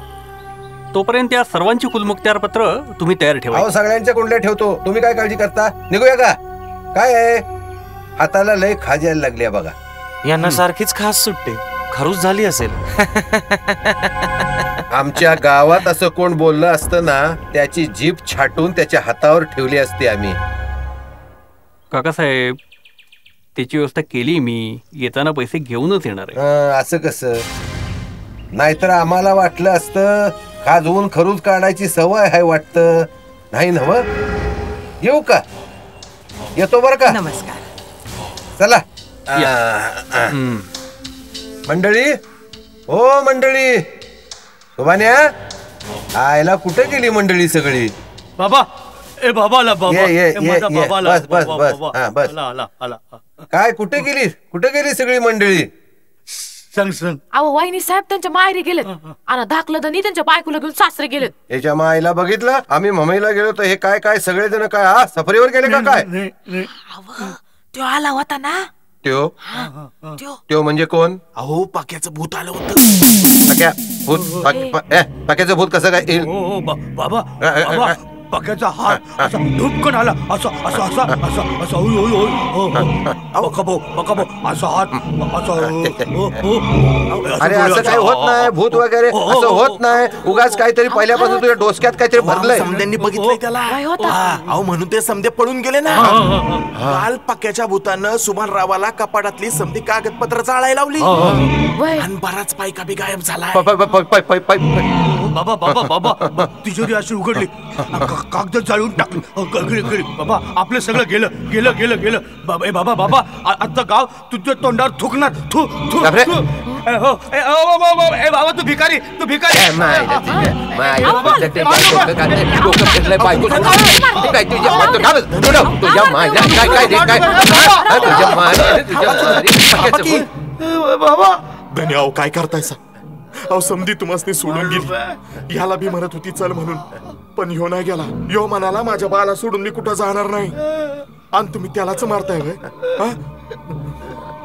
तोपर्यंत या सर्वांची कुलमुखत्यार पत्र तुम्ही तयार ठेवा. अहो, सगळ्यांच्या कुंडल्या ठेवतो, तुम्ही काय काळजी करता? निघूया का? काय आहे, हाताला लय खाज यायला लागली बघा. यांना सारखीच खास सुटते, खरूच झाली असेल. आमच्या गावात असं कोण बोललं असतं ना, त्याची जीभ छाटून त्याच्या हातावर ठेवली असती आम्ही. काकासाहेब, त्याची व्यवस्था केली मी. येताना पैसे घेऊनच येणार आहे. अं, असं कसं? नाहीतर आम्हाला वाटलं असतं खाजवून खरूच काढायची सवय आहे वाटतं. नाही ना? मग येऊ का? येतो बरं का? नमस्कार. चला. मंडळी, हो मंडळी, सुभान्या, आयला कुठे गेली मंडळी सगळी? बाबा, ए बाबाला बाबा, ये, ये, ए माझा ये, ये. बाबाला, बस, बस, बाबा, बस. बाबा. हा, बस. आला, आला, आला. काय कुठे गेली? कुठे गेली सगळी मंडळी? सांग सांग. अहो, वाहिनी साहेब त्यांच्या माहेरी गेलेत आणि धाकलं धनी त्यांच्या बायकोला घेऊन सासरे गेलेत. याच्या माईला बघितलं आम्ही मुंबईला गेलो तर हे काय काय सगळेजण काय हा सफरीवर गेले का काय? तो आला होता ना. त्यो त्यो म्हणजे कोण? अहो, पाक्याचं भूत आलं होतं. पाक्या भूत? पाक- पा- ए, पाक्याचं भूत कसं काय येईल? बाबा, बाबा, पक्याचा हात असा धुपकन आला, असं असं असं असं असं ओय ओय ओय हो हो बकाबो बकाबो असा हात असं हो हो. अरे असं काही होत नाही, भूत वगैरे असं होत नाही. उगाच काहीतरी पहिल्यापासून तुझ्या डोसक्यात काहीतरी भरलंय. समद्यांनी बघितलंय त्याला. हा, अहो म्हणून ते समदे पळून गेले ना. काल पक्याच्या भूतानं सुभान रावाला कपाटातली समधी कागदपत्र जाळायला लावली आणि बराच पायका बी गायब झाला. बाबा बाबा बाबा तिजोरी अशी उघडली, कागद जाळून टाकली. बाबा आपलं सगळं गेलं गेलं गेलं गेलं. बाबा ए बाबा बाबा आता गाव तुझ्या तोंडावर थुकणार. थू थू ए बाबा, तू भिकारी, तू भिकारी. बाबा धनी, अहो काय करताय सा? अहो समधी तुम्हाला सोडून गेली. ह्याला भी म्हणत होती चल म्हणून, पण ह्यो नाही गेला. यो म्हणाला माझ्या बाला सोडून मी कुठं जाणार नाही, आणि तुम्ही त्यालाच मारताय व्हय?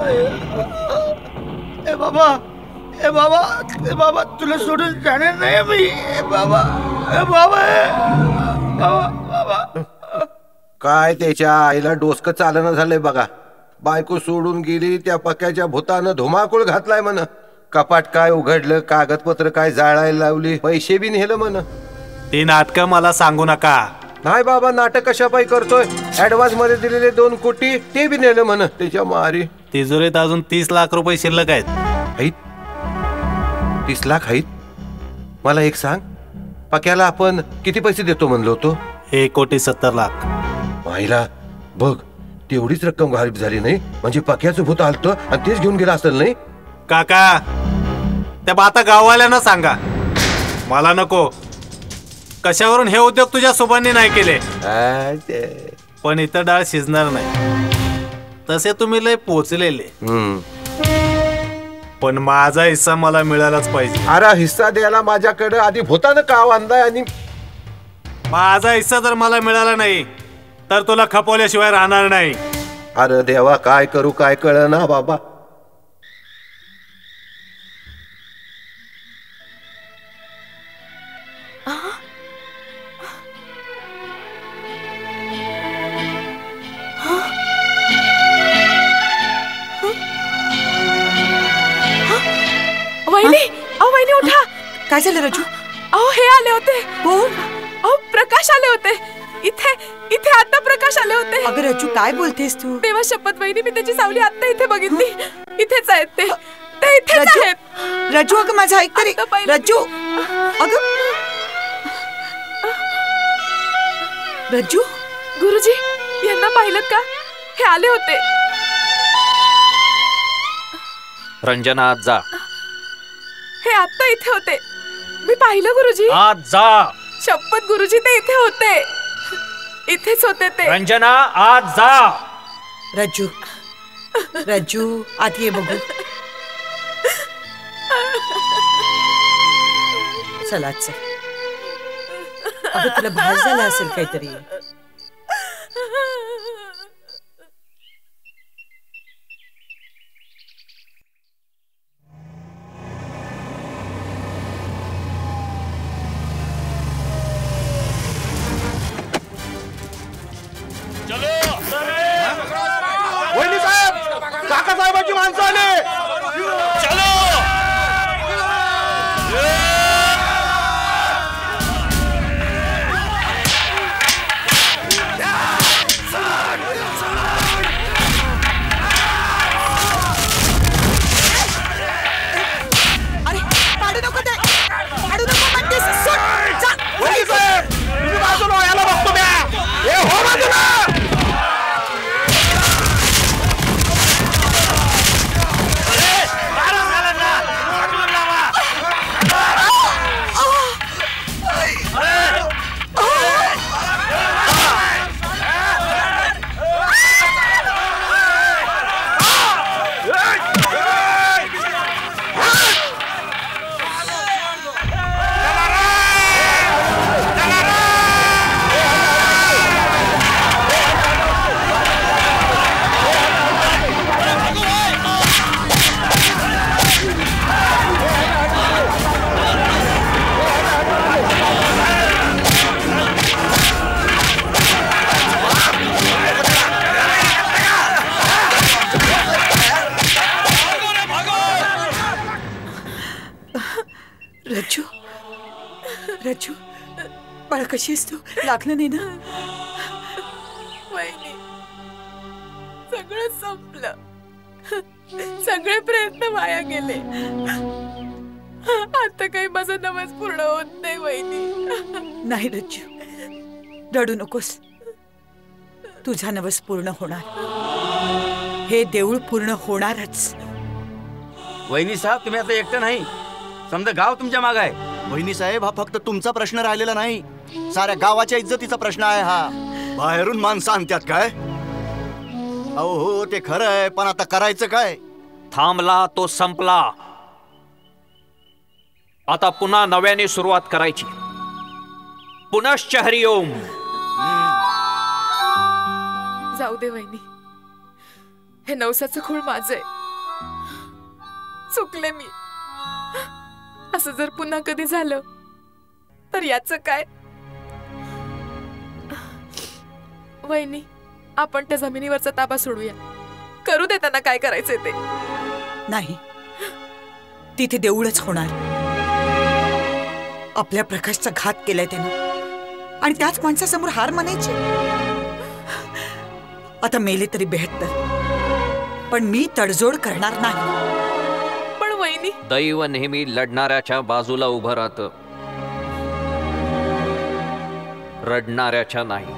ए बाबा ए बाबा ए बाबा तुला सोडून जाणार नाही मी. ए बाबा ए बाबा ए बाबा बाबा. काय त्याच्या आईला डोसकं चालना झालंय बघा. बायको सोडून गेली त्या पक्याच्या भूतानं धुमाकूळ घातलाय म्हण. कपाट काय उघडलं, कागदपत्र काय जाळायला लावली, पैसे बी नेलं म्हण. ते नाटक मला सांगू नका. नाही बाबा, नाटक कशा पायी करतोय. ऍडव्हान्स मध्ये दिलेले दोन कोटी ते बी नेलं म्हण त्याच्या मारी. तिजोरीत अजून तीस लाख रुपये शिल्लक आहेत. आहेत तीस लाख आहेत. मला एक सांग, पक्याला आपण किती पैसे देतो म्हणलो होतो? एक कोटी सत्तर लाख. माहिला बघ, तेवढीच रक्कम गायब झाली नाही म्हणजे पक्याचं भूत आलतं आणि तेच घेऊन गेला असेल नाही. काका त्या बाता गाववाल्यांना सांगा, मला नको. कशावरून हे उद्योग तुझ्या सोबांनी नाही केले. पण इथं डाळ शिजणार नाही. तसे तुम्ही लय पोचलेले. पण माझा हिस्सा मला मिळालाच पाहिजे. अरे हिस्सा द्यायला माझ्याकडे आधी भूतानं काव आणलाय आणि माझा हिस्सा जर मला मिळाला नाही तर तुला खपवल्याशिवाय राहणार नाही. अरे देवा, काय करू काय कळ ना बाबा. वहिनी, अहो वहिनी उठा. काय झालं राजू? अहो हे आले होते. कोण? अहो प्रकाश आले होते. इथे इथे आता प्रकाश आले होते. अगं राजू, काय बोलतेस तू? देवा शपथ वहिनी, मी त्याची सावली आता इथे बघितली. इथेच आहेत ते. ते इथेच आहेत. राजू, अगं माझं ऐक तरी. राजू अगं राजू. गुरुजी यांना पाहिलं का? हे आले होते. रंजना आज जा. हे आता इथे होते. मी पाहिलं गुरुजी. आज जा. शपथ गुरुजी, ते इथे होते. इथेच होते ते. रंजना आज जा. राजू राजू आत ये बघू. चला चल. अगं तुला भास झाला असेल काहीतरी. वहिनी साहेब, काका साहेबाची माणसं आले. अरे पाडू नको ते. पाडू नको म्हणतेस. सोड. जा. वहिनी साहेब, तुम्ही बाजूला याला बघतो द्या. ए हो बाजूला. राजू राजू बाळा, कशी आहेस तू? लागलं नाही ना? वहिनी, सगळं संपलं. सगळे प्रयत्न वाया गेले. आता काही माझा नवस पूर्ण होत नाही वहिनी. नाही राजू, रडू नकोस. तुझा नवस पूर्ण होणार. हे देऊळ पूर्ण होणारच. वहिनी साहेब, तुम्ही आता एकटं नाही, समजा गाव तुमच्या माग आहे. वहिनी साहेब, हा फक्त तुमचा प्रश्न राहिलेला नाही, साऱ्या गावाच्या इज्जतीचा प्रश्न आहे हा. बाहेरून माणसं आणतात काय? अहो हो, ते खरं आहे, पण आता करायचं काय? थांबला तो संपला. आता पुन्हा नव्याने सुरुवात करायची. पुनश्च हरिओम. जाऊ दे वहिनी, हे नवसाचं खूळ माझं आहे. चुकले मी. असं जर पुन्हा कधी झालं तर याचं काय? वहिनी, आपण त्या जमिनीवरचा ताबा सोडूया. करू दे त्यांना काय करायचंय ते. नाही, तिथे देऊळच होणार. आपल्या प्रकाशचा घात केलाय त्यानं आणि त्याच माणसासमोर हार मानायची. आता मेले तरी बेहत्तर, पण मी तडजोड करणार नाही. पण वहिनी, दैव नेहमी लढणाऱ्याच्या बाजूला उभं राहतं, रडणाऱ्याच्या नाही.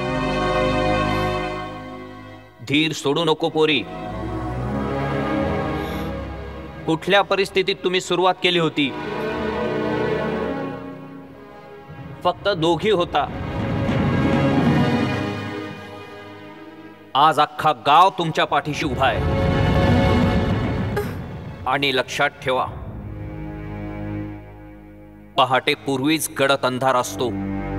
धीर सोडू नको पोरी. कुठल्या परिस्थितीत तुम्ही सुरुवात केली होती? फक्त दोघी होता. आज अख्खा गाव तुमच्या पाठीशी उभा आहे. आणि लक्षात ठेवा, पहाटे पूर्वीच गडद अंधार असतो.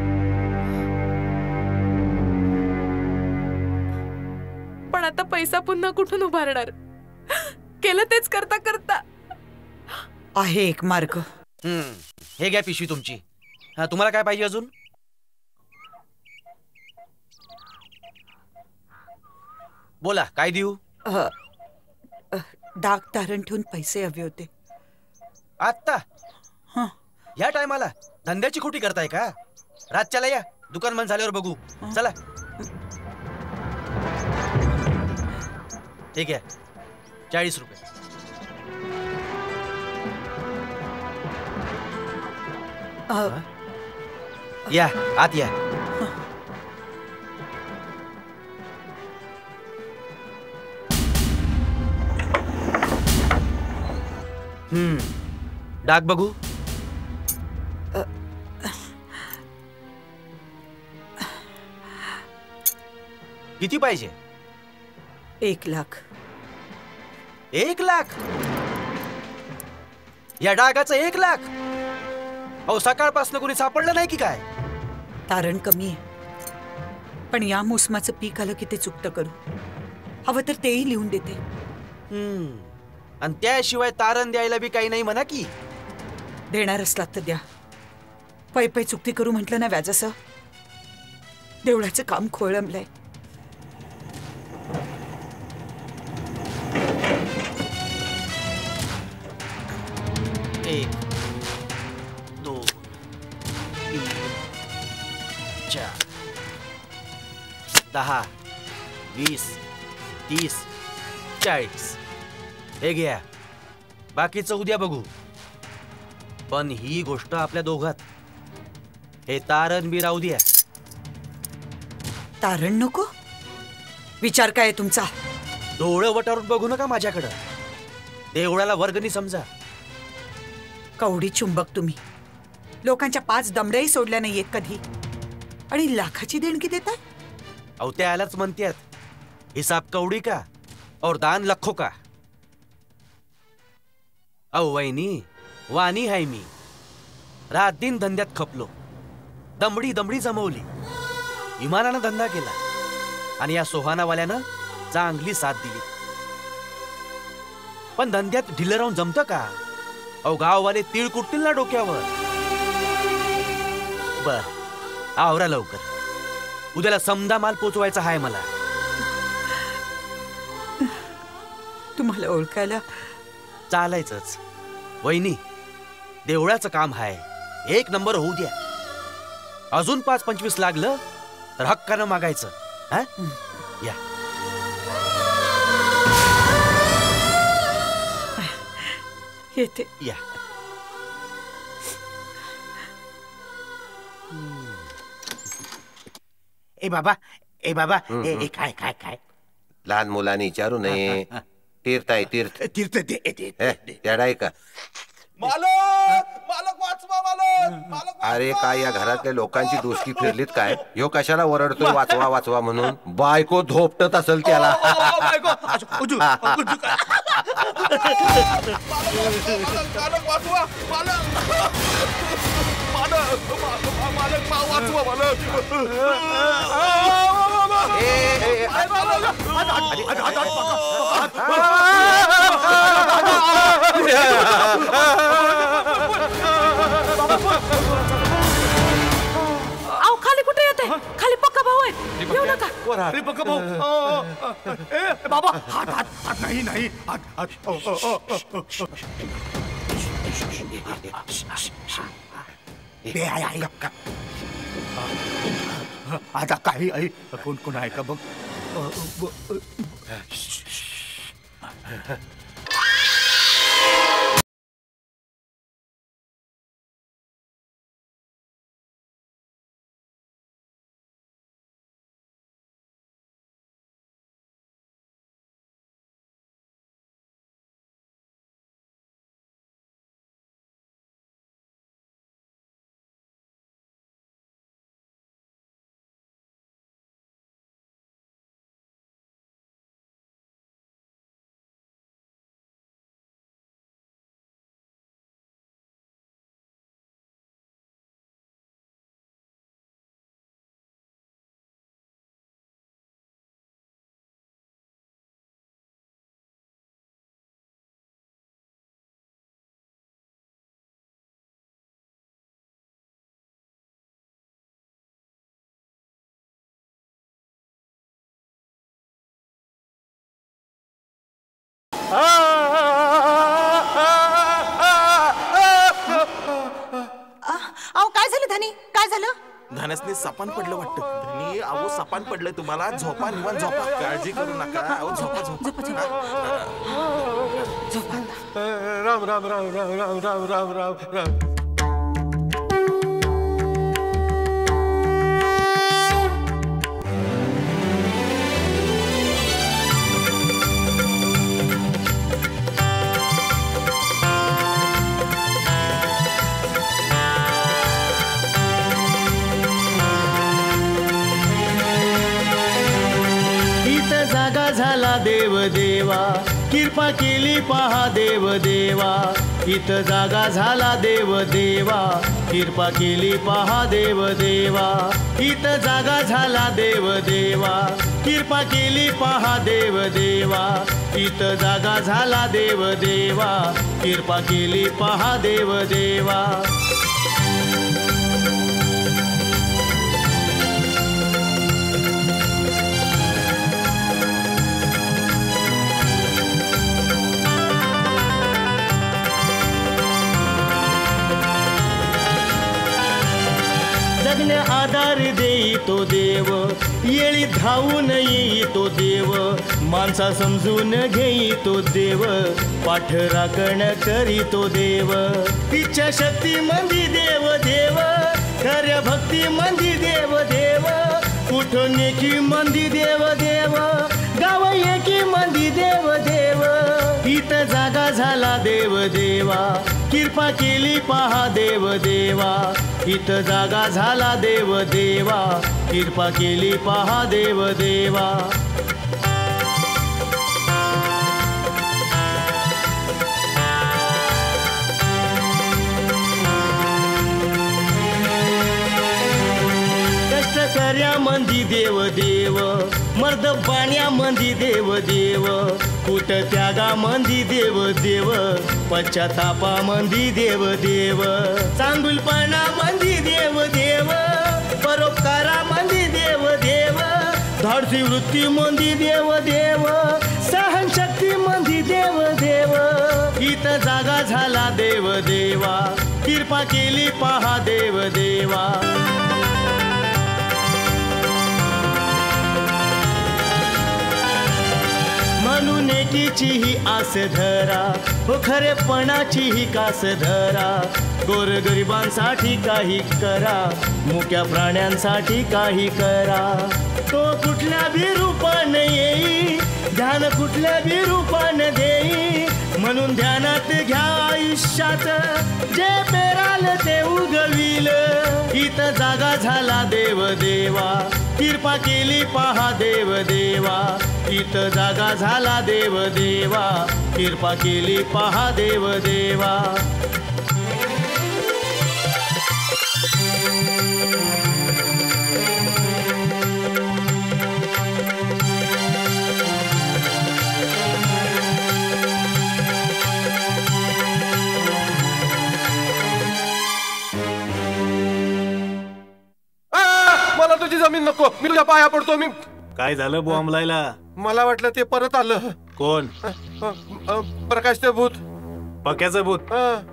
पण आता पैसा पुन्हा कुठून उभारणार? केलं तेच करता करता. आहे एक मार्ग. हे घ्या पिशवी तुमची. हा, तुम्हाला काय पाहिजे अजून? बोला, काय देऊ? डाक तारण ठेवून पैसे हवे होते. आत्ता? या टायमाला धंद्याची खोटी करताय का? रातच्याला या, दुकान बंद झाल्यावर बघू. चला. ठीक आहे, चाळीस रुपये. या आत या. हम्म डाक बघू. किती पाहिजे? एक लाख. एक लाख? या डागाचं एक लाख? अहो, सकाळपासून कोणी सापडलं नाही की काय? तारण कमी आहे, पण या मोसमाचं पीक आलं की ते चुकतं करू. हवं तर तेही लिहून देते. हम्म आणि त्याशिवाय तारण द्यायला बी काही नाही म्हणा की. देणार असलात तर द्या. पै पै चुकती करू म्हटलं ना व्याजासह. देवळाचं काम खोळंबलंय. एक दोन तीन चार दहा वीस तीस चाळीस. हे घ्या, बाकीचं उद्या बघू. पण ही गोष्ट आपल्या दोघात. हे तारण बी राहू द्या. तारण नको? विचार काय तुमचा? डोळं वटारून बघू नका माझ्याकडं. देवळाला वर्गणी समजा. कवडी चुंबक तुम्ही. लोकांच्या पाच दमड्याही सोडल्या नाहीयेत कधी, आणि लाखाची देणगी देताय. अहो, त्यालाच म्हणतात हिसाब कवडी का और दान लखो का. अहो वहिनी, वाणी हाय मी. रात दिन धंद्यात खपलो. दमडी दमडी जमवली. इमानानं धंदा केला आणि या सोहानावाल्यानं चांगली साथ दिली. पण धंद्यात ढिलं राहून जमतं का? अहो, गाववाले तीळ कुटतील ना डोक्यावर. बर, आवरा लवकर. उद्याला समदा माल पोचवायचा आहे मला. तुम्हाला ओळखायला चालायचंच. वहिनी, देवळाचं काम आहे, एक नंबर होऊ द्या. अजून पाच पंचवीस लागलं तर हक्कानं मागायचं. हा, या. येते. या. ए बाबा, ए बाबा, ए ए, काय काय काय लहान मुलांनी विचारू नये. तीर्थ आहे तीर्थ. तीर्थ दे दे त्याड आहे का? मालक मालक वाचवा मालक. अरे काय या घरातल्या लोकांची डोसकी फिरलीत काय? ह्यो कशाला ओरडतोय वाचवा वाचवा म्हणून? बायको धोपटत असेल त्याला. मालक वाचवा मालक. मालक मालक वाचवा मालक. अहो खाली कुठे येते खाली पक्का भाऊ आहे येऊ नका अरे पक्का भाऊ अ, अ, अ, ए बाबा हात हात हात नाही नाही हात हात अ, अ, अ, अ, अ. ए, आई, आई, गप, गप. आता काही आई कोण कोण आहे का बघ अ, अ, ब- अ, अहो काय झालं धनी काय झालं? धनसने सपान पडलं वाटतं. धनी अहो सपान पडलंय तुम्हाला. झोपा निवांत झोपा. काळजी करू नका. अहो झोपा झोपा. राम राम राम राम राम राम राम राम राम. झाला देव देवा कृपा केली पहा देव देवा इथं जागा झाला देव देवा कृपा केली पहा देव देवा इथं जागा झाला देव देवा कृपा केली पहा देव देवा इथं जागा झाला देव देवा कृपा केली पहा देव देवा. जगण्या आधार देई तो देव येळी धावून येई तो देव माणसा समजून घेई तो देव पाठ राखण करी तो देव इच्छा शक्ती मंदी देव देव खऱ्या भक्ती मंदी देव देव कुठं नेकी मंदी देव देव गाव एकी मंदी देव देव इथं जागा झाला देव देवा कृपा केली पहा देव देवा इथं जागा झाला देव देवा कृपा केली पहा देव देवा. कष्टकर्या मंदी देव देव मर्द पाण्या मंदी देव देव कुट त्यागा मंदी देव देव पश्चातापा मंदी देव देव चांगुलपणा मंदी देव देव परोपकारा मंदी देव देव धाडसी वृत्ती मंदी देव देव सहनशक्ती मंदी देव देव इथं जागा झाला देव देवा कृपा केली पहा देव देवा. म्हणून एकीची ही आस धरा हो खरेपणाची ही कास धरा गोरगरिबांसाठी काही करा मुक्या प्राण्यांसाठी काही करा तो कुठल्या बी रूपाने येई ध्यान कुठल्या बी रूपाने देई म्हणून ध्यानात घ्या आयुष्यात जे पेराल ते उगविल इथं जागा झाला देव देवा कृपा केली पहा देव देवा इथं जागा झाला देव देवा कृपा केली पहा देव देवा. जमीन नको, मी तुझ्या पाया पडतो. मी काय झालं बॉम्बलायला? मला वाटलं ते परत आलं. कोण? अ, अ, अ, प्रकाशचं भूत. पक्याचं भूत?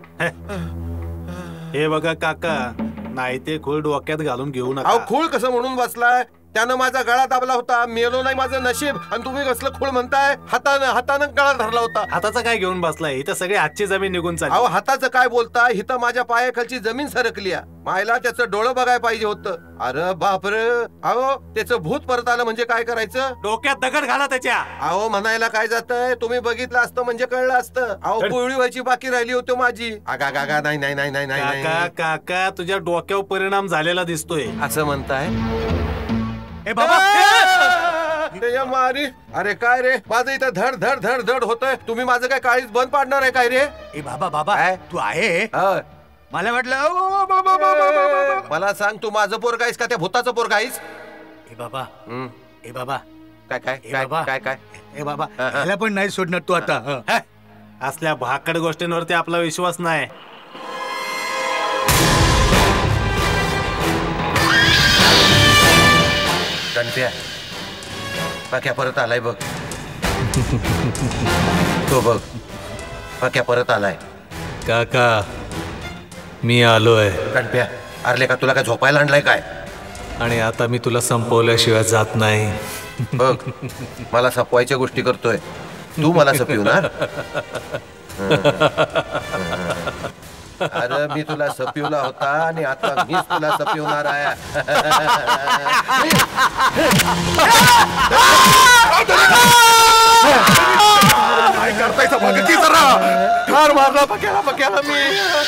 हे बघा काका, नाही ते खूळ डोक्यात घालून घेऊ नका. अहो खूळ कसं म्हणून बसलाय? त्यानं माझा गळा दाबला होता, मेलो नाही माझं नशीब, आणि तुम्ही कसलं खूळ म्हणताय? हातानं हातानं गळा धरला होता. हाताचा काय घेऊन बसलाय? इथं सगळी हातची जमीन निघून चालली. अहो हाताचं काय बोलताय? इथं माझ्या पायाखालची जमीन सरकली. मायला त्याचं डोळं बघायला पाहिजे होतं. अरे बाप रे, अहो त्याचं भूत परत आलं म्हणजे काय करायचं? डोक्यात दगड घाला त्याच्या. अहो म्हणायला काय जातंय? तुम्ही बघितलं असतं म्हणजे कळलं असतं. अहो पोळी व्हायची बाकी राहिली होती माझी. आगा गागा नाही नाही नाही नाही नाही काका काका तुझ्या डोक्यावर परिणाम झालेला दिसतोय. असं म्हणताय? ए बाबा मारी. अरे काय रे, माझं इथं धड धड धड धड होतंय. तुम्ही माझं काय काळीच बंद पाडणार आहे काय रे? ए बाबा बाबा तू आहे? मला वाटलं मला सांग, तू माझं पोरगा आहेस का त्या भूताचं पोरगा आहेस? ए बाबा ए बाबा काय काय ए बाबा काय काय ए बाबा ह्याला पण नाही सोडणार तू आता. असल्या भाकड गोष्टींवरती आपला विश्वास नाही. गणप्या, पक्या परत आलाय बघ. तो बघ, पक्या परत आलाय. काका मी आलोय. गणप्या, अरले का तुला काय झोपायला आणलाय काय? आणि आता मी तुला संपवल्याशिवाय जात नाही. बघ, मला सपवायच्या गोष्टी करतोय तू, मला सपवणार? अरे मी तुला सपिवला होता आणि आता मीच तुला सपिवणार आहे. काय करतायचं बघ की जरा. ठार मारला पक्याला पक्याला मी.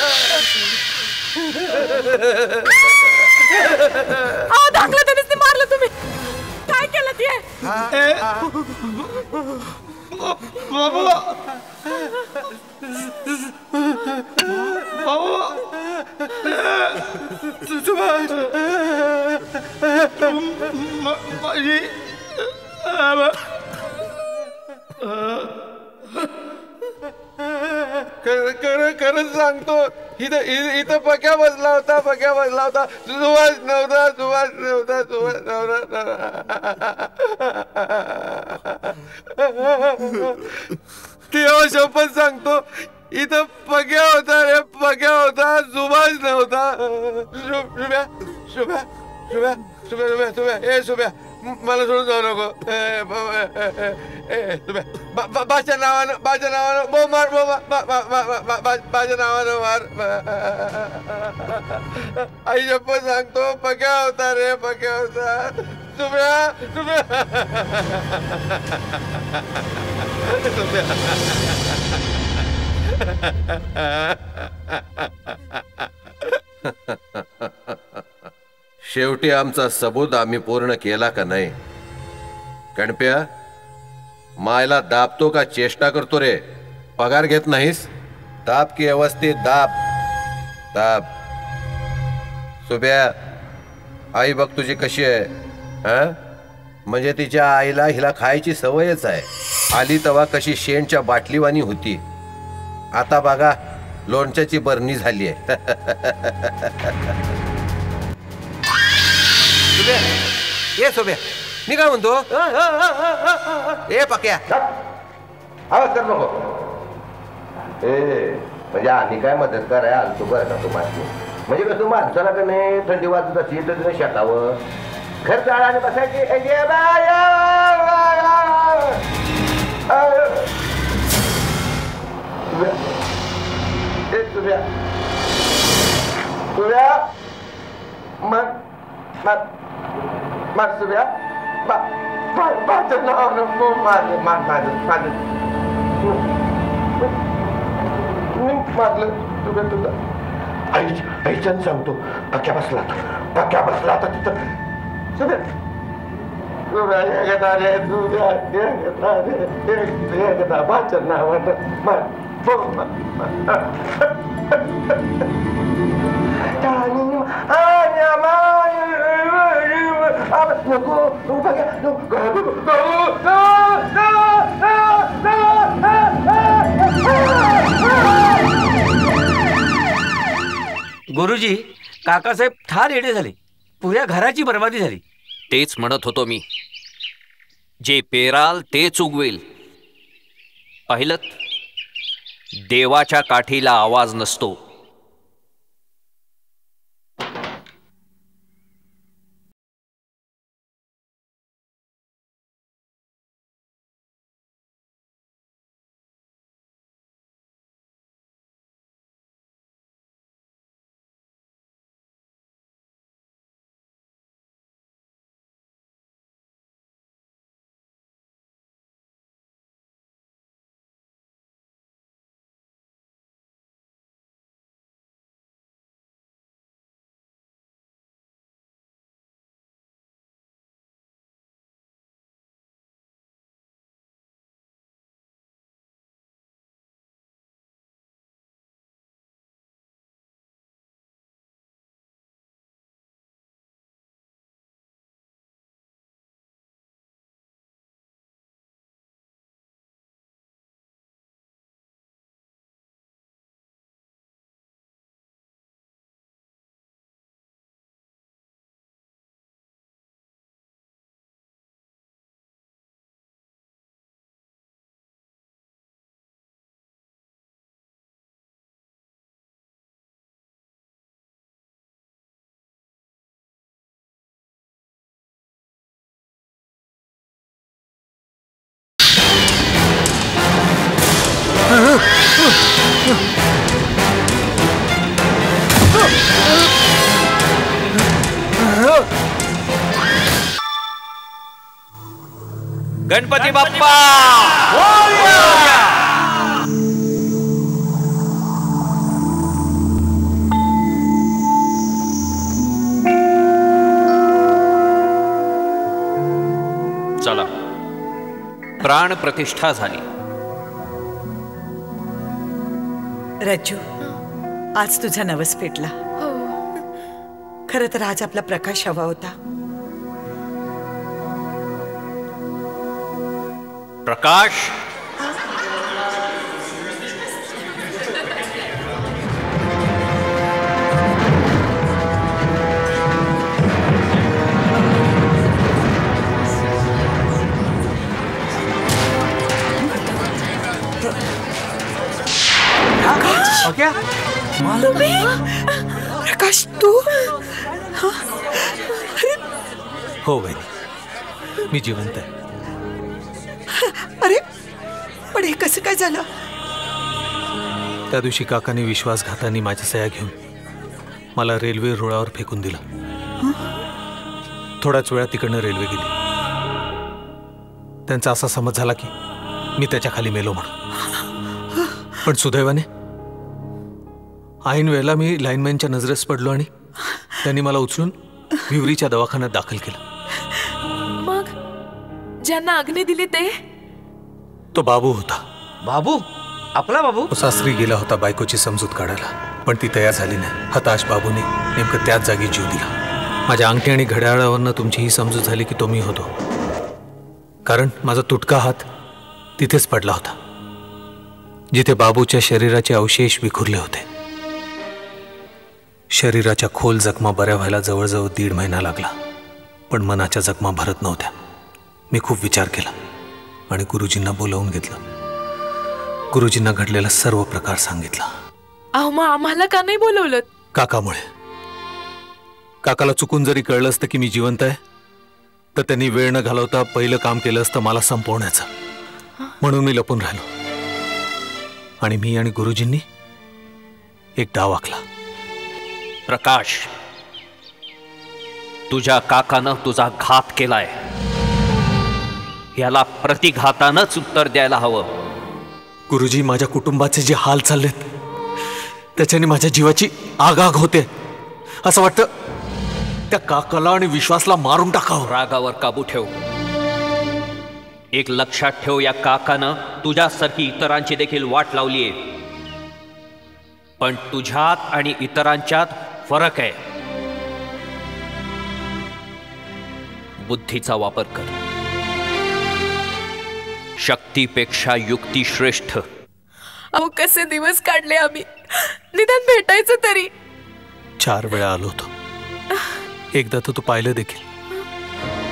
अहो धाकलं त्यांनीच मारलं तुम्ही. काय केलं ते? सुभाष माझी खरं खरंच सांगतो, इथं इथं पक्या बसला होता, पक्या बसला होता. सुभाष नव्हता, सुभाष नव्हता, सुभाष नव्हता. तेव्हा शपथ सांगतो, इथं पक्या होता रे, पक्या होता, सुभाष नव्हता. शुभ्या शुभ्या शुभ्या शुभ्या शुभ्या शुभ्या ए शुभ्या, मला सोडून जाऊ नको. बाच्या नावानं बाच्या नावानं बो मार, बो बाच्या नावानं मार. आई शपथ सांगतो, पक्या होता रे, पक्या होता. शुभ्या शुभ्या शेवटी आमचा सबूत आम्ही पूर्ण केला का नाही? गणप्या, मायला दाबतो का चेष्टा करतो रे? पगार घेत नाहीस? दाब की व्यवस्थित दाब दाब. सुब्या, आई बघ तुझी कशी आहे. हा, म्हणजे तिच्या आईला हिला खायची सवयच आहे. आली तवा कशी शेणच्या बाटलीवानी होती, आता बघा लोणच्याची बरणी झाली आहे. सुब्या, ये सुब्या, मी काय म्हणतो? ए पक्या, आवाज कर नको. ए म्हणजे आम्ही काय मदत कराय आलतो बरं का तुम्हाला. म्हणजे कसं माणसाला का नाही थंडी वाजत असेल तर तिने शेतावं घर जाळाने बसायची. सुब्या सुब्या मग मग मग सुब्या माझं नाव नको, माझं माझं माझं मी मारलं तुझ्या तुझा. आई आईच्यानं सांगतो, पक्या बसला पक्या बसला आता तिथं. सुब्या सुब्या एकदा रे, सुब्या एकदा रे, एकदा माझ्या नावानं मार. गुरुजी, काकासाहेब ठार येडे झाले. पुऱ्या घराची बर्बादी झाली. तेच म्हणत होतो मी. जे पेराल तेच उगवेल. पाहिलं, देवाच्या काठीला आवाज नसतो. गणपती बाप्पा चला, प्राण प्रतिष्ठा झाली. रज्जू, आज तुझा नवस पेटला. खरं तर आज आपला प्रकाश हवा होता. प्रकाश, क्या प्रकाश, तू? हो बहिणी, मी जिवंत आहे. अरे पण हे कसं काय झालं? त्या दिवशी काकाने विश्वासघाताने माझ्या सह्या घेऊन मला रेल्वे रुळावर फेकून दिलं. थोड्याच वेळात तिकडनं रेल्वे गेली. त्यांचा असा समज झाला की मी त्याच्या खाली मेलो म्हणून. पण सुदैवाने ऐन वेळेला मी लाईनमॅनच्या नजरेस पडलो आणि त्यांनी मला उचलून विवरीच्या दवाखान्यात दाखल केलं. मग ज्यांना अग्नी दिली ते? तो बाबू होता. बाबू? आपला बाबू? सासरी गेला होता बायकोची समजूत काढायला, पण ती तयार झाली नाही. हताश बाबूने नेमकं त्याच जागी जीव दिला. माझ्या अंगठी आणि घड्याळावरनं तुमची ही समजूत झाली की तो मी होतो, कारण माझा तुटका हात तिथेच पडला होता जिथे बाबूच्या शरीराचे अवशेष विखुरले होते. शरीराच्या खोल जखमा बऱ्या व्हायला जवळजवळ दीड महिना लागला, पण मनाच्या जखमा भरत नव्हत्या. मी खूप विचार केला आणि गुरुजींना बोलावून घेतलं. गुरुजींना घडलेला सर्व प्रकार सांगितला. अहो, मग आम्हाला का नाही बोलवलं? काकामुळे. काकाला चुकून जरी कळलं असतं की मी जिवंत आहे, तर त्यांनी वेळ न घालवता पहिलं काम केलं असतं मला संपवण्याचं. म्हणून मी लपून राहिलो आणि मी आणि गुरुजींनी एक डाव आखला. प्रकाश, तुझ्या काकानं तुझा घात केलाय. याला प्रतिघातानंच उत्तर द्यायला हवं. गुरुजी, माझ्या कुटुंबाचे जे हाल चाललेत त्याच्याने माझ्या जीवाची आगाग होते. असं वाटतं त्या काकाला आणि विश्वासला मारून टाकावं. रागावर काबू ठेव. एक लक्षात ठेव, या काकानं तुझ्यासारखी इतरांची देखील वाट लावलीये, पण तुझ्यात आणि इतरांच्यात फरक आहे. बुद्धीचा वापर कर. शक्तीपेक्षा युक्ती श्रेष्ठ. अहो, कसे दिवस काढले आम्ही. निदान भेटायचं तरी. चार वेळा आलो होतो, एकदा तर तू पाहिलं देखील.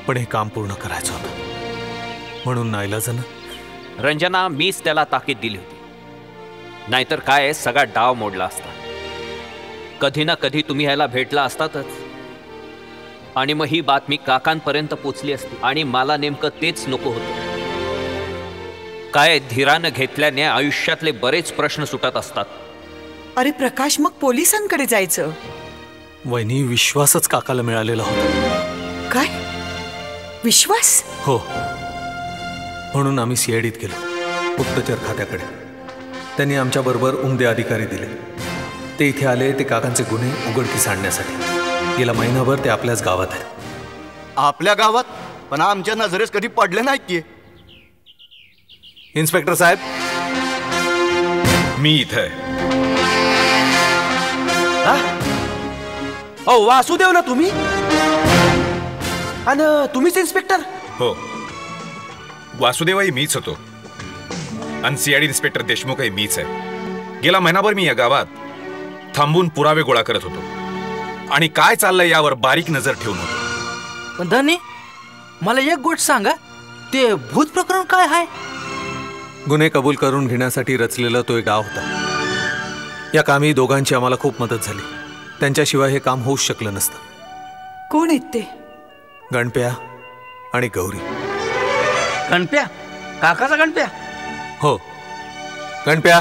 पण हे काम पूर्ण करायचं होतं म्हणून नाईलाजानं रंजना मीच त्याला ताकीद दिली होती, नाहीतर काय सगळा डाव मोडला असता. कधी ना कधी तुम्ही ह्याला भेटला असतातच आणि मग ही बातमी काकांपर्यंत पोचली असती आणि मला नेमकं तेच नको होतं. काय धीरानं घेतल्याने आयुष्यातले बरेच प्रश्न सुटत असतात. अरे प्रकाश, मग पोलिसांकडे जायचं. वहिनी, विश्वासच काकाला मिळालेला होता. काय विश्वास? हो, म्हणून आम्ही सीआयडीत गेलो, गुप्तचर खात्याकडे. त्यांनी आमच्या बरोबर उमदे अधिकारी दिले. ते इथे आले ते काकांचे गुन्हे उघडकीस आणण्यासाठी. गेला महिनाभर ते आपल्याच गावात आहेत. आपल्या गावात? पण आमच्या नजरेस कधी पडले नाहीत की. इन्स्पेक्टर साहेब, मी इथं आहे. ओ वासुदेव ना तुम्ही? आणि तुम्हीच इन्स्पेक्टर? हो, वासुदेवही मीच होतो आणि सीआयडी इन्स्पेक्टर देशमुखही मीच आहे. गेला महिनाभर मी या गावात थांबून पुरावे गोळा करत होतो आणि काय चाललंय यावर बारीक नजर ठेवून होतो. पण धनी, मला एक गोष्ट सांगा, ते भूत प्रकरण काय आहे? गुन्हे कबूल करून घेण्यासाठी रचलेला तो एक डाव होता. या कामी दोघांची आम्हाला खूप मदत झाली. त्यांच्याशिवाय हे काम होऊच शकलं नसतं. कोण आहेत ते? गणप्या आणि गौरी. गणप्या? काकाचा गणप्या? हो, गणप्या.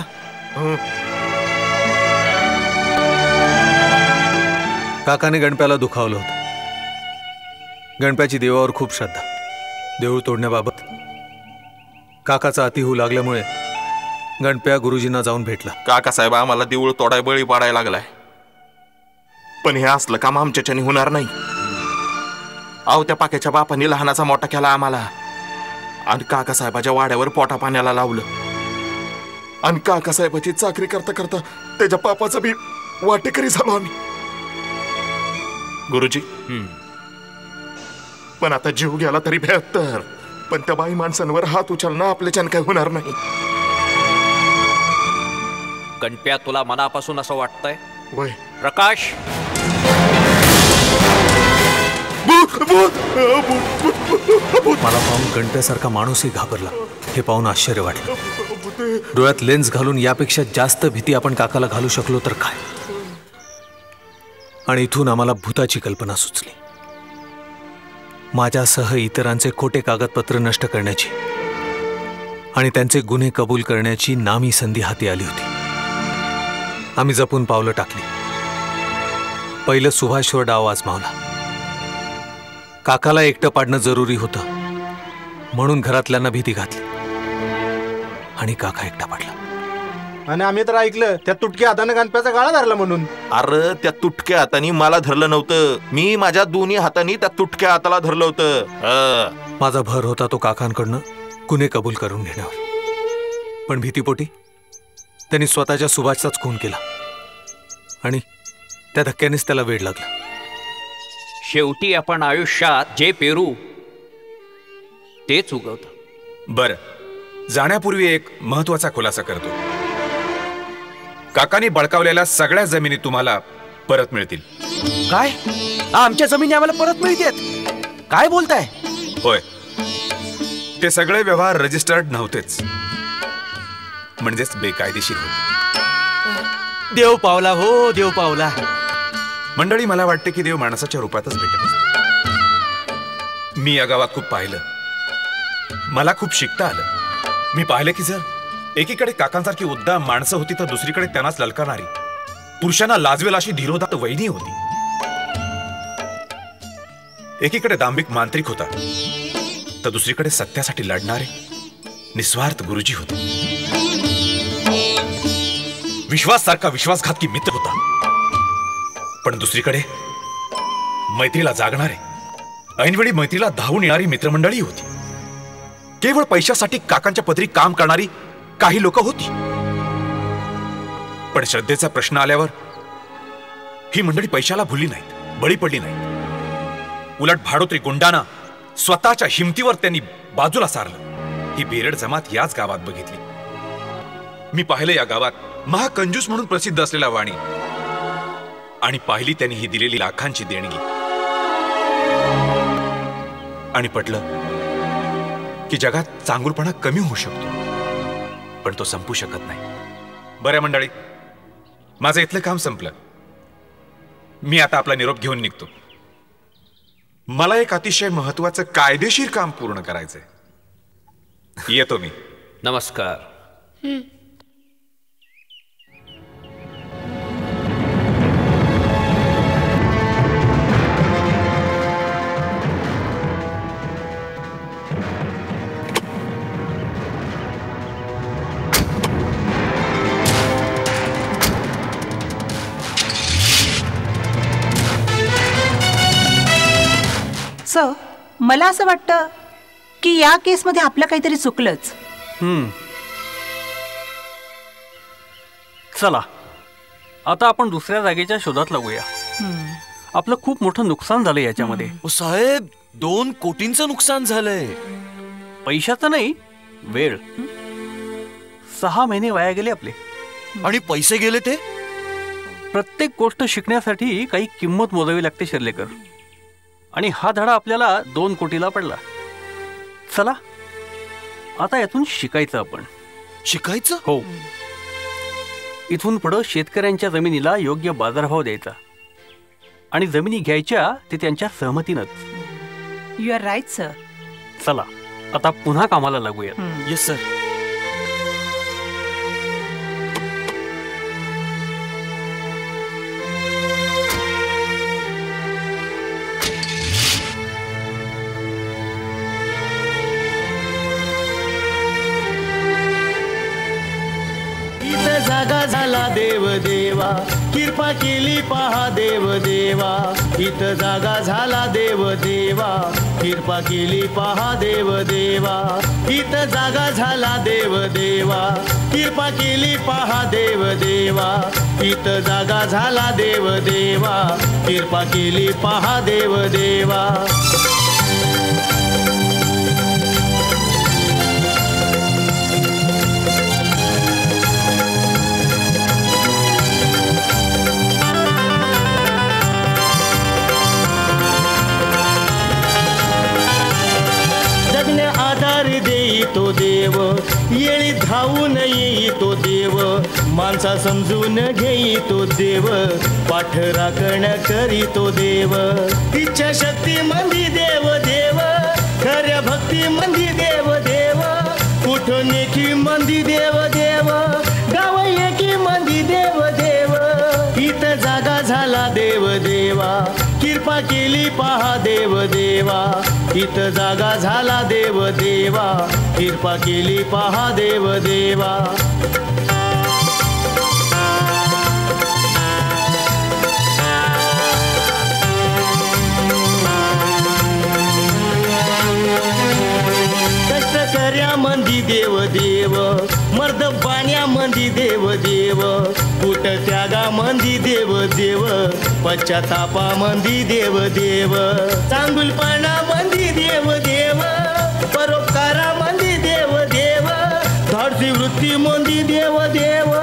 काकाने गणप्याला दुखावलं होतं. गणप्याची देवावर खूप श्रद्धा. देऊळ तोडण्याबाबत काकाचा अति होऊ लागल्यामुळे गणप्या गुरुजींना जाऊन भेटला. काका साहेब, आम्हाला देऊळ तोडाय बळी पाडायला लागलाय, पण हे असलं काम आमच्याच्याने होणार नाही. अहो, त्या पाक्याच्या बापाने लहानाचा मोठा केला आम्हाला आणि काका साहेबाच्या वाड्यावर पोटा पाण्याला लावलं आणि काका साहेबाची चाकरी करता करता त्याच्या पापाचा बी वाटेकरी झालो आम्ही. गुरुजी, पण आता जीव गेला तरी बेहत्तर, पण त्या बाई माणसांवर हात उचलणं आपल्याच्यानं काय होणार नाही. गणप्या, तुला मनापासून असं वाटतंय? वय प्रकाश, मला पाहून गणप्यासारखा माणूसही घाबरला. हे पाहून आश्चर्य वाटलं. डोळ्यात लेन्स घालून यापेक्षा जास्त भीती आपण काकाला घालू शकलो तर काय. आणि इथून आम्हाला भूताची कल्पना सुचली. माझ्यासह इतरांचे खोटे कागदपत्र नष्ट करण्याची आणि त्यांचे गुन्हे कबूल करण्याची नामी संधी हाती आली होती. आम्ही जपून पावलं टाकली. पहिलं सुभाषवर डाव आजमावला. काकाला एकटं पाडणं जरुरी होतं म्हणून घरातल्यांना भीती घातली आणि काका एकटा पाडला. आणि आम्ही तर ऐकलं त्या तुटक्या हाताने गणप्याचा गाळा धरला म्हणून. अरे, त्या तुटक्या हाताने मला धरलं नव्हतं, मी माझ्या दोन्ही हातांनी त्या तुटक्या हाताला धरलं होतं. माझा भर होता तो काकांकडनं गुन्हे कबूल करून घेण्यावर, पण भीतीपोटी त्यांनी स्वतःच्या सुभाषचाच खून केला आणि त्या धक्क्यानेच त्याला वेड लागला. शेवटी आपण आयुष्यात जे पेरू तेच उगवत. बर, जाण्यापूर्वी एक महत्वाचा खुलासा करतो. काकांनी बळकावलेल्या सगळ्या जमिनी तुम्हाला परत मिळतील. काय? आमच्या जमिनी आम्हाला परत मिळतात? काय बोलताय? होय, ते सगळे व्यवहार रजिस्टर्ड नव्हतेच, म्हणजेच बेकायदेशीर होते. देव पावला हो, देव पावला. मंडळी, मला वाटते की देव माणसाच्या रूपातच भेटत असतो. मी या गावात खूप पाहिलं, मला खूप शिकता आलं. मी पाहिलं की जर एकीकडे काकांसारखी उद्दाम माणसं होती तर दुसरीकडे त्यांनाच ललकारणारी, पुरुषांना लाजवेल अशी धीरोदात्त वहिनी होती. एकीकडे दांभिक मांत्रिक होता तर दुसरीकडे सत्यासाठी लढणारे निस्वार्थ गुरुजी होते. विश्वास सारखा विश्वासघातकी मित्र होता, पण दुसरीकडे मैत्रीला जागणारे, ऐनवेळी मैत्रीला धावून येणारी मित्रमंडळी होती. केवळ पैशासाठी काकांच्या पदरी काम करणारी काही लोक होती, पण श्रद्धेचा प्रश्न आल्यावर ही मंडळी पैशाला भुलली नाहीत, बळी पडली नाहीत. उलट भाडोत्री गुंडांना स्वतःच्या हिमतीवर त्यांनी बाजूला सारलं. ही बेरड जमात याच गावात बघितली. मी पाहिलं या गावात महाकंजूस म्हणून प्रसिद्ध असलेला वाणी, आणि पाहिली त्यांनी ही दिलेली लाखांची देणगी. आणि पटलं की जगात चांगुलपणा कमी होऊ शकतो, पण तो संपू शकत नाही. बऱ्या मंडळी, माझं इथलं काम संपलं. मी आता आपला निरोप घेऊन निघतो. मला एक अतिशय महत्वाचं कायदेशीर काम पूर्ण करायचंय. येतो मी. नमस्कार. सर, मला असं वाटतं की या केसमध्ये आपलं काहीतरी चुकलंच. हम्म. चला आता आपण दुसऱ्या जागेच्या शोधात लागूया. आपलं खूप मोठं नुकसान झालं याच्यामध्ये. साहेब, दोन कोटींचं नुकसान झालंय. पैशाचं नाही, वेळ. सहा महिने वाया गेले आपले. आणि पैसे गेले ते. प्रत्येक गोष्ट शिकण्यासाठी काही किंमत मोजावी लागते शिर्लेकर, आणि हा धडा आपल्याला दोन कोटीला पडला. चला आता यातून शिकायचं. आपण शिकायचं? हो. इथून पुढं शेतकऱ्यांच्या जमिनीला योग्य बाजारभाव द्यायचा, आणि जमिनी घ्यायच्या ते त्यांच्या सहमतीनंच. You are right sir. चला आता पुन्हा कामाला लागूया. Yes sir. जागा झाला देव देवा, कृपा केली पहा देव देवा. इथं जागा झाला देव देवा, कृपा केली पहा देव देवा. इथं जागा झाला देव देवा, कृपा केली पहा देव देवा. इथं जागा झाला देव देवा, कृपा केली पहा देव देवा. आधार देई तो देव, येळी धावून येई तो देव. माणसा समजून घेई तो देव, पाठ राखण करी तो देव. इच्छा शक्ती मंदी देव देव, खऱ्या भक्ती मंदी देव देव. कुठं नेकी मंदी देव देव, गाव एकी मंदी देव देव. इथं जागा झाला देव देवा, कृपा केली पहा देव देवा. इथं जागा झाला देव देवा, कृपा केली पहा देव देवा. कष्टकर्या मंदी देव देव, मर्द पाण्या मंदी देव देव. कुट त्यागा मंदी देव देव, पश्चातापा मंदी देव देव. चांगुलपणा मंदी देव देव, परोपकारा मंदी देव देव. धाडसी वृत्ती मंदी देव देव.